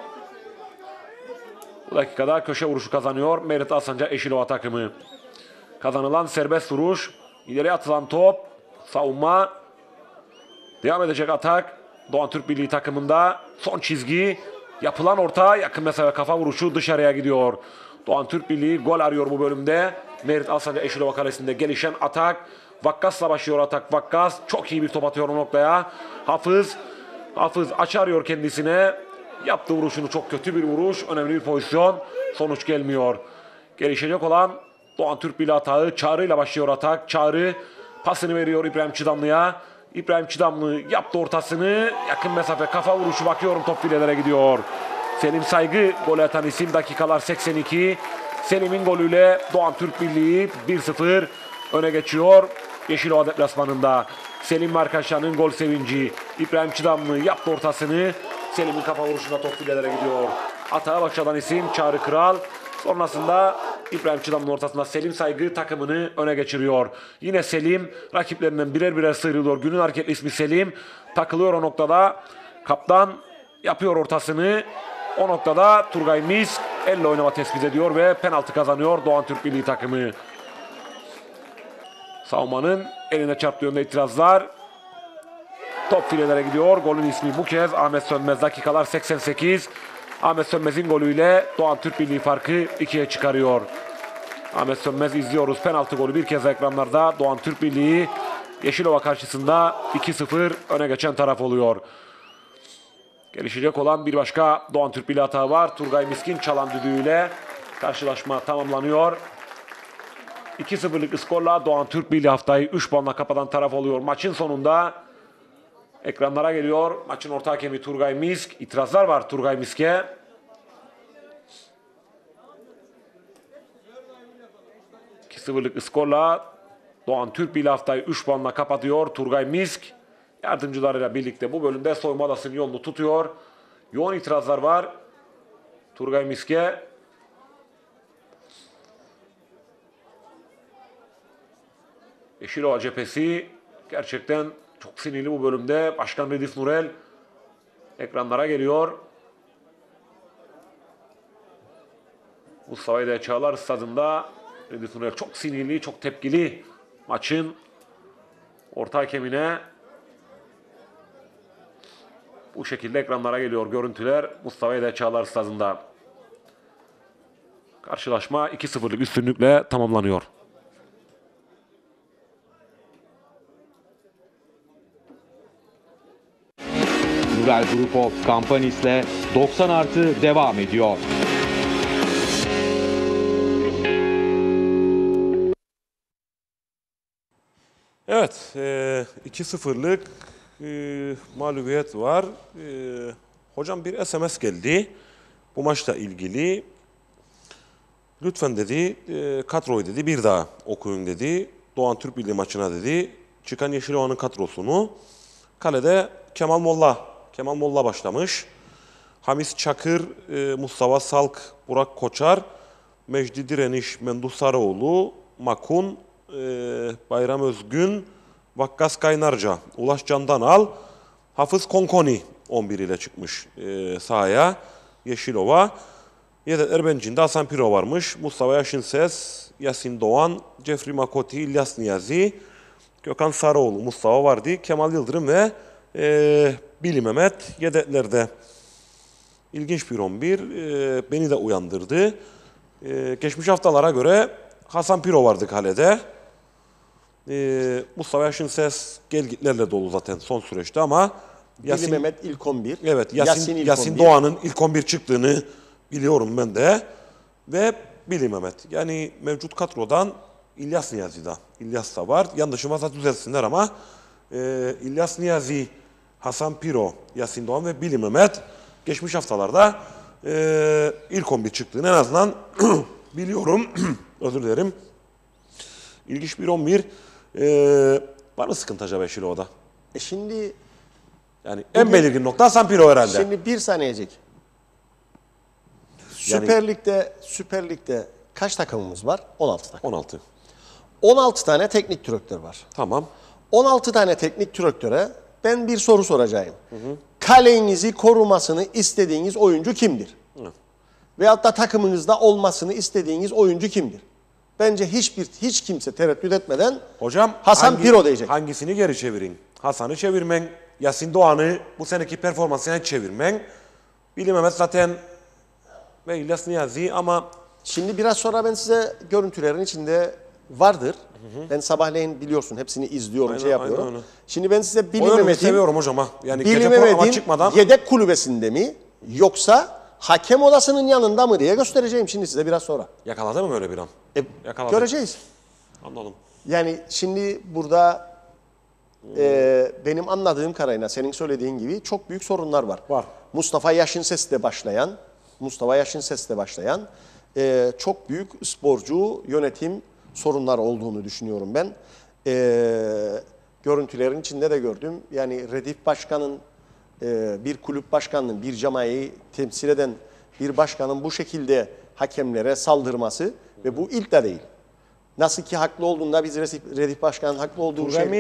Bu dakikada köşe vuruşu kazanıyor Merit Alsancak Eşilova takımı. Kazanılan serbest vuruş. İleri atılan top. Savunma. Devam edecek atak. Doğan Türk Birliği takımında son çizgi. Yapılan orta yakın mesafe kafa vuruşu dışarıya gidiyor. Doğan Türk Birliği gol arıyor bu bölümde. Merit Alsancak Eşilova kalesinde gelişen atak. Vakkas'la başlıyor atak. Vakkas çok iyi bir top atıyor o noktaya. Hafız. Hafız açarıyor kendisine. Yaptığı vuruşunu çok kötü bir vuruş. Önemli bir pozisyon. Sonuç gelmiyor. Gelişecek olan Doğan Türk Birliği atağı. Çağrı ile başlıyor atak. Çağrı pasını veriyor İbrahim Çıdamlı'ya. İbrahim Çıdamlı yaptı ortasını. Yakın mesafe kafa vuruşu bakıyorum top filelere gidiyor. Selim Saygı gol atan isim dakikalar seksen iki. Selim'in golüyle Doğan Türk Birliği bir sıfır öne geçiyor. Yeşilova deplasmanında. Selim ve arkadaşlarının gol sevinci. İbrahim Çıdamlı yaptı ortasını. Selim'in kafa vuruşunda top filelere gidiyor. Atağa başlayan isim Çağrı Kral. Sonrasında İbrahim Çıdamlı'nın ortasında Selim Saygı takımını öne geçiriyor. Yine Selim rakiplerinden birer birer sıyrılıyor. Günün hareketli ismi Selim. Takılıyor o noktada. Kaptan yapıyor ortasını. O noktada Turgay Misk Elle oynama tespit ediyor ve penaltı kazanıyor Doğan Türk Milli takımı. Savunmanın eline çarptığı yönde itirazlar. Top filelere gidiyor. Golün ismi bu kez Ahmet Sönmez. Dakikalar seksen sekiz. Ahmet Sönmez'in golüyle Doğan Türk Milli farkı ikiye çıkarıyor. Ahmet Sönmez izliyoruz. Penaltı golü bir kez ekranlarda. Doğan Türk Milli Yeşilova karşısında iki sıfır öne geçen taraf oluyor. Gelişecek olan bir başka Doğan Türk Milli hata var. Turgay Miskin çalan düdüğüyle karşılaşma tamamlanıyor. iki sıfırlık skorla Doğan Türk Milli haftayı üç puanla kapatan taraf oluyor. Maçın sonunda ekranlara geliyor. Maçın orta hakemi Turgay Misk. İtirazlar var Turgay Misk'e. iki sıfırlık skorla Doğan Türk Milli haftayı üç puanla kapatıyor Turgay Misk. Yardımcılarıyla birlikte bu bölümde soyunma odasının yolunu tutuyor. Yoğun itirazlar var Turgay Misk'e. Yeşilova cephesi gerçekten çok sinirli bu bölümde. Başkan Redif Nurel ekranlara geliyor. Mustafa İde Çağlar stadında Redif Nurel çok sinirli, çok tepkili. Maçın orta hakemine bu şekilde ekranlara geliyor görüntüler Mustafa İde Çağlar stadında. Karşılaşma iki sıfırlık üstünlükle tamamlanıyor. Nurel Group of Companies'le doksan artı devam ediyor. Evet, e, iki sıfırlık e, mağlubiyet var. E, hocam bir S M S geldi bu maçla ilgili. Lütfen dedi, e, kadroyu dedi bir daha okuyun dedi. Doğan Türk Milli maçına dedi. Çıkan Yeşilova'nın kadrosunu. Kalede Kemal Molla. Kemal Molla başlamış. Hamis Çakır, e, Mustafa Salk, Burak Koçar, Mecdi Direniş, Menduh Sarıoğlu, Makun, e, Bayram Özgün, Vakkas Kaynarca, Ulaş Candanal, Hafız Konkoni on bir ile çıkmış e, sahaya. Yeşilova. Yedekler bencinde Hasan Piro varmış. Mustafa Yaşınses, Yasin Doğan, Cefri Makoti, İlyas Niyazi, Gökhan Sarıoğlu, Mustafa Vardi, Kemal Yıldırım ve e, Bili Mehmet yedeklerde. İlginç bir on bir. E, beni de uyandırdı. E, geçmiş haftalara göre Hasan Piro vardı kalede. E, Mustafa Yaşınses gelgitlerle dolu zaten son süreçte ama Yasin, Bili Mehmet ilk on bir. Evet, Yasin, Yasin, ilk Yasin on bir. Doğan'ın ilk on bir çıktığını biliyorum ben de. Ve Bili Mehmet. Yani mevcut kadrodan İlyas Niyazi da. İlyas da var. Yanlışım varsa düzelsinler ama e, İlyas Niyazi, Hasan Piro, Yasin Doğan ve Bili Mehmet geçmiş haftalarda e, ilk on bir çıktığını en azından biliyorum. Özür dilerim. İlginç bir on bir. E, var mı sıkıntı acaba Yeşilova'da? E şimdi Yani en belirgin nokta Hasan Piro herhalde. Şimdi bir saniyecik. Süper Yani- Lig'de Süper Lig'de kaç takımımız var? on altı takım. on altı. on altı tane teknik direktör var. Tamam. on altı tane teknik direktöre ben bir soru soracağım. Hı hı. Kalenizi korumasını istediğiniz oyuncu kimdir? Hı. Veyahut da takımınızda olmasını istediğiniz oyuncu kimdir? Bence hiçbir hiç kimse tereddüt etmeden Hocam Hasan hangi- Piro diyecek. Hangisini geri çevirin? Hasan'ı çevirmen, Yasin Doğan'ı bu seneki performansına hiç çevirmen. Bili Mehmet zaten ve İlyas Niyazi ama Şimdi biraz sonra ben size görüntülerin içinde vardır. Hı hı. Ben sabahleyin biliyorsun hepsini izliyorum, Aynen, şey yapıyorum. aynen öyle. Şimdi ben size Bili o yönünü Mehmet'in seviyorum hocam ha. Yani Bili gece programa Mehmet'in çıkmadan yedek kulübesinde mi yoksa hakem odasının yanında mı diye göstereceğim şimdi size biraz sonra. yakaladı mı böyle bir an? E, Yakaladı. göreceğiz. Anladım. Yani şimdi burada e, benim anladığım kadarıyla senin söylediğin gibi çok büyük sorunlar var. Var. Mustafa Yaşınses'le başlayan, Mustafa Yaşınses'le başlayan e, çok büyük sporcu yönetim sorunları olduğunu düşünüyorum ben. E, görüntülerin içinde de gördüm. Yani Redif Başkan'ın e, bir kulüp başkanının, bir camiayı temsil eden bir başkanın bu şekilde hakemlere saldırması ve bu ilk de değil. Nasıl ki haklı olduğunda biz Redif Başkan'ın haklı olduğu Turgay şey... Misk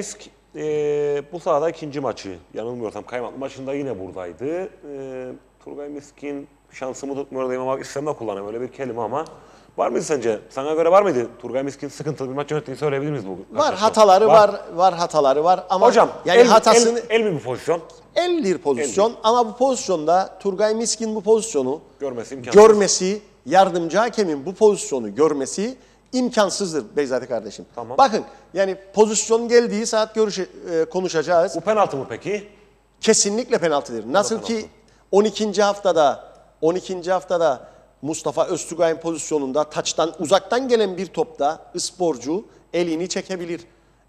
e, bu sahada ikinci maçı. Yanılmıyorsam Kaymaklı maçında yine buradaydı. E, Turgay Miskin şansımı tutmuyor diyeyim ama istemle kullanayım öyle bir kelime ama. Var mıydı sence? Sana göre var mıydı? Turgay Miskin sıkıntılı bir maç yönettiğini söyleyebilir miyiz bu? Var hataları var. var, var hataları var ama Hocam yani el, hatasını el, el mi bu pozisyon? el bir pozisyon ama bu pozisyonda Turgay Miskin bu pozisyonu Görmesi imkansız. görmesi, yardımcı hakemin bu pozisyonu görmesi imkansızdır Beyzati kardeşim. Tamam. Bakın yani pozisyon geldiği saat görüş, e, konuşacağız. Bu penaltı mı peki? Kesinlikle penaltıdır. Nasıl ki on ikinci haftada on ikinci haftada Mustafa Öztürkay'ın pozisyonunda taçtan uzaktan gelen bir topta sporcu elini çekebilir.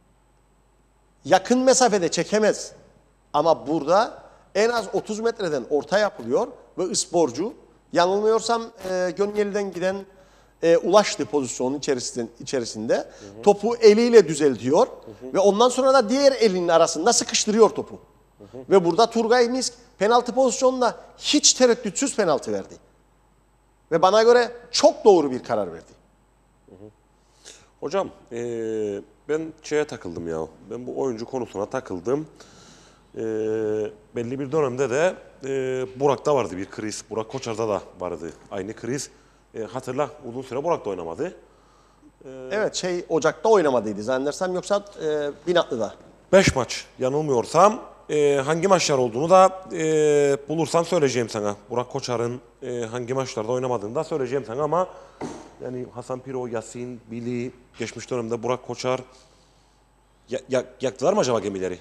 Yakın mesafede çekemez. Ama burada en az otuz metreden orta yapılıyor ve sporcu yanılmıyorsam e, Gönyeli'den giden e, ulaştı pozisyonun içerisinde, içerisinde. Hı hı. Topu eliyle düzeltiyor hı hı. ve ondan sonra da diğer elinin arasında sıkıştırıyor topu. Hı hı. Ve burada Turgay Misk penaltı pozisyonunda hiç tereddütsüz penaltı verdi. Ve bana göre çok doğru bir karar verdi. Hı hı. Hocam ee, ben şeye takıldım ya. Ben bu oyuncu konusuna takıldım. E, belli bir dönemde de e, Burak'ta vardı bir kriz. Burak Koçar'da da vardı aynı kriz. E, hatırla uzun süre Burak da oynamadı. E, evet şey Ocak'ta oynamadıydı zannedersem yoksa e, Binatlı'da. Beş maç yanılmıyorsam. E, hangi maçlar olduğunu da e, bulursam söyleyeceğim sana. Burak Koçar'ın e, hangi maçlarda oynamadığını da söyleyeceğim sana ama yani Hasan Piro, Yasin, Bili, geçmiş dönemde Burak Koçar ya, ya, yaktılar mı acaba gemileri?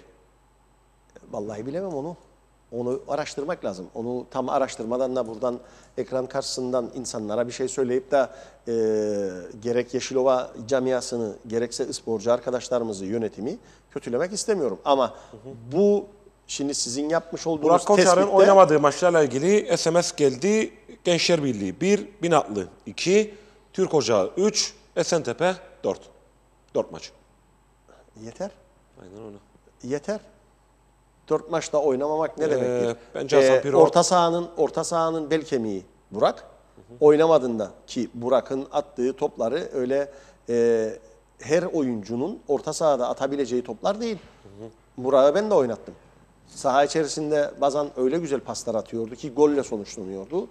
Vallahi bilemem onu. Onu araştırmak lazım. Onu tam araştırmadan da buradan ekran karşısından insanlara bir şey söyleyip de e, gerek Yeşilova camiasını gerekse sporcu arkadaşlarımızı yönetimi kötülemek istemiyorum. Ama hı hı. bu şimdi sizin yapmış olduğunuz Burak Koçar'ın tespitte... oynamadığı maçlarla ilgili S M S geldi. Gençler Birliği bir, Binatlı iki, Türk Ocağı üç, Esentepe dört. dört maç. Yeter. Aynen öyle. Yeter. Dört maçta oynamamak ne ee, demektir? Bence Hasan Piro... Ee, orta sahanın orta sahanın bel kemiği Burak. Hı hı. Oynamadığında ki Burak'ın attığı topları öyle e, her oyuncunun orta sahada atabileceği toplar değil. Burak'ı ben de oynattım. Saha içerisinde bazen öyle güzel paslar atıyordu ki golle sonuçlanıyordu.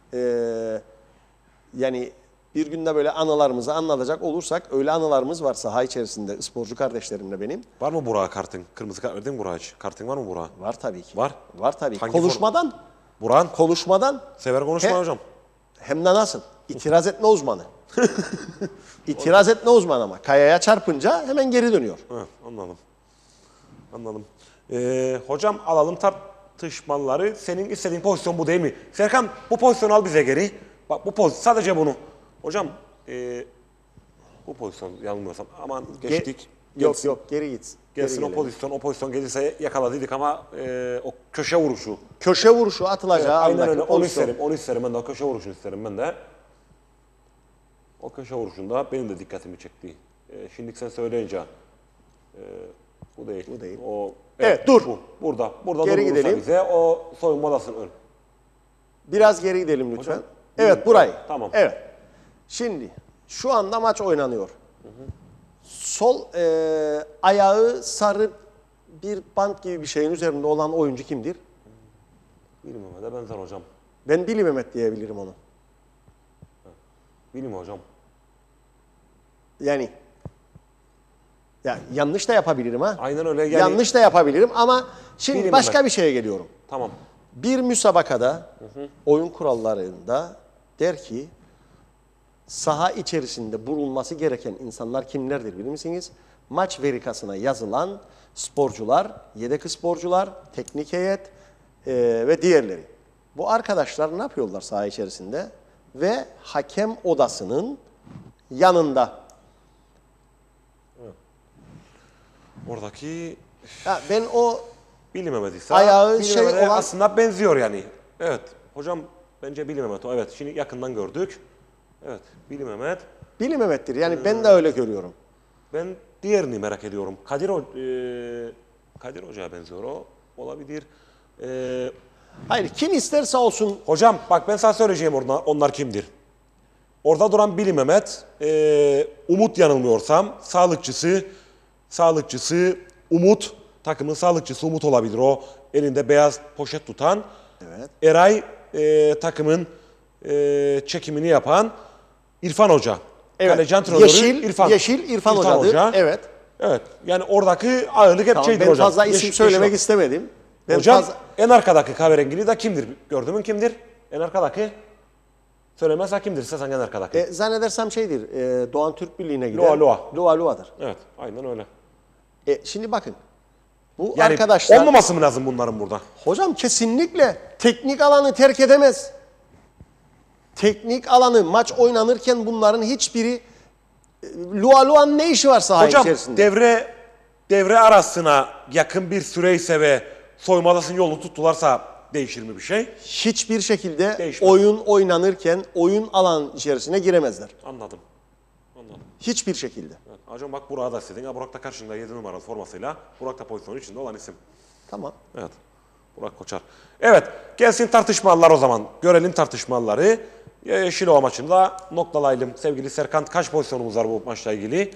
Ee, yani bir günde böyle anılarımızı anlatacak olursak öyle anılarımız var saha içerisinde sporcu kardeşlerimle benim. Var mı Burak'a kartın? Kırmızı kart verdin mi Burak'a hiç? Kartın var mı Burak'a? Var tabii ki. Var? Var tabii. Hangi Konuşmadan. Burak'ın? Konuşmadan. Sever konuşma He, hocam. Hem de nasıl? İtiraz etme uzmanı. İtiraz etme uzmanı ama. Kayaya çarpınca hemen geri dönüyor. Hı, anladım. Anladım. Ee, hocam alalım tartışmaları. Senin istediğin pozisyon bu değil mi? Serkan bu pozisyonu al bize geri. Bak bu pozisyon sadece bunu. Hocam e, bu pozisyon yanılmıyorsam aman geçtik. Ge yok yok geri git. Gelsin geri o pozisyon. O pozisyon gelirse yakaladıydık ama e, o köşe vuruşu. Köşe vuruşu atılacağı evet, aynen öyle. Onu pozisyon. isterim. Onu isterim ben de. O köşe vuruşunu isterim ben de. O köşe vuruşunda benim de dikkatimi çekti. E, şimdi sen söyleyince e, bu değil. Bu değil. O, evet, evet dur. Bu. Burada. Burada geri gidelim. Bize o soyunma odasının ön. Biraz geri gidelim lütfen. Hocam, evet burayı. Tamam. Evet. Şimdi şu anda maç oynanıyor. Hı hı. Sol e, ayağı sarı bir bant gibi bir şeyin üzerinde olan oyuncu kimdir? Bilim Mehmet'e benzer hocam. Ben Bili Mehmet diyebilirim onu. Bilim hocam. Yani ya yanlış da yapabilirim ha. Aynen öyle. Yani, yanlış da yapabilirim ama şimdi Bilim başka Mehmet. bir şeye geliyorum. Tamam. Bir müsabakada hı hı. oyun kurallarında der ki saha içerisinde bulunması gereken insanlar kimlerdir bilir misiniz? Maç verikasına yazılan sporcular, yedek sporcular, teknik heyet e, ve diğerleri. Bu arkadaşlar ne yapıyorlar saha içerisinde? Ve hakem odasının yanında. Oradaki Ya ben o Bilim Mehmet ise ayağı Bilim şey Mehmet'e olan aslında benziyor yani. Evet. Hocam bence Bilim Mehmet o. Evet. Şimdi yakından gördük. Evet. Bilim Mehmet. Bili Mehmet'tir. Yani ee, ben de öyle görüyorum. Ben diğerini merak ediyorum. Kadir, o, e, Kadir Hoca'ya benziyor o. Olabilir. E, Hayır. Kim isterse olsun. Hocam bak ben sana söyleyeceğim orada, onlar kimdir? Orada duran Bilim Mehmet, e, Umut yanılmıyorsam, sağlıkçısı, sağlıkçısı Umut, takımın sağlıkçısı Umut olabilir. O elinde beyaz poşet tutan. Evet. Eray e, takımın e, çekimini yapan İrfan Hoca. Evet. Kaleci antrenörü Yeşil, İrfan. Yeşil İrfan, İrfan Hoca'dır. Hoca. Evet. Evet. Yani oradaki ağırlık hep Tamam, şeydir ben hocam. fazla isim Yeşil- söylemek yeşil- istemedim. Ben Hocam fazla... en arkadaki kahverengili de kimdir? Gördün mü kimdir? En arkadaki? Söylemezse kimdir? İstersen en arkadaki. E, zannedersem şeydir, e, Doğan Türk Birliği'ne gider. Loa Loa. Loa Loa'dır. Evet. Aynen öyle. E, şimdi bakın, bu Yani arkadaşlar... olmaması mı lazım bunların burada? Hocam kesinlikle teknik alanı terk edemez. Teknik alanı maç oynanırken bunların hiçbiri... E, Loa Loa'nın ne işi var saha Hocam içerisinde? devre devre arasına yakın bir süreyse ve soyunma odasının yolunu tuttularsa değişir mi bir şey? Hiçbir şekilde Değişmez. oyun oynanırken oyun alan içerisine giremezler. Anladım. Anladım. Hiçbir şekilde. Evet. Hocam bak Burak'ı da istedin. Ha, Burak da karşında yedi numaralı formasıyla. Burak da pozisyonun içinde olan isim. Tamam. Evet. Burak Koçar. Evet. Gelsin tartışmalar o zaman. Görelim tartışmaları. Yeşilova maçında noktalayalım. Sevgili Serkan, kaç pozisyonumuz var bu maçla ilgili?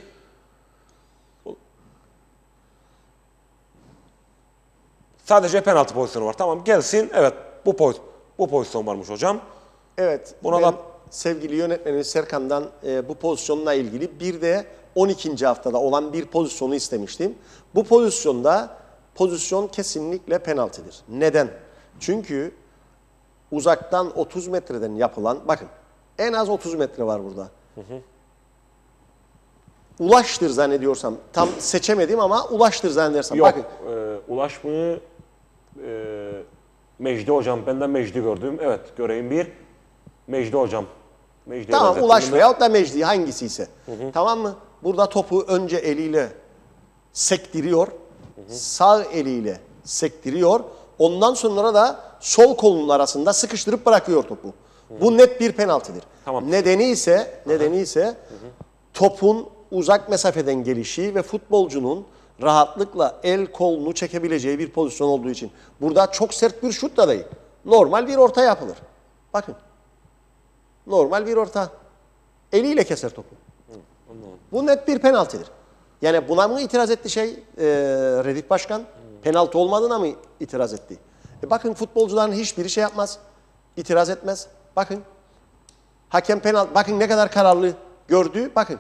Sadece penaltı pozisyonu var. Tamam gelsin. Evet bu poz bu pozisyon varmış hocam. Evet. Buna ben da- sevgili yönetmenimiz Serkan'dan e, bu pozisyonla ilgili bir de on ikinci haftada olan bir pozisyonu istemiştim. Bu pozisyonda pozisyon kesinlikle penaltıdır. Neden? Çünkü uzaktan otuz metreden yapılan, bakın en az otuz metre var burada. Hı hı. Ulaştır zannediyorsam, tam seçemedim ama ulaştır zannedersem. Yok. Bakın. E, Ulaş mı? E, Mecdi hocam. Benden Mecdi gördüm. Evet göreyim bir. Mecdi hocam. Mecdi'ye Tamam benzettim. Ulaş Ben- veyahut da Mecdi hangisi ise. Tamam mı? Burada topu önce eliyle sektiriyor. Sağ eliyle sektiriyor. Ondan sonra da sol kolunun arasında sıkıştırıp bırakıyor topu. Bu net bir penaltıdır. Tamam. Nedeni ise nedeni ise topun uzak mesafeden gelişi ve futbolcunun rahatlıkla el kolunu çekebileceği bir pozisyon olduğu için. Burada çok sert bir şut da değil. Normal bir orta yapılır. Bakın. Normal bir orta. Eliyle keser topu. Bu net bir penaltıdır. Yani buna mı itiraz etti şey e, Redif Başkan? Penaltı olmadığına mı itiraz etti? E bakın futbolcuların hiçbiri şey yapmaz. İtiraz etmez. Bakın. Hakem penaltı. Bakın ne kadar kararlı gördü. Bakın.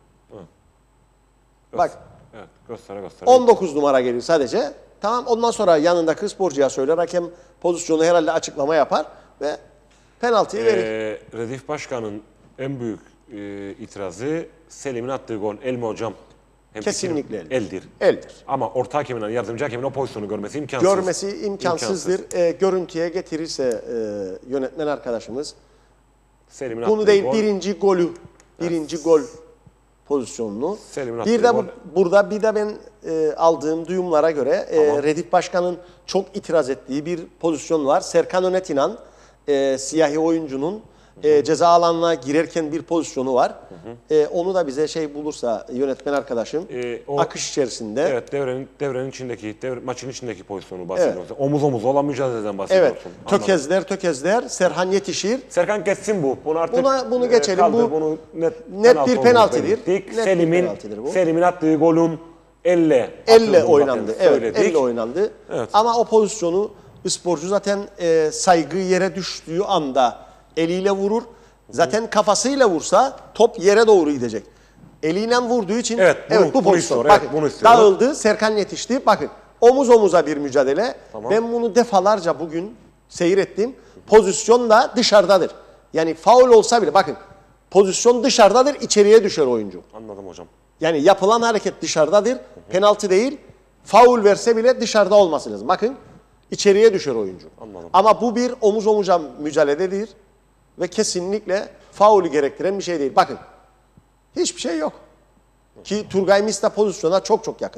Bak. Evet göstere göstere. on dokuz numara gelir sadece. Tamam ondan sonra yanındaki sporcuya söyler. Hakem pozisyonu herhalde açıklama yapar ve penaltıyı verir. Ee, Redif Başkan'ın en büyük e, itirazı Selim'in attığı gol. El mi hocam? Hem Kesinlikle fikrim, eldir. eldir. Eldir. Ama orta hakemin, yardımcı hakemin o pozisyonu görmesi imkansız. Görmesi imkansızdır. E, görüntüye getirirse e, yönetmen arkadaşımız Selim'in bunu attığı değil gol. birinci golü, birinci gol pozisyonunu. Selim'in attığı Bir de bu, gol. burada bir de ben e, aldığım duyumlara göre e, Tamam. Redif Başkan'ın çok itiraz ettiği bir pozisyon var. Serkan Önetinan e, siyahi oyuncunun e, ceza alanına girerken bir pozisyonu var. E, onu da bize şey bulursa yönetmen arkadaşım E, o- akış içerisinde. Evet devrenin devrenin içindeki, devre, maçın içindeki pozisyonu bahsediyorsun. Omuz omuza olan mücadeleden Evet. bahsediyorsun. Anladım. Tökezler tökezler Serhan yetişir. Serkan geçsin bu. Bunu artık Buna- bunu e, geçelim. kaldır. Bu Bunu net, net bir olduğunu penaltıdır. belirttik. Net bir Selim'in penaltıdır bu. Selim'in attığı golün elle Elle atıldığını oynandı. zaten Evet, söyledik. elle oynandı. Evet. Ama o pozisyonu sporcu zaten e, saygı yere düştüğü anda eliyle vurur. Zaten kafasıyla vursa top yere doğru gidecek. Eliyle vurduğu için Evet, bunu- evet bu bunu pozisyon. istiyor, evet, Bakın, bunu istiyor. dağıldı, Serkan yetişti. Bakın omuz omuza bir mücadele. Tamam. Ben bunu defalarca bugün seyrettim. Pozisyon da dışarıdadır. Yani faul olsa bile bakın pozisyon dışarıdadır, içeriye düşer oyuncu. Anladım hocam. Yani yapılan hareket dışarıdadır. Penaltı değil. Faul verse bile dışarıda olması lazım. Bakın içeriye düşer oyuncu. Anladım. Ama bu bir omuz omuza mücadeledir. Ve kesinlikle faulü gerektiren bir şey değil. Bakın hiçbir şey yok. Ki Turgay Mista pozisyona çok çok yakın.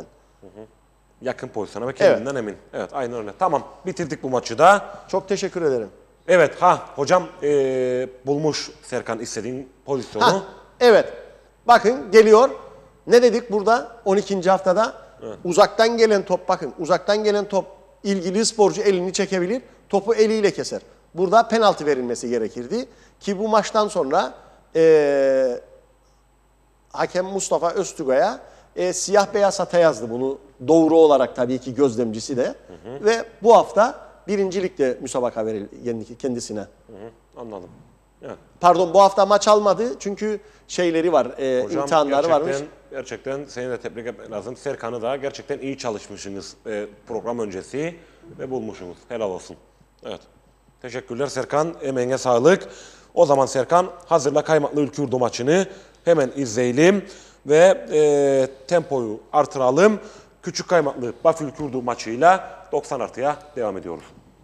Yakın pozisyona ve kendinden emin. Evet aynen öyle. Tamam bitirdik bu maçı da. Çok teşekkür ederim. Evet ha hocam eee, bulmuş Serkan istediğin pozisyonu. Ha, evet. Bakın geliyor. Ne dedik burada on ikinci haftada? Uzaktan gelen top bakın. Uzaktan gelen top ilgili sporcu elini çekebilir. Topu eliyle keser. Burada penaltı verilmesi gerekirdi. Ki bu maçtan sonra eee hakem Mustafa Öztugay'a e, siyah beyaz hata yazdı bunu. Doğru olarak tabii ki gözlemcisi de. Hı hı. Ve bu hafta birincilikte müsabaka verildi kendisine. Hı hı, anladım. Yani. Pardon, bu hafta maç almadı çünkü şeyleri var, e, Hocam, imtihanları gerçekten, varmış. Gerçekten seni de tebrik etmek lazım. Serkan'ı da gerçekten iyi çalışmışsınız e, program öncesi ve bulmuşsunuz. Helal olsun. Evet. Teşekkürler Serkan. Emeğine sağlık. O zaman Serkan hazırla Kaymaklı Ülkürdü maçını. Hemen izleyelim ve e, tempoyu artıralım. Küçük Kaymaklı Bafü Ülkürdü maçıyla doksan artıya devam ediyoruz.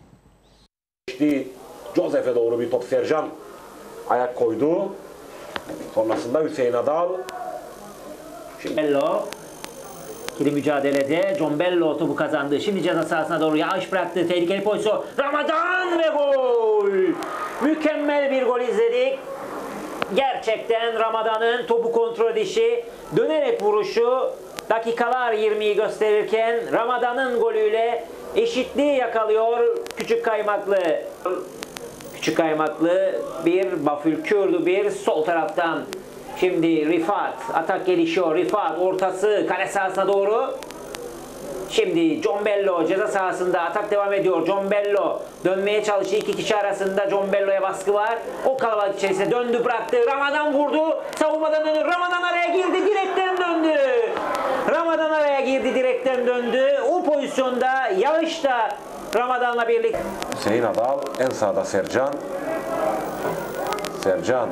Josef'e doğru bir top Sercan ayak koydu. Sonrasında Hüseyin Adal. Şimdi... Bello. İkili mücadelede John Bello topu kazandı. Şimdi ceza sahasına doğru yağış bıraktı. Tehlikeli pozisyon. Ramadan ve gol. Mükemmel bir gol izledik. Gerçekten Ramadan'ın topu kontrol edişi, dönerek vuruşu dakikalar yirmiyi gösterirken Ramadan'ın golüyle eşitliği yakalıyor Küçük Kaymaklı. Küçük Kaymaklı bir, Bafü Ülkürdü bir, sol taraftan. Şimdi Rifat, atak gelişiyor. Rifat ortası kale sahasına doğru. Şimdi John Bello ceza sahasında atak devam ediyor. John Bello dönmeye çalıştı. İki kişi arasında John Bello'ya baskı var. O kalabalık içerisinde döndü, bıraktı. Ramadan vurdu. Savunmadan döndü. Ramadan araya girdi. Direkten döndü. Ramadan araya girdi. Direkten döndü. O pozisyonda Yağış da Ramadan'la birlikte. Hüseyin Adal en sağda Sercan. Sercan.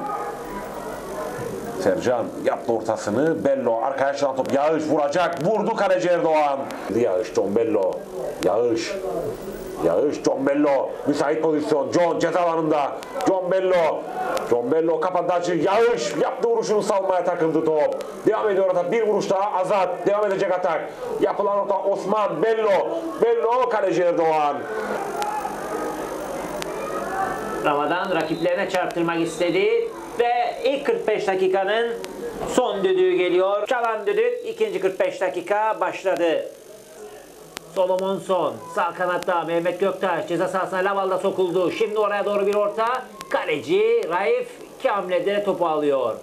Sercan yaptı ortasını. Bello arkaya açılan top. Yağış vuracak. Vurdu kaleci Erdoğan. Yağış, John Bello. Yağış. Yağış, John Bello. Müsait pozisyon. John ceza alanında. John Bello. John Bello kapattı açı. Yağış yaptı vuruşunu, savunmaya takıldı top. Devam ediyor atak. Bir vuruş daha. Azat. Devam edecek atak. Yapılan orta Osman. Bello. Bello kaleci Erdoğan. Ramadan rakiplerine çarptırmak istedi. Ve ilk kırk beş dakikanın son düdüğü geliyor. Çalan düdük ikinci kırk beş dakika başladı. Solomonson sağ kanatta, Mehmet Göktaş ceza sahasına Laval'da sokuldu. Şimdi oraya doğru bir orta. Kaleci Raif iki hamlede topu alıyor.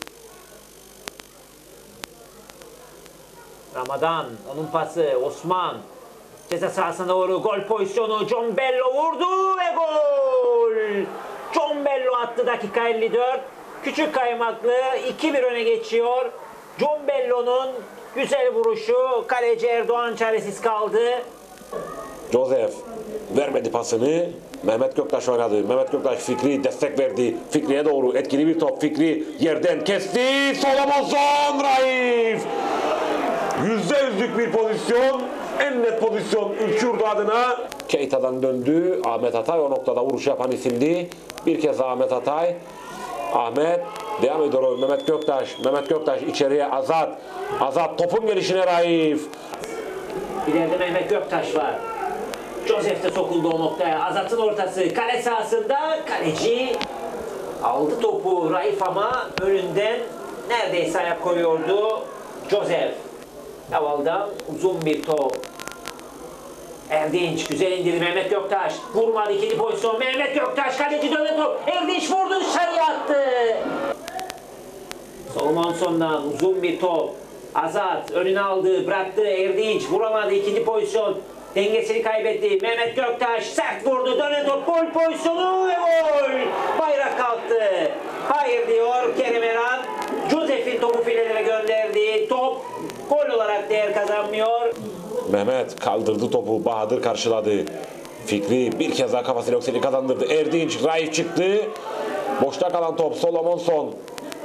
Ramadan, onun pası Osman. Ceza sahasına doğru gol pozisyonu. John Bello vurdu ve gol! John Bello attı dakika elli dört. Küçük Kaymaklı iki bir öne geçiyor. John Bello'nun güzel vuruşu. Kaleci Erdoğan çaresiz kaldı. Josef vermedi pasını. Mehmet Göktaş oynadı. Mehmet Göktaş Fikri destek verdi. Fikri'ye doğru etkili bir top. Fikri yerden kesti. Solomonson Raif. Yüzde yüzlük bir pozisyon. En net pozisyon Ülkürdü adına. Keita'dan döndü. Ahmet Atay o noktada vuruş yapan isimdi. Bir kez Ahmet Atay. Ahmet devam ediyor. Mehmet Göktaş. Mehmet Göktaş içeriye Azat. Azat topun gelişine Raif. İleride Mehmet Göktaş var. Josef de sokuldu o noktaya. Azat'ın ortası kale sahasında. Kaleci aldı topu Raif ama önünden neredeyse ayak koyuyordu Josef. Laval'dan uzun bir top. Erdinç güzel indirdi Mehmet Göktaş. Vurmadı, ikinci pozisyon. Mehmet Göktaş kaleci dönen top. Erdinç vurdu, dışarıya attı. Solmonson'dan uzun bir top. Azat önüne aldı, bıraktı. Erdinç vuramadı, ikinci pozisyon. Dengesini kaybetti. Mehmet Göktaş sert vurdu. Dönen top, gol pozisyonu ve gol. Bayrak kalktı. Hayır diyor Kerem Eren. Josef'in topu filelere gönderdi. Top gol olarak değer kazanmıyor. Mehmet kaldırdı topu. Bahadır karşıladı. Fikri bir kez daha kafasıyla yükselip kazandırdı. Erdinç, Raif çıktı. Boşta kalan top Solomonson.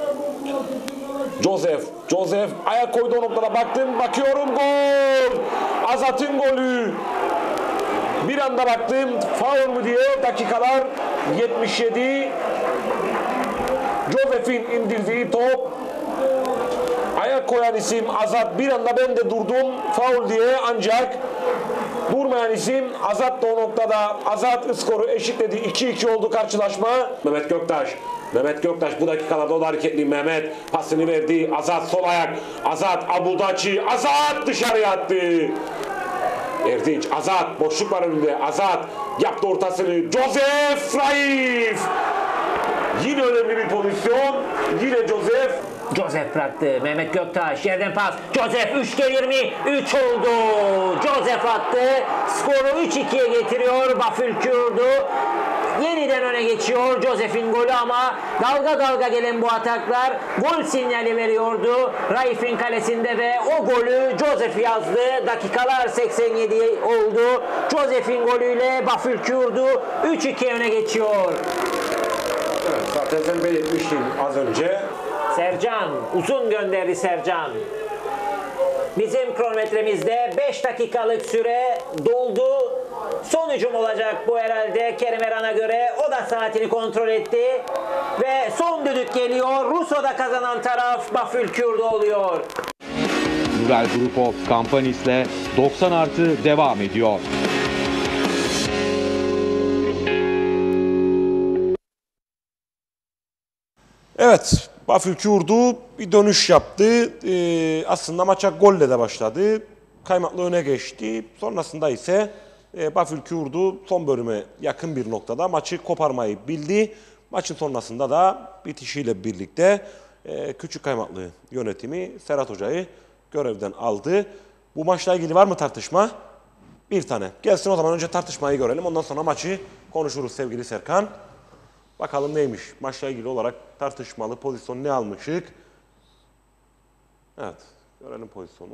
Josef, Josef ayak koydu o noktada. Baktım, bakıyorum gol. Azat'ın golü. Bir anda baktım faul mu diye. Dakikalar yetmiş yedi. Josef'in indirdiği top. Ayak koyan isim Azat. Bir anda ben de durdum faul diye, ancak durmayan isim Azat da o noktada. Azat skoru eşitledi. iki iki oldu karşılaşma. Mehmet Göktaş. Mehmet Göktaş bu dakikalarda o da hareketli. Mehmet pasını verdi. Azat sol ayak. Azat Abuldaçi. Azat dışarıya attı. Erdinç, Azat boşluk var önünde. Azat yaptı ortasını. Josef Raif. Yine önemli bir pozisyon. Yine Josef. Joseph bıraktı. Mehmet Göktaş yerden pas. Joseph üç gelir mi? üç oldu. Joseph attı. Skoru üç ikiye getiriyor. Bafülkürdü. Yeniden öne geçiyor Joseph'in golü ama dalga dalga gelen bu ataklar gol sinyali veriyordu. Raif'in kalesinde ve o golü Joseph yazdı. Dakikalar seksen yedi oldu. Joseph'in golüyle Bafülkürdü üç iki öne geçiyor. Evet, zaten sen belirtmiştin az önce. Sercan, uzun gönderdi Sercan. Bizim kronometremizde beş dakikalık süre doldu. Son hücum olacak bu herhalde Kerim Eran'a göre. O da saatini kontrol etti. Ve son düdük geliyor. Ruso'da kazanan taraf Bafülkürdü oluyor. Nurel Group of Companies'le doksan artı devam ediyor. Evet, Bafülkürdü bir dönüş yaptı. Ee, aslında maça golle de başladı. Kaymaklı öne geçti. Sonrasında ise e, Bafülkürdü son bölüme yakın bir noktada maçı koparmayı bildi. Maçın sonrasında da bitişiyle birlikte e, Küçük Kaymaklı yönetimi Serhat Hoca'yı görevden aldı. Bu maçla ilgili var mı tartışma? Bir tane. Gelsin o zaman önce tartışmayı görelim. Ondan sonra maçı konuşuruz sevgili Serkan. Bakalım neymiş? Maçla ilgili olarak tartışmalı pozisyon ne almışık? Evet. Görelim pozisyonu.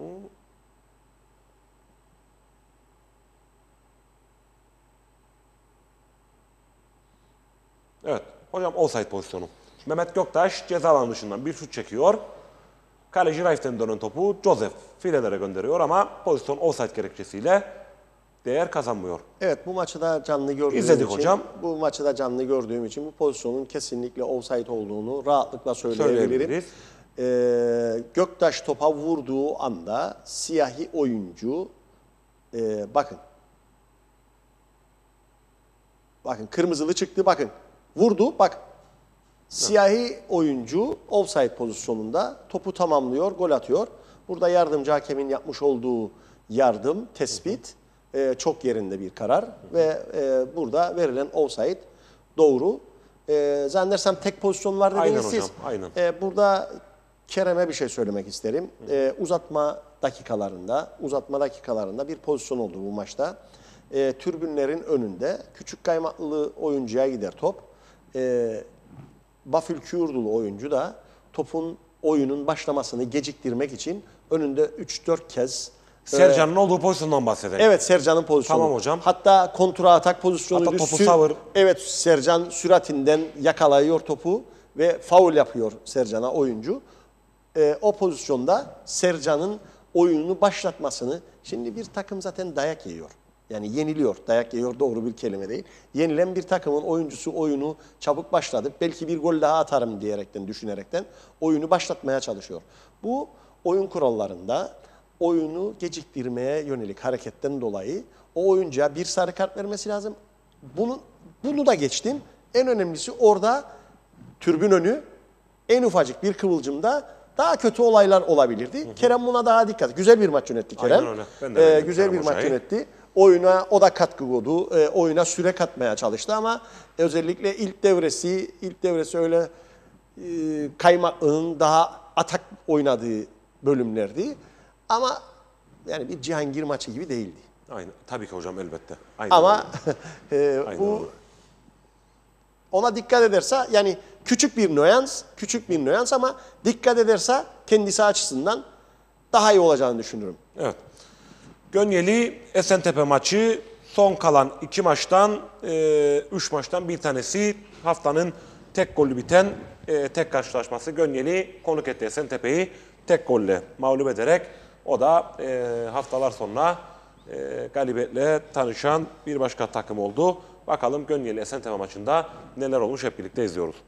Evet. Hocam offside pozisyonu. Mehmet Göktaş ceza alanı dışından bir şut çekiyor. Kaleci Raif'ten dönen topu Joseph filelere gönderiyor ama pozisyon offside gerekçesiyle değer kazanmıyor. Evet, bu maçı da canlı gördüğüm İzledik için, hocam. bu maçı da canlı gördüğüm için bu pozisyonun kesinlikle offside olduğunu rahatlıkla söyleyebilirim. Ee, Göktaş topa vurduğu anda siyahi oyuncu e, bakın. Bakın kırmızılı çıktı bakın. Vurdu bak. Siyahi oyuncu offside pozisyonunda topu tamamlıyor, gol atıyor. Burada yardımcı hakemin yapmış olduğu yardım, tespit e, çok yerinde bir karar ve e, burada verilen offside doğru. E, zannedersem tek pozisyon var dediniz Aynen siz. hocam, aynen. E, burada Kerem'e bir şey söylemek isterim. E, uzatma dakikalarında, uzatma dakikalarında bir pozisyon oldu bu maçta. E, tribünlerin önünde küçük kaymaklı oyuncuya gider top. E, Bafülkürdülü oyuncu da topun oyunun başlamasını geciktirmek için önünde üç dört kez Sercan'ın e, olduğu pozisyondan bahsedelim. Evet, Sercan'ın pozisyonu. Tamam hocam. Hatta kontra atak pozisyonuydu. Hatta topu Sür- savur. Evet, Sercan süratinden yakalıyor topu ve faul yapıyor Sercan'a oyuncu. E, o pozisyonda Sercan'ın oyununu başlatmasını, şimdi bir takım zaten dayak yiyor. Yani yeniliyor. Dayak yiyor doğru bir kelime değil. Yenilen bir takımın oyuncusu oyunu çabuk başladı. Belki bir gol daha atarım diyerekten, düşünerekten oyunu başlatmaya çalışıyor. Bu oyun kurallarında oyunu geciktirmeye yönelik hareketten dolayı o oyuncuya bir sarı kart vermesi lazım. Bunu, bunu da geçtim. En önemlisi orada tribün önü en ufacık bir kıvılcımda daha kötü olaylar olabilirdi. Hı hı. Kerem buna daha dikkat. Güzel bir maç yönetti Kerem. Aynen öyle. Ben de ee, güzel bir maç yönetti. Oyuna o da katkı koydu. E, oyuna süre katmaya çalıştı ama özellikle ilk devresi, ilk devresi öyle e, kaymaklığın daha atak oynadığı bölümlerdi. Ama yani bir Cihangir maçı gibi değildi. Aynen. Tabii ki hocam elbette. Aynen ama e, Aynen bu öyle. ona dikkat ederse yani küçük bir nüans, küçük bir nüans ama dikkat ederse kendisi açısından daha iyi olacağını düşünüyorum. Evet. Gönyeli Esentepe maçı son kalan iki maçtan, e, üç maçtan bir tanesi haftanın tek gollü biten e, tek karşılaşması. Gönyeli konuk etti Esentepe'yi tek golle mağlup ederek o da e, haftalar sonra e, galibiyetle tanışan bir başka takım oldu. Bakalım Gönyeli Esentepe maçında neler olmuş hep birlikte izliyoruz.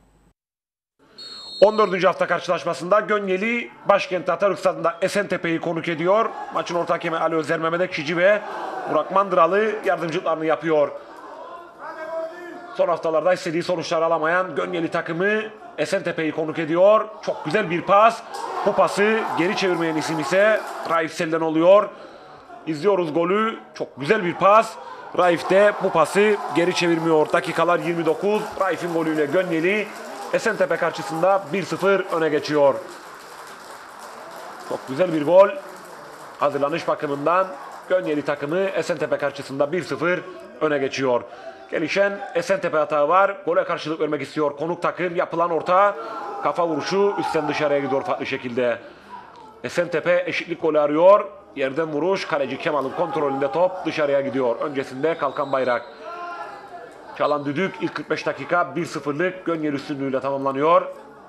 on dördüncü hafta karşılaşmasında Gönyeli başkent Atatürk Stadı'nda Esentepe'yi konuk ediyor. Maçın orta hakemi Ali Özer, Mehmet Ekşici ve Burak Mandıralı yardımcılıklarını yapıyor. Son haftalarda istediği sonuçlar alamayan Gönyeli takımı Esentepe'yi konuk ediyor. Çok güzel bir pas. Bu pası geri çevirmeyen isim ise Raif Sel'den oluyor. İzliyoruz golü. Çok güzel bir pas. Raif de bu pası geri çevirmiyor. Dakikalar yirmi dokuz. Raif'in golüyle Gönyeli Esentepe karşısında bir sıfır öne geçiyor. Çok güzel bir gol. Hazırlanış bakımından Gönyeli takımı Esentepe karşısında bir sıfır öne geçiyor. Gelişen Esentepe hata var. Gole karşılık vermek istiyor konuk takım. Yapılan orta, kafa vuruşu üstten dışarıya gidiyor farklı şekilde. Esentepe eşitlik golü arıyor. Yerden vuruş, kaleci Kemal'ın kontrolünde top dışarıya gidiyor. Öncesinde kalkan bayrak. Çalan düdük ilk kırk beş dakika bir sıfırlık Gönyeli üstünlüğüyle tamamlanıyor.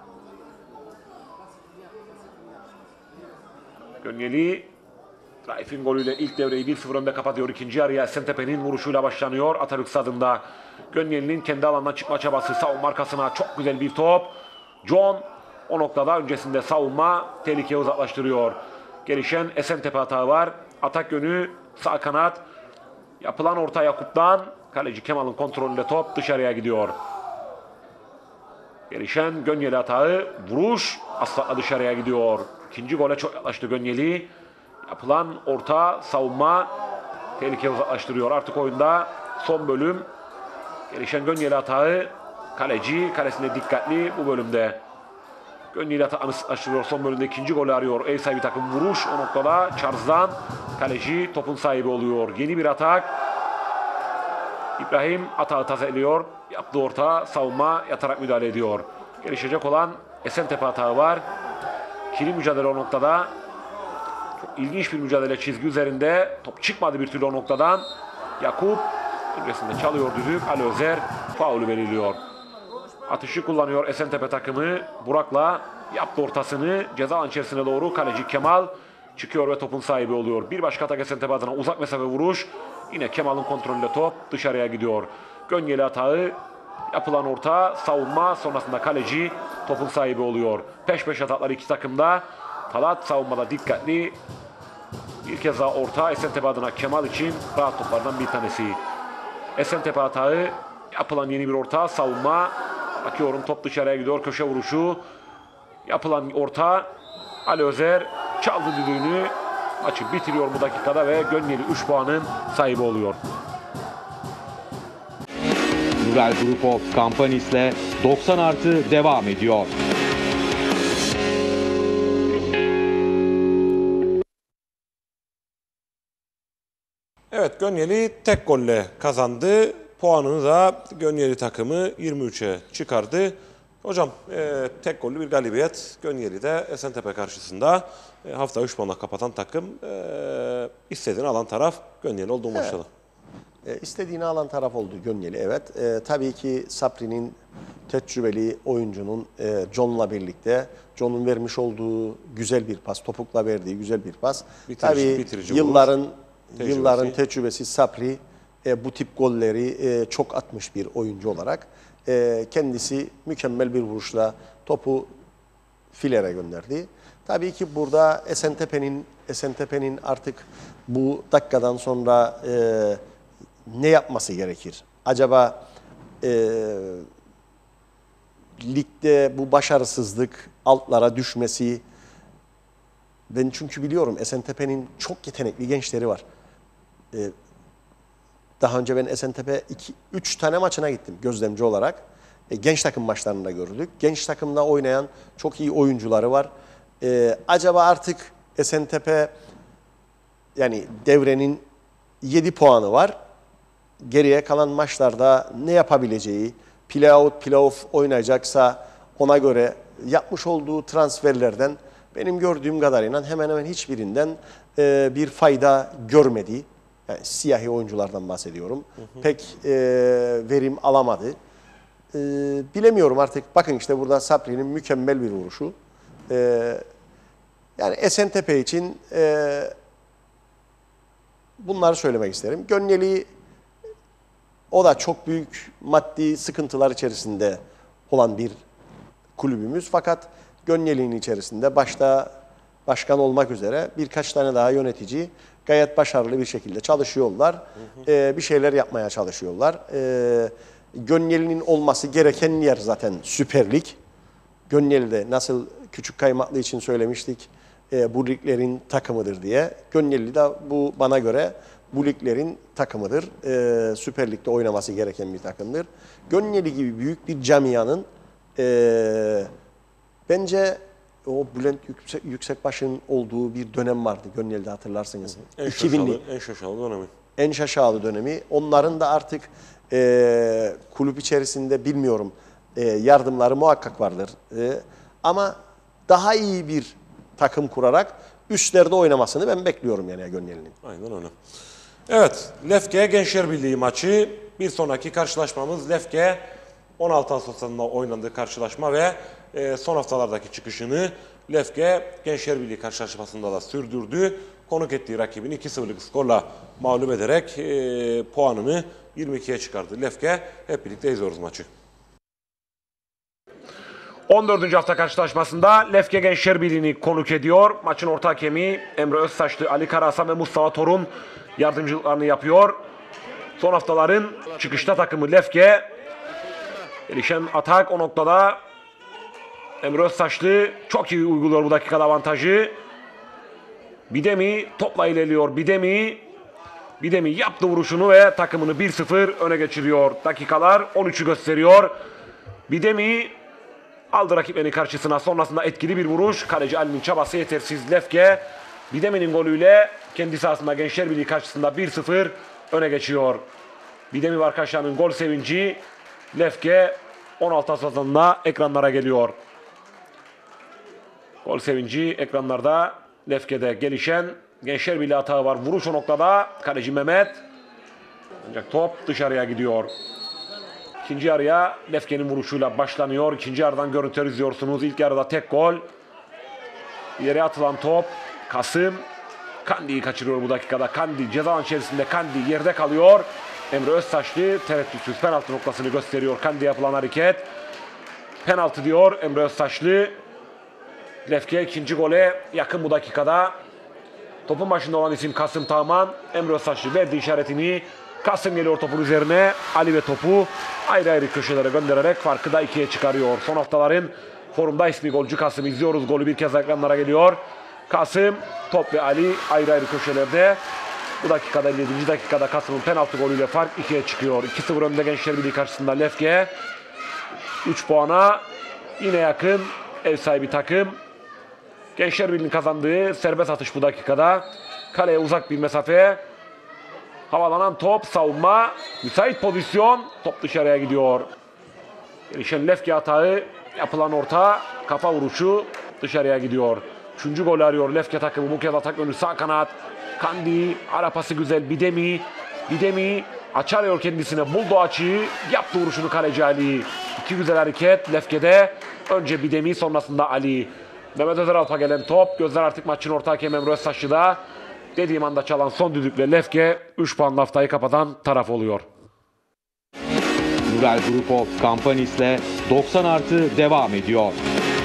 Gönyeli Raif'in golüyle ilk devreyi bir sıfır önde kapatıyor. İkinci yarıya Esentepe'nin vuruşuyla başlanıyor. Atatürk stadında Gönyeli'nin kendi alanına çıkma çabası, savunma arkasına çok güzel bir top. John o noktada öncesinde savunma tehlikeyi uzaklaştırıyor. Gelişen Esentepe hata var. Atak yönü sağ kanat. Yapılan orta Yakup'tan. Kaleci Kemal'ın kontrolünde top dışarıya gidiyor. Gelişen Gönyeli hatağı. Vuruş asla dışarıya gidiyor. İkinci gole çok yaklaştı Gönyeli. Yapılan orta savunma tehlikeyi uzaklaştırıyor. Artık oyunda son bölüm. Gelişen Gönyeli hatağı. Kaleci kalesinde dikkatli bu bölümde. Gönyeli hatağını sıklaştırıyor. Son bölümde ikinci golü arıyor. Ev sahibi takım vuruş o noktada. Charles'dan kaleci topun sahibi oluyor. Yeni bir atak. İbrahim hatağı tazeliyor. Yaptığı orta savunma yatarak müdahale ediyor. Gelişecek olan Esentepe hatağı var. İkili mücadele o noktada. Çok ilginç bir mücadele çizgi üzerinde. Top çıkmadı bir türlü o noktadan. Yakup öncesinde çalıyor düdük. Ali Özer faulü belirliyor. Atışı kullanıyor Esentepe takımı. Burak'la yaptı ortasını. Ceza alan içerisine doğru kaleci Kemal çıkıyor ve topun sahibi oluyor. Bir başka atak Esentepe adına uzak mesafe vuruş. Yine Kemal'ın kontrolünde top dışarıya gidiyor. Gönyeli hatağı. Yapılan orta savunma sonrasında kaleci topun sahibi oluyor. Peş peşe atakları iki takımda. Talat savunmada dikkatli. Bir kez daha orta Esentepe adına Kemal için rahat toplardan bir tanesi. Esentepe hatağı. Yapılan yeni bir orta savunma. Bakıyorum top dışarıya gidiyor. Köşe vuruşu. Yapılan orta. Ali Özer çaldı düdüğünü. Maçı bitiriyor bu dakikada ve Gönyeli üç puanın sahibi oluyor. Rural Group of Companies'le doksan artı devam ediyor. Evet, Gönyeli tek golle kazandı. Puanını da Gönyeli takımı yirmi üçe çıkardı. Hocam e, tek gollü bir galibiyet Gönyeli'de Esentepe karşısında e, hafta üç puanla kapatan takım e, istediğini alan taraf Gönyeli oldu Evet. maçta. E, istediğini alan taraf oldu Gönyeli, evet. E, tabii ki Sapri'nin tecrübeli oyuncunun e, John'la birlikte, John'un vermiş olduğu güzel bir pas, topukla verdiği güzel bir pas. Bitirici- tabii bitirici yılların vuruş, tecrübesi. yılların tecrübesi Sapri e, bu tip golleri e, çok atmış bir oyuncu olarak e, kendisi mükemmel bir vuruşla topu filere gönderdi. Tabii ki burada Esentepe'nin Esentepe'nin artık bu dakikadan sonra e, ne yapması gerekir? Acaba e, ligde bu başarısızlık, altlara düşmesi, ben çünkü biliyorum Esentepe'nin çok yetenekli gençleri var. E, daha önce ben Esentepe iki üç tane maçına gittim gözlemci olarak. E, genç takım maçlarında gördük. Genç takımda oynayan çok iyi oyuncuları var. E, acaba artık Esentepe, yani devrenin yedi puanı var. Geriye kalan maçlarda ne yapabileceği, play-out, play-off oynayacaksa ona göre yapmış olduğu transferlerden benim gördüğüm kadarıyla hemen hemen hiçbirinden e, bir fayda görmedi. Yani siyahi oyunculardan bahsediyorum. Hı hı. Pek e, verim alamadı. E, bilemiyorum artık. Bakın işte burada Sapri'nin mükemmel bir vuruşu. E, yani Esentepe için e, bunları söylemek isterim. Gönyeli, o da çok büyük maddi sıkıntılar içerisinde olan bir kulübümüz. Fakat Gönyeli'nin içerisinde başta başkan olmak üzere birkaç tane daha yönetici gayet başarılı bir şekilde çalışıyorlar. Hı hı. Ee, bir şeyler yapmaya çalışıyorlar. Ee, Gönyeli'nin olması gereken yer zaten Süper Lig. Gönyeli'de nasıl Küçük Kaymaklı için söylemiştik, e, bu liglerin takımıdır diye. Gönyeli de bu bana göre bu liglerin takımıdır. E, Süper Lig'de oynaması gereken bir takımdır. Gönyeli gibi büyük bir camianın Ee, bence o Bülent Yüksek, Yüksekbaş'ın olduğu bir dönem vardı Gönyeli'de, hatırlarsınız. En iki binli. şaşalı, en şaşalı dönemi. En şaşalı dönemi. Onların da artık e, kulüp içerisinde bilmiyorum e, yardımları muhakkak vardır. E, ama daha iyi bir takım kurarak üstlerde oynamasını ben bekliyorum yani Gönyeli'nin. Aynen öyle. Evet, Lefke Gençler Birliği maçı. Bir sonraki karşılaşmamız Lefke on altı Ağustos'ta oynandığı karşılaşma ve e, son haftalardaki çıkışını Lefke Gençler Birliği karşılaşmasında da sürdürdü. Konuk ettiği rakibini iki sıfırlık skorla mağlup ederek e, puanını yirmi ikiye çıkardı Lefke. Hep birlikte izliyoruz maçı. on dördüncü hafta karşılaşmasında Lefke Gençler Birliği'ni konuk ediyor. Maçın orta hakemi Emre Özsaçlı, Ali Karahasan ve Mustafa Torun yardımcılıklarını yapıyor. Son haftaların çıkışta takımı Lefke. Gelişen atak o noktada Emre Özsaçlı çok iyi uyguluyor bu dakikada avantajı. Bidemi topla ilerliyor. Bidemi Bidemi yaptı vuruşunu ve takımını bir sıfır öne geçiriyor. Dakikalar on üçü gösteriyor. Bidemi aldı rakiplerini karşısına. Sonrasında etkili bir vuruş. Kaleci Ali'nin çabası yetersiz. Lefke Bidemi'nin golüyle kendi sahasında Gençler Birliği karşısında bir sıfır öne geçiyor. Bidemi ve arkadaşlarının gol sevinci Lefke on altı Ağustos'ta ekranlara geliyor. Gol sevinci ekranlarda Lefke'de gelişen Gençler Birliği atağı var. Vuruş o noktada. Kaleci Mehmet. Ancak top dışarıya gidiyor. İkinci yarıya Lefke'nin vuruşuyla başlanıyor. İkinci yarıdan görüntüler izliyorsunuz. İlk yarıda tek gol. İleriye atılan top. Kasım. Kandi'yi kaçırıyor bu dakikada. Kandi ceza alanı içerisinde. Kandi yerde kalıyor. Emre Özsaçlı tereddütsüz penaltı noktasını gösteriyor. Kandi'ye yapılan hareket. Penaltı diyor Emre Özsaçlı. Lefke ikinci gole yakın bu dakikada. Topun başında olan isim Kasım Tağman. Emre Özsaçlı verdi işaretini. Kasım geliyor topun üzerine. Ali ve topu ayrı ayrı köşelere göndererek farkı da ikiye çıkarıyor. Son haftaların formda ismi golcü Kasım. İzliyoruz, golü bir kez ekranlara geliyor. Kasım, top ve Ali ayrı ayrı köşelerde. Bu dakikada elli yedinci dakikada Kasım'ın penaltı golüyle fark ikiye çıkıyor. iki sıfır önde Gençler Birliği karşısında Lefke. üç puana yine yakın ev sahibi takım. Gençler Birliği'nin kazandığı serbest atış bu dakikada. Kaleye uzak bir mesafe. Havalanan top, savunma, müsait pozisyon, top dışarıya gidiyor. Gelişen Lefke hatağı, yapılan orta, kafa vuruşu dışarıya gidiyor. Üçüncü golü arıyor Lefke takımı. Bu kez atak önü sağ kanat. Kandi, ara pası güzel. Bidemi, Bidemi açarıyor kendisine. Buldu açıyı, yaptı vuruşunu kaleci Ali. İki güzel hareket Lefke'de. Önce Bidemi, sonrasında Ali. Mehmet Özeralp'a gelen top. Gözler artık maçın orta hakemi Emre Özsaçlı'da. Dediğim anda çalan son düdükle Lefke üç puanla haftayı kapatan taraf oluyor. Nurel Group of Companies'le doksan artı devam ediyor.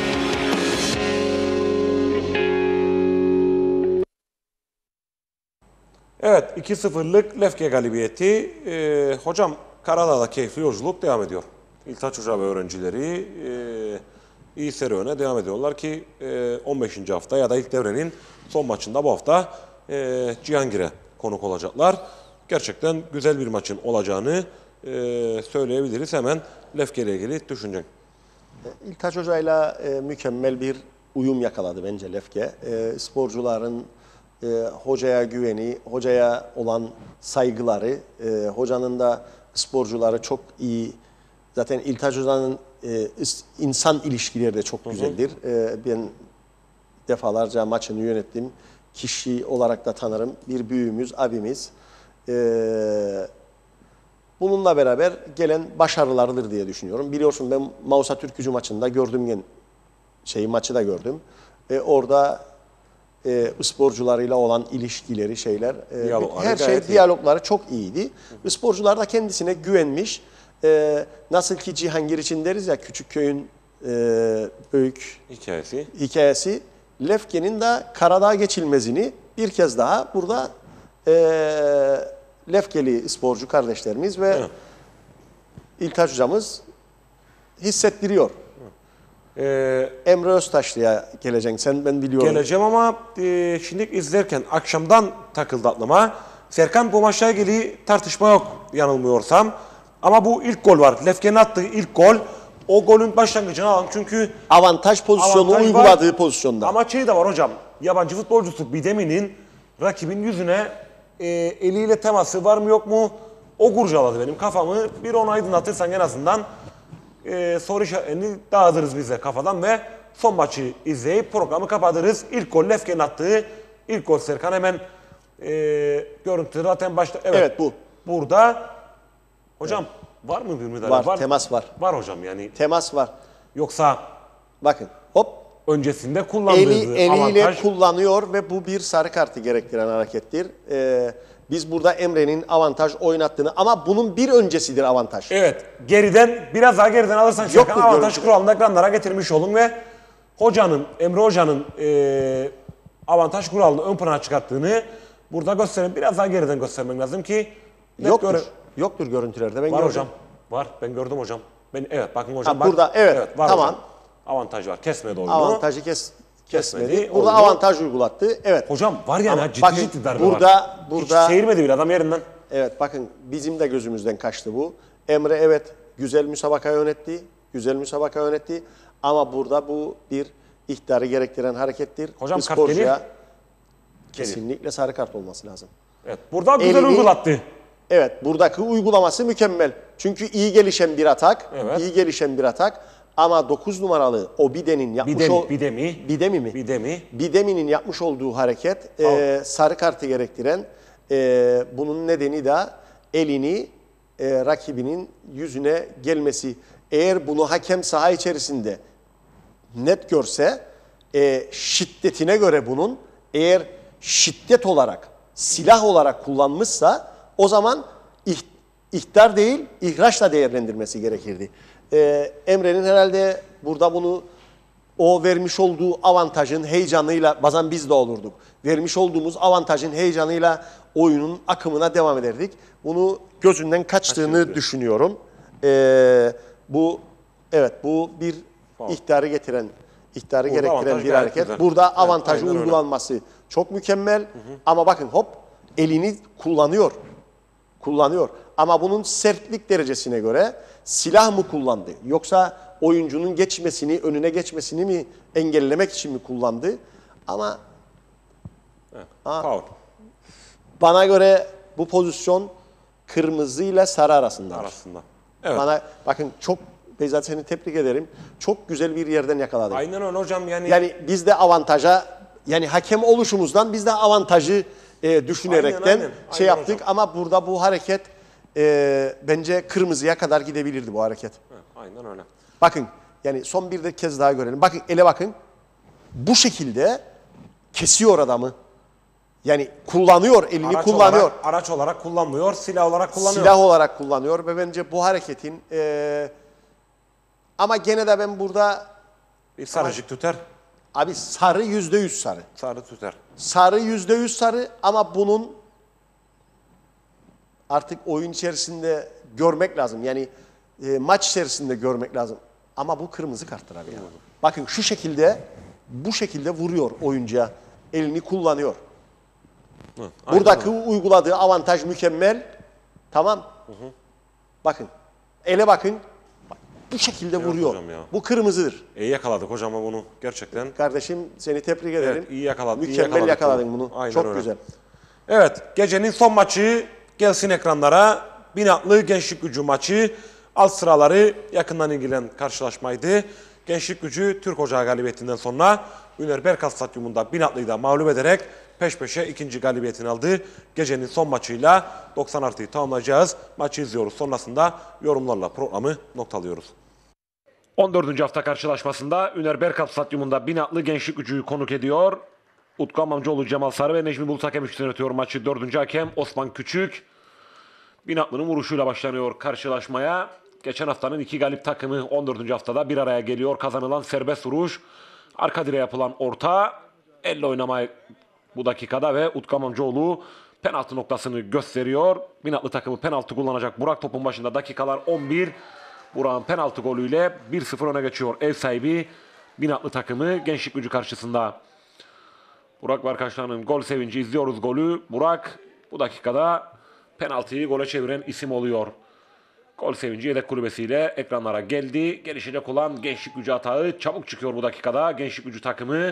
Evet, iki sıfırlık Lefke galibiyeti. Ee, hocam Karadağ'da keyifli yolculuk devam ediyor. İltaç Hoca ve öğrencileri e, iyi serüvene devam ediyorlar ki e, on beşinci hafta ya da ilk devrenin son maçında bu hafta e, Cihangir'e konuk olacaklar. Gerçekten güzel bir maçın olacağını e, söyleyebiliriz. Hemen Lefke ile ilgili düşüncen. İltaç Hoca'yla e, mükemmel bir uyum yakaladı bence Lefke. E, sporcuların e, hocaya güveni, hocaya olan saygıları, e, hocanın da sporcuları çok iyi. Zaten İltaç Hoca'nın e, insan ilişkileri de çok güzeldir. E, ben defalarca maçını yönettim. Kişi olarak da tanırım. Bir büyüğümüz, abimiz. E, bununla beraber gelen başarılardır diye düşünüyorum. Biliyorsun ben Mausa Türkgücü maçında gördüm, gen şeyi maçı da gördüm. E, orada e, sporcularıyla olan ilişkileri, şeyler, e, her şey, diyalogları çok iyiydi. Hı. Sporcular da kendisine güvenmiş. E, nasıl ki Cihangir için deriz ya, küçük köyün e, büyük hikayesi. hikayesi. Lefke'nin de Karadağ geçilmezini bir kez daha burada e, Lefkeli sporcu kardeşlerimiz ve evet. İltaç Hocamız hissettiriyor. Ee, Emre Öztaşlı'ya geleceksin sen, ben biliyorum. Geleceğim ama e, şimdi izlerken akşamdan takıldı aklıma. Serkan, bu maçla ilgili tartışma yok yanılmıyorsam. Ama bu ilk gol var. Lefke'nin attığı ilk gol. o golün başlangıcını alalım çünkü Avantaj pozisyonu avantaj uyguladığı var. pozisyonda. Ama şey de var hocam, yabancı futbolcusu Bidemi'nin rakibin yüzüne e, eliyle teması var mı yok mu o kurcaladı benim kafamı. Bir onu aydınlatırsan en azından e, soru işaretlerini dağıtırız bize kafadan ve son maçı izleyip programı kapatırız. İlk gol Lefke'nin attığı ilk gol Serkan hemen e, görüntü zaten başta. Evet, Evet, bu. Burada hocam var mı bir müdahale? Var, temas var. Var hocam yani. Temas var. Yoksa Bakın hop öncesinde kullandığı eli, eliyle avantaj. kullanıyor ve bu bir sarı kartı gerektiren harekettir. Ee, biz burada Emre'nin avantaj oynattığını ama bunun bir öncesidir avantaj. Evet, geriden biraz daha geriden alırsan Yoktur Serkan avantaj görüntüde. kuralını ekranlara getirmiş olun ve hocanın, Emre Hoca'nın e, avantaj kuralını ön plana çıkarttığını burada gösterin. Biraz daha geriden göstermen lazım ki net Yoktur. göre- Yoktur görüntülerde. Ben Var gördüm. hocam. Var. Ben gördüm hocam. Ben evet bakın hocam. Ha, bak. burada, evet, var tamam. hocam. Avantaj var. Kesmedi oyunu. Avantajı kes, kesmedi. Kesmedi, Burada oyunu- avantaj uygulattı. Evet. Hocam var yani Ama ha, ciddi bakın, ciddi darbe burada, var. Burada, Hiç seyirmedi bile adam yerinden. evet bakın bizim de gözümüzden kaçtı bu. Emre evet güzel müsabaka yönetti. Güzel müsabaka yönetti. Ama burada bu bir ihtarı gerektiren harekettir. Hocam Bu kart sporcuya gelir. kesinlikle sarı kart olması lazım. Evet. Burada güzel Elini- uygulattı. Evet, buradaki uygulaması mükemmel. Çünkü iyi gelişen bir atak, Evet. iyi gelişen bir atak. Ama dokuz numaralı o Bide'nin yapmış Bidemi, ol- Bidemi. Bidemi mi? Bidemi. Bidemi'nin yapmış olduğu hareket e, sarı kartı gerektiren. E, bunun nedeni de elini e, rakibinin yüzüne gelmesi. Eğer bunu hakem saha içerisinde net görse e, şiddetine göre bunun eğer şiddet olarak silah olarak kullanmışsa o zaman ih, ihtar değil ihraçla değerlendirmesi gerekirdi. E, Emre'nin herhalde burada bunu o vermiş olduğu avantajın heyecanıyla bazen biz de olurduk. Vermiş olduğumuz avantajın heyecanıyla oyunun akımına devam ederdik. Bunu gözünden kaçtığını Kaçırdı. düşünüyorum. E, bu evet bu bir ihtarı getiren, ihtarı Burada gerektiren avantaj bir gayet hareket. güzel. Burada Evet, avantajı aynen öyle. uygulanması çok mükemmel. Ama bakın hop elini kullanıyor. Kullanıyor. Ama bunun sertlik derecesine göre silah mı kullandı? Yoksa oyuncunun geçmesini, önüne geçmesini mi engellemek için mi kullandı? Ama Faul. bana göre bu pozisyon kırmızı ile sarı arasında. Arasında. Evet. Bana bakın çok Beyzat seni tebrik ederim. Çok güzel bir yerden yakaladık. Aynen öyle hocam yani. Yani biz de avantaja yani hakem oluşumuzdan biz de avantajı e, düşünerekten Aynen, aynen. şey Aynen yaptık hocam. ama burada bu hareket e, bence kırmızıya kadar gidebilirdi bu hareket. Hı, aynen öyle. Bakın yani son bir de kez daha görelim. Bakın ele bakın. Bu şekilde kesiyor adamı. Yani kullanıyor, elini Araç kullanıyor. Olarak, araç olarak kullanmıyor, silah olarak kullanıyor. Silah olarak kullanıyor ve bence bu hareketin e, ama gene de ben burada Bir sarıcık tüter, abi sarı yüzde yüz sarı. sarı tüter. Sarı yüzde yüz sarı ama bunun artık oyun içerisinde görmek lazım. Yani e, maç içerisinde görmek lazım. Ama bu kırmızı karttır abi ya. Bakın şu şekilde bu şekilde vuruyor oyuncuya. Elini kullanıyor. Hı, aynen Buradaki öyle. uyguladığı avantaj mükemmel. Tamam. Bakın. Ele bakın. Bak, bu şekilde vuruyor. hocam ya. Bu kırmızıdır. İyi yakaladık hocam bunu gerçekten. Kardeşim seni tebrik ederim. iyi yakaladı- iyi Mükemmel yakaladık yakaladın bunu. bunu. Aynen Çok öyle. güzel. Evet, gecenin son maçı gelsin ekranlara. Binatlı Gençlik Gücü maçı. Alt sıraları yakından ilgilen karşılaşmaydı. Gençlik Gücü Türk Ocağı galibiyetinden sonra Üner Berkas Stadyumunda Binatlı'yı da mağlup ederek peş peşe ikinci galibiyetini aldı. Gecenin son maçıyla doksan artıyı tamamlayacağız. Maçı izliyoruz. Sonrasında yorumlarla programı noktalıyoruz. on dördüncü hafta karşılaşmasında Üner Berkas Stadyumunda Binatlı Gençlik Gücü'yü konuk ediyor. Utku Amamcıoğlu, Cemal Sarı ve Necmi Bulut hakem üçlü yönetiyor maçı. Dördüncü hakem Osman Küçük. Binatlı'nın vuruşuyla başlanıyor karşılaşmaya. Geçen haftanın iki galip takımı on dördüncü haftada bir araya geliyor. Kazanılan serbest vuruş, arka direğe yapılan orta, elle oynamaya bu dakikada ve Utku Amamcıoğlu penaltı noktasını gösteriyor. Binatlı takımı penaltı kullanacak. Burak topun başında, dakikalar on bir. Burak'ın penaltı golüyle bir sıfır öne geçiyor ev sahibi Binatlı takımı Gençlik Gücü karşısında. Burak ve arkadaşlarının gol sevinci, izliyoruz golü. Burak bu dakikada penaltıyı gole çeviren isim oluyor. Gol sevinci yedek kulübesiyle ekranlara geldi. Gelişecek olan Gençlik Gücü atağı çabuk çıkıyor bu dakikada. Gençlik Gücü takımı.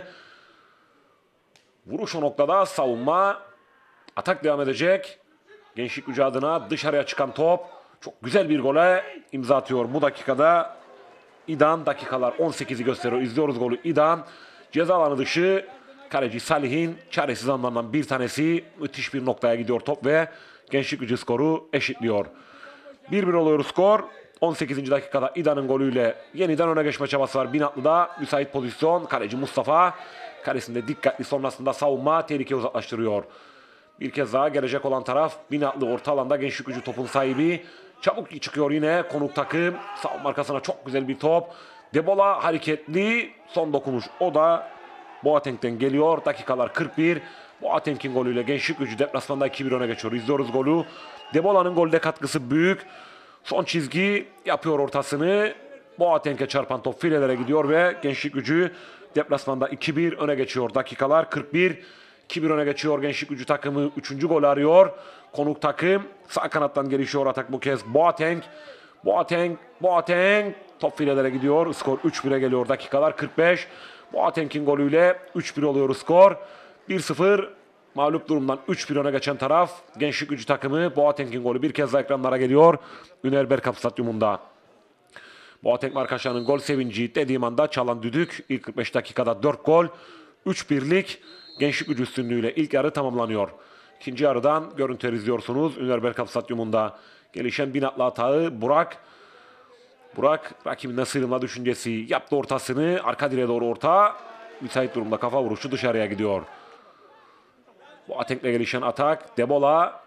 Vuruş o noktada, savunma. Atak devam edecek. Gençlik Gücü adına dışarıya çıkan top. Çok güzel bir gole imza atıyor bu dakikada. İdan, dakikalar on sekizi gösteriyor. İzliyoruz golü İdan. Ceza alanı dışı. Kaleci Salih'in çaresiz anlarından bir tanesi. Müthiş bir noktaya gidiyor top ve Gençlik Gücü skoru eşitliyor. bir bir oluyor skor. on sekizinci dakikada İdan'ın golüyle yeniden öne geçme çabası var Binatlı'da. Müsait pozisyon. Kaleci Mustafa. Kalesinde dikkatli, sonrasında savunma tehlikeyi uzaklaştırıyor. Bir kez daha gelecek olan taraf Binatlı, orta alanda Gençlik Gücü topun sahibi. Çabuk çıkıyor yine konuk takım. Savunma arkasına çok güzel bir top. Debola hareketli. Son dokunuş o da Boateng'den geliyor. Dakikalar kırk bir. Boateng'in golüyle Gençlik Gücü deplasmanda iki bir öne geçiyor. İzliyoruz golü. Debola'nın golde katkısı büyük. Son çizgi yapıyor ortasını. Boateng'e çarpan top filelere gidiyor ve Gençlik Gücü deplasmanda iki bir öne geçiyor. Dakikalar kırk bir. iki bir öne geçiyor Gençlik Gücü takımı. Üçüncü golü arıyor. Konuk takım sağ kanattan gelişiyor atak bu kez. Boateng. Boateng. Boateng. Top filelere gidiyor. Skor üç bire geliyor. Dakikalar kırk beş. Boateng'in golüyle üç bir oluyor skor. bir sıfır. Mağlup durumdan üç bir öne geçen taraf Gençlik Gücü takımı. Boateng'in golü bir kez daha ekranlara geliyor. Ünal Berkamp Stadyumunda. Boateng ve arkadaşlarının gol sevinci dediğim anda çalan düdük. İlk kırk beş dakikada dört gol. üç birlik Gençlik Gücü üstünlüğüyle ilk yarı tamamlanıyor. İkinci yarıdan görüntüler izliyorsunuz. Ünal Berkamp Stadyumunda gelişen Binatlı atağı Burak. Burak rakibinden sıyrılma düşüncesi yaptı ortasını. Arka direğe doğru orta. Müsait durumda kafa vuruşu dışarıya gidiyor. Boateng'le gelişen atak. Debola.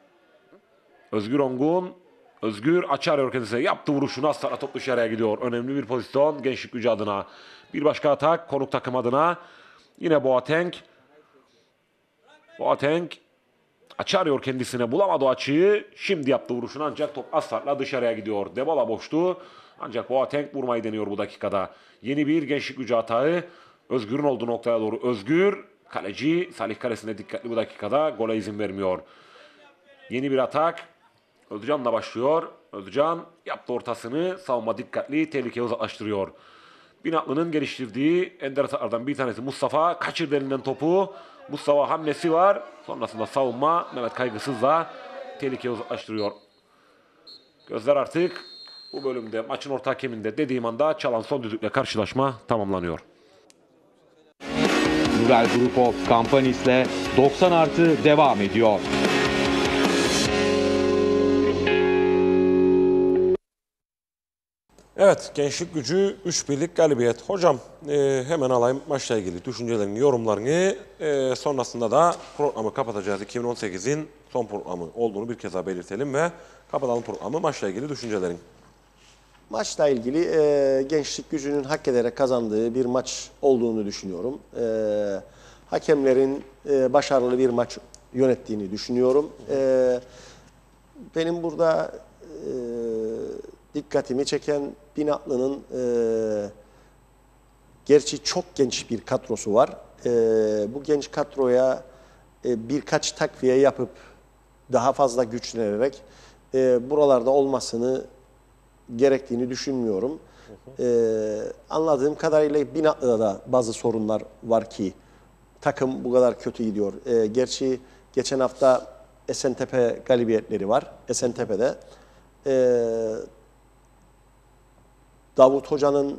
Özgür Ongun. Özgür açar kendisine. Yaptı vuruşunu. Asla top dışarıya gidiyor. Önemli bir pozisyon Gençlik Gücü adına. Bir başka atak konuk takım adına. Yine Boateng. Boateng açarıyor kendisine. Bulamadı o açıyı. Şimdi yaptı vuruşunu ancak top asla dışarıya gidiyor. Debola boştu. Ancak Boateng vurmayı deniyor bu dakikada. Yeni bir Gençlik Gücü atağı. Özgür'ün olduğu noktaya doğru Özgür. Kaleci Salih kalesinde dikkatli bu dakikada. Gole izin vermiyor. Yeni bir atak. Özcan'la başlıyor. Özcan yaptı ortasını. Savunma dikkatli. Tehlikeyi uzaklaştırıyor. Binatlı'nın geliştirdiği ender ataklardan bir tanesi Mustafa. Kaçırdı elinden topu. Mustafa hamlesi var. Sonrasında savunma Mehmet Kaygısız'la tehlikeyi uzaklaştırıyor. Gözler artık bu bölümde maçın orta hakeminde dediğim anda çalan son düdükle karşılaşma tamamlanıyor. Nurel Group of Companies'le doksan artı devam ediyor. Evet, Gençlik Gücü üç birlik galibiyet. Hocam e, hemen alayım maçla ilgili düşüncelerini, yorumlarını. E, sonrasında da programı kapatacağız. iki bin on sekizin son programı olduğunu bir kez daha belirtelim ve kapatalım programı. Maçla ilgili düşüncelerin. Maçla ilgili e, Gençlik Gücü'nün hak ederek kazandığı bir maç olduğunu düşünüyorum. E, hakemlerin e, başarılı bir maç yönettiğini düşünüyorum. E, benim burada e, dikkatimi çeken Binatlı'nın e, gerçi çok genç bir kadrosu var. E, bu genç kadroya e, birkaç takviye yapıp daha fazla güçlenerek e, buralarda olmasını gerektiğini düşünmüyorum. Hı hı. Ee, anladığım kadarıyla Binatlı'da da bazı sorunlar var ki takım bu kadar kötü gidiyor. Ee, gerçi geçen hafta Esentepe galibiyetleri var. Esentepe'de ee, Davut Hoca'nın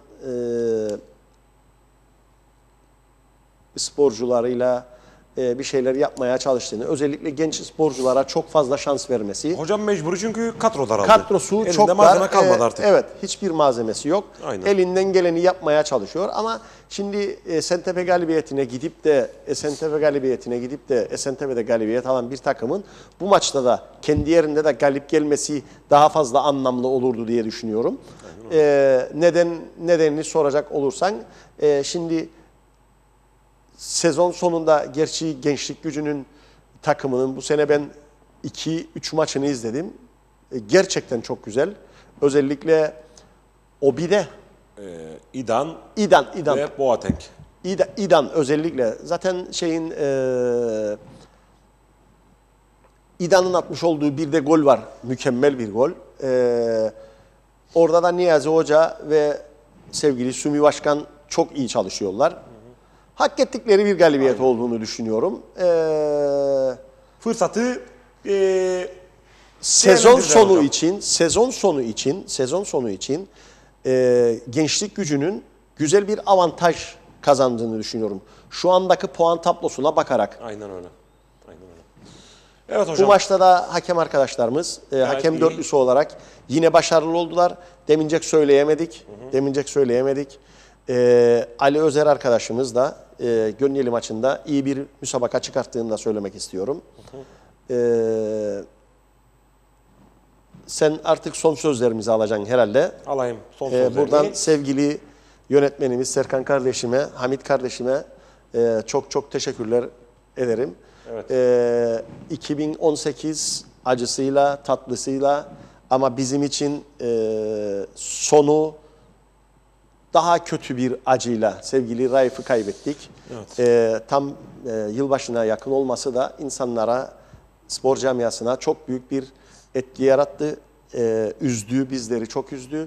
e, sporcularıyla e, bir şeyler yapmaya çalıştığını, özellikle genç sporculara çok fazla şans vermesi. Hocam mecburi çünkü kadro daraldı. Kadrosu Elinde çok malzeme dar. kalmadı E, artık. Evet, hiçbir malzemesi yok. Aynen. Elinden geleni yapmaya çalışıyor ama şimdi Esentepe galibiyetine gidip de Esentepe galibiyetine gidip de Esentepe'de galibiyet alan bir takımın bu maçta da kendi yerinde de galip gelmesi daha fazla anlamlı olurdu diye düşünüyorum. E, neden nedenini soracak olursan e, şimdi sezon sonunda gerçi Gençlik Gücü'nün takımının bu sene ben iki üç maçını izledim. E, gerçekten çok güzel. Özellikle Obi'de Ee, İdan, İdan, İdan. ve Boateng. İdan, İdan özellikle. Zaten şeyin e, İdan'ın atmış olduğu bir de gol var. Mükemmel bir gol. Ee, orada da Niyazi Hoca ve sevgili Sümi Başkan çok iyi çalışıyorlar. Hı hı. Hak ettikleri bir galibiyet Aynen. olduğunu düşünüyorum. Ee, Fırsatı e, sezon sonu hocam. için, sezon sonu için, sezon sonu için e, Gençlik Gücü'nün güzel bir avantaj kazandığını düşünüyorum. Şu andaki puan tablosuna bakarak. Aynen öyle. Aynen öyle. Evet hocam. Bu maçta da hakem arkadaşlarımız, e, hakem iyi. dörtlüsü olarak yine başarılı oldular. Demincek söyleyemedik. Hı hı. Demincek söyleyemedik. E, Ali Özer arkadaşımız da e, Gönyeli maçında iyi bir müsabaka çıkarttığını da söylemek istiyorum. Hı hı. E, sen artık son sözlerimizi alacaksın herhalde. Alayım son sözlerimi. E, buradan sevgili yönetmenimiz Serkan kardeşime, Hamit kardeşime e, çok çok teşekkürler ederim. Evet. E, iki bin on sekiz acısıyla, tatlısıyla ama bizim için e, sonu daha kötü bir acıyla sevgili Raif'i kaybettik. Evet. E, tam e, yılbaşına yakın olması da insanlara, spor camiasına çok büyük bir etki yarattı. E, üzdü, bizleri çok üzdü.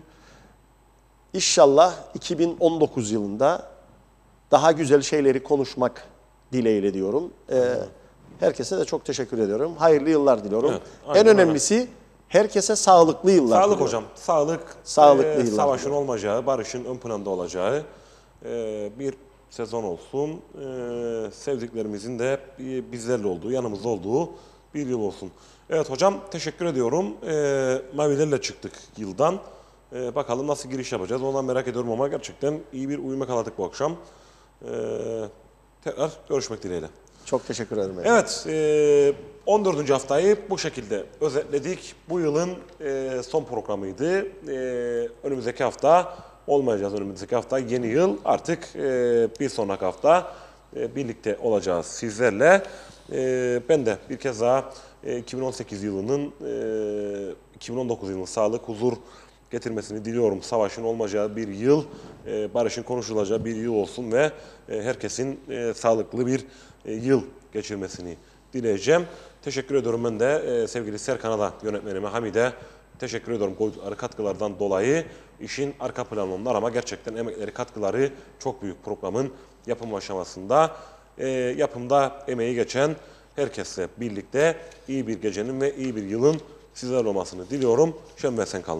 İnşallah iki bin on dokuz yılında daha güzel şeyleri konuşmak dileğiyle diyorum. Ee, herkese de çok teşekkür ediyorum. Hayırlı yıllar diliyorum. Evet, en önemlisi öyle. Herkese sağlıklı yıllar Sağlık diliyorum. hocam. Sağlık, sağlıklı e, yıllar savaşın diliyorum. olmayacağı, barışın ön planda olacağı e, bir sezon olsun. E, sevdiklerimizin de e, bizlerle olduğu, yanımızda olduğu bir yıl olsun. Evet hocam, teşekkür ediyorum. E, mavilerle çıktık yıldan. Ee, bakalım nasıl giriş yapacağız. Ondan merak ediyorum ama gerçekten iyi bir uyum yakaladık bu akşam. Ee, tekrar görüşmek dileğiyle. Çok teşekkür ederim. Evet, e, on dördüncü haftayı bu şekilde özetledik. Bu yılın e, son programıydı. E, önümüzdeki hafta olmayacağız. Önümüzdeki hafta yeni yıl. Artık e, bir sonraki hafta e, birlikte olacağız sizlerle. E, ben de bir kez daha e, iki bin on sekiz yılının, e, iki bin on dokuz yılının sağlık, huzur getirmesini diliyorum. Savaşın olmayacağı bir yıl, e, barışın konuşulacağı bir yıl olsun ve e, herkesin e, sağlıklı bir e, yıl geçirmesini dileyeceğim. Teşekkür ediyorum ben de e, sevgili Serkan'a da, yönetmenime Hamide teşekkür ediyorum koydukları katkılardan dolayı. İşin arka planı onlar ama gerçekten emekleri, katkıları çok büyük programın yapım aşamasında. E, yapımda emeği geçen herkesle birlikte iyi bir gecenin ve iyi bir yılın sizlerle olmasını diliyorum. Şen ve sen kalın.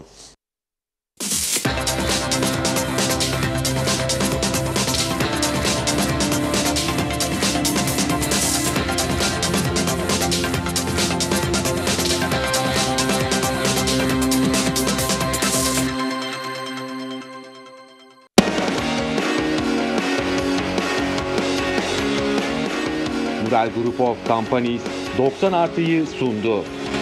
Mural Group of Companies doksan artıyı sundu.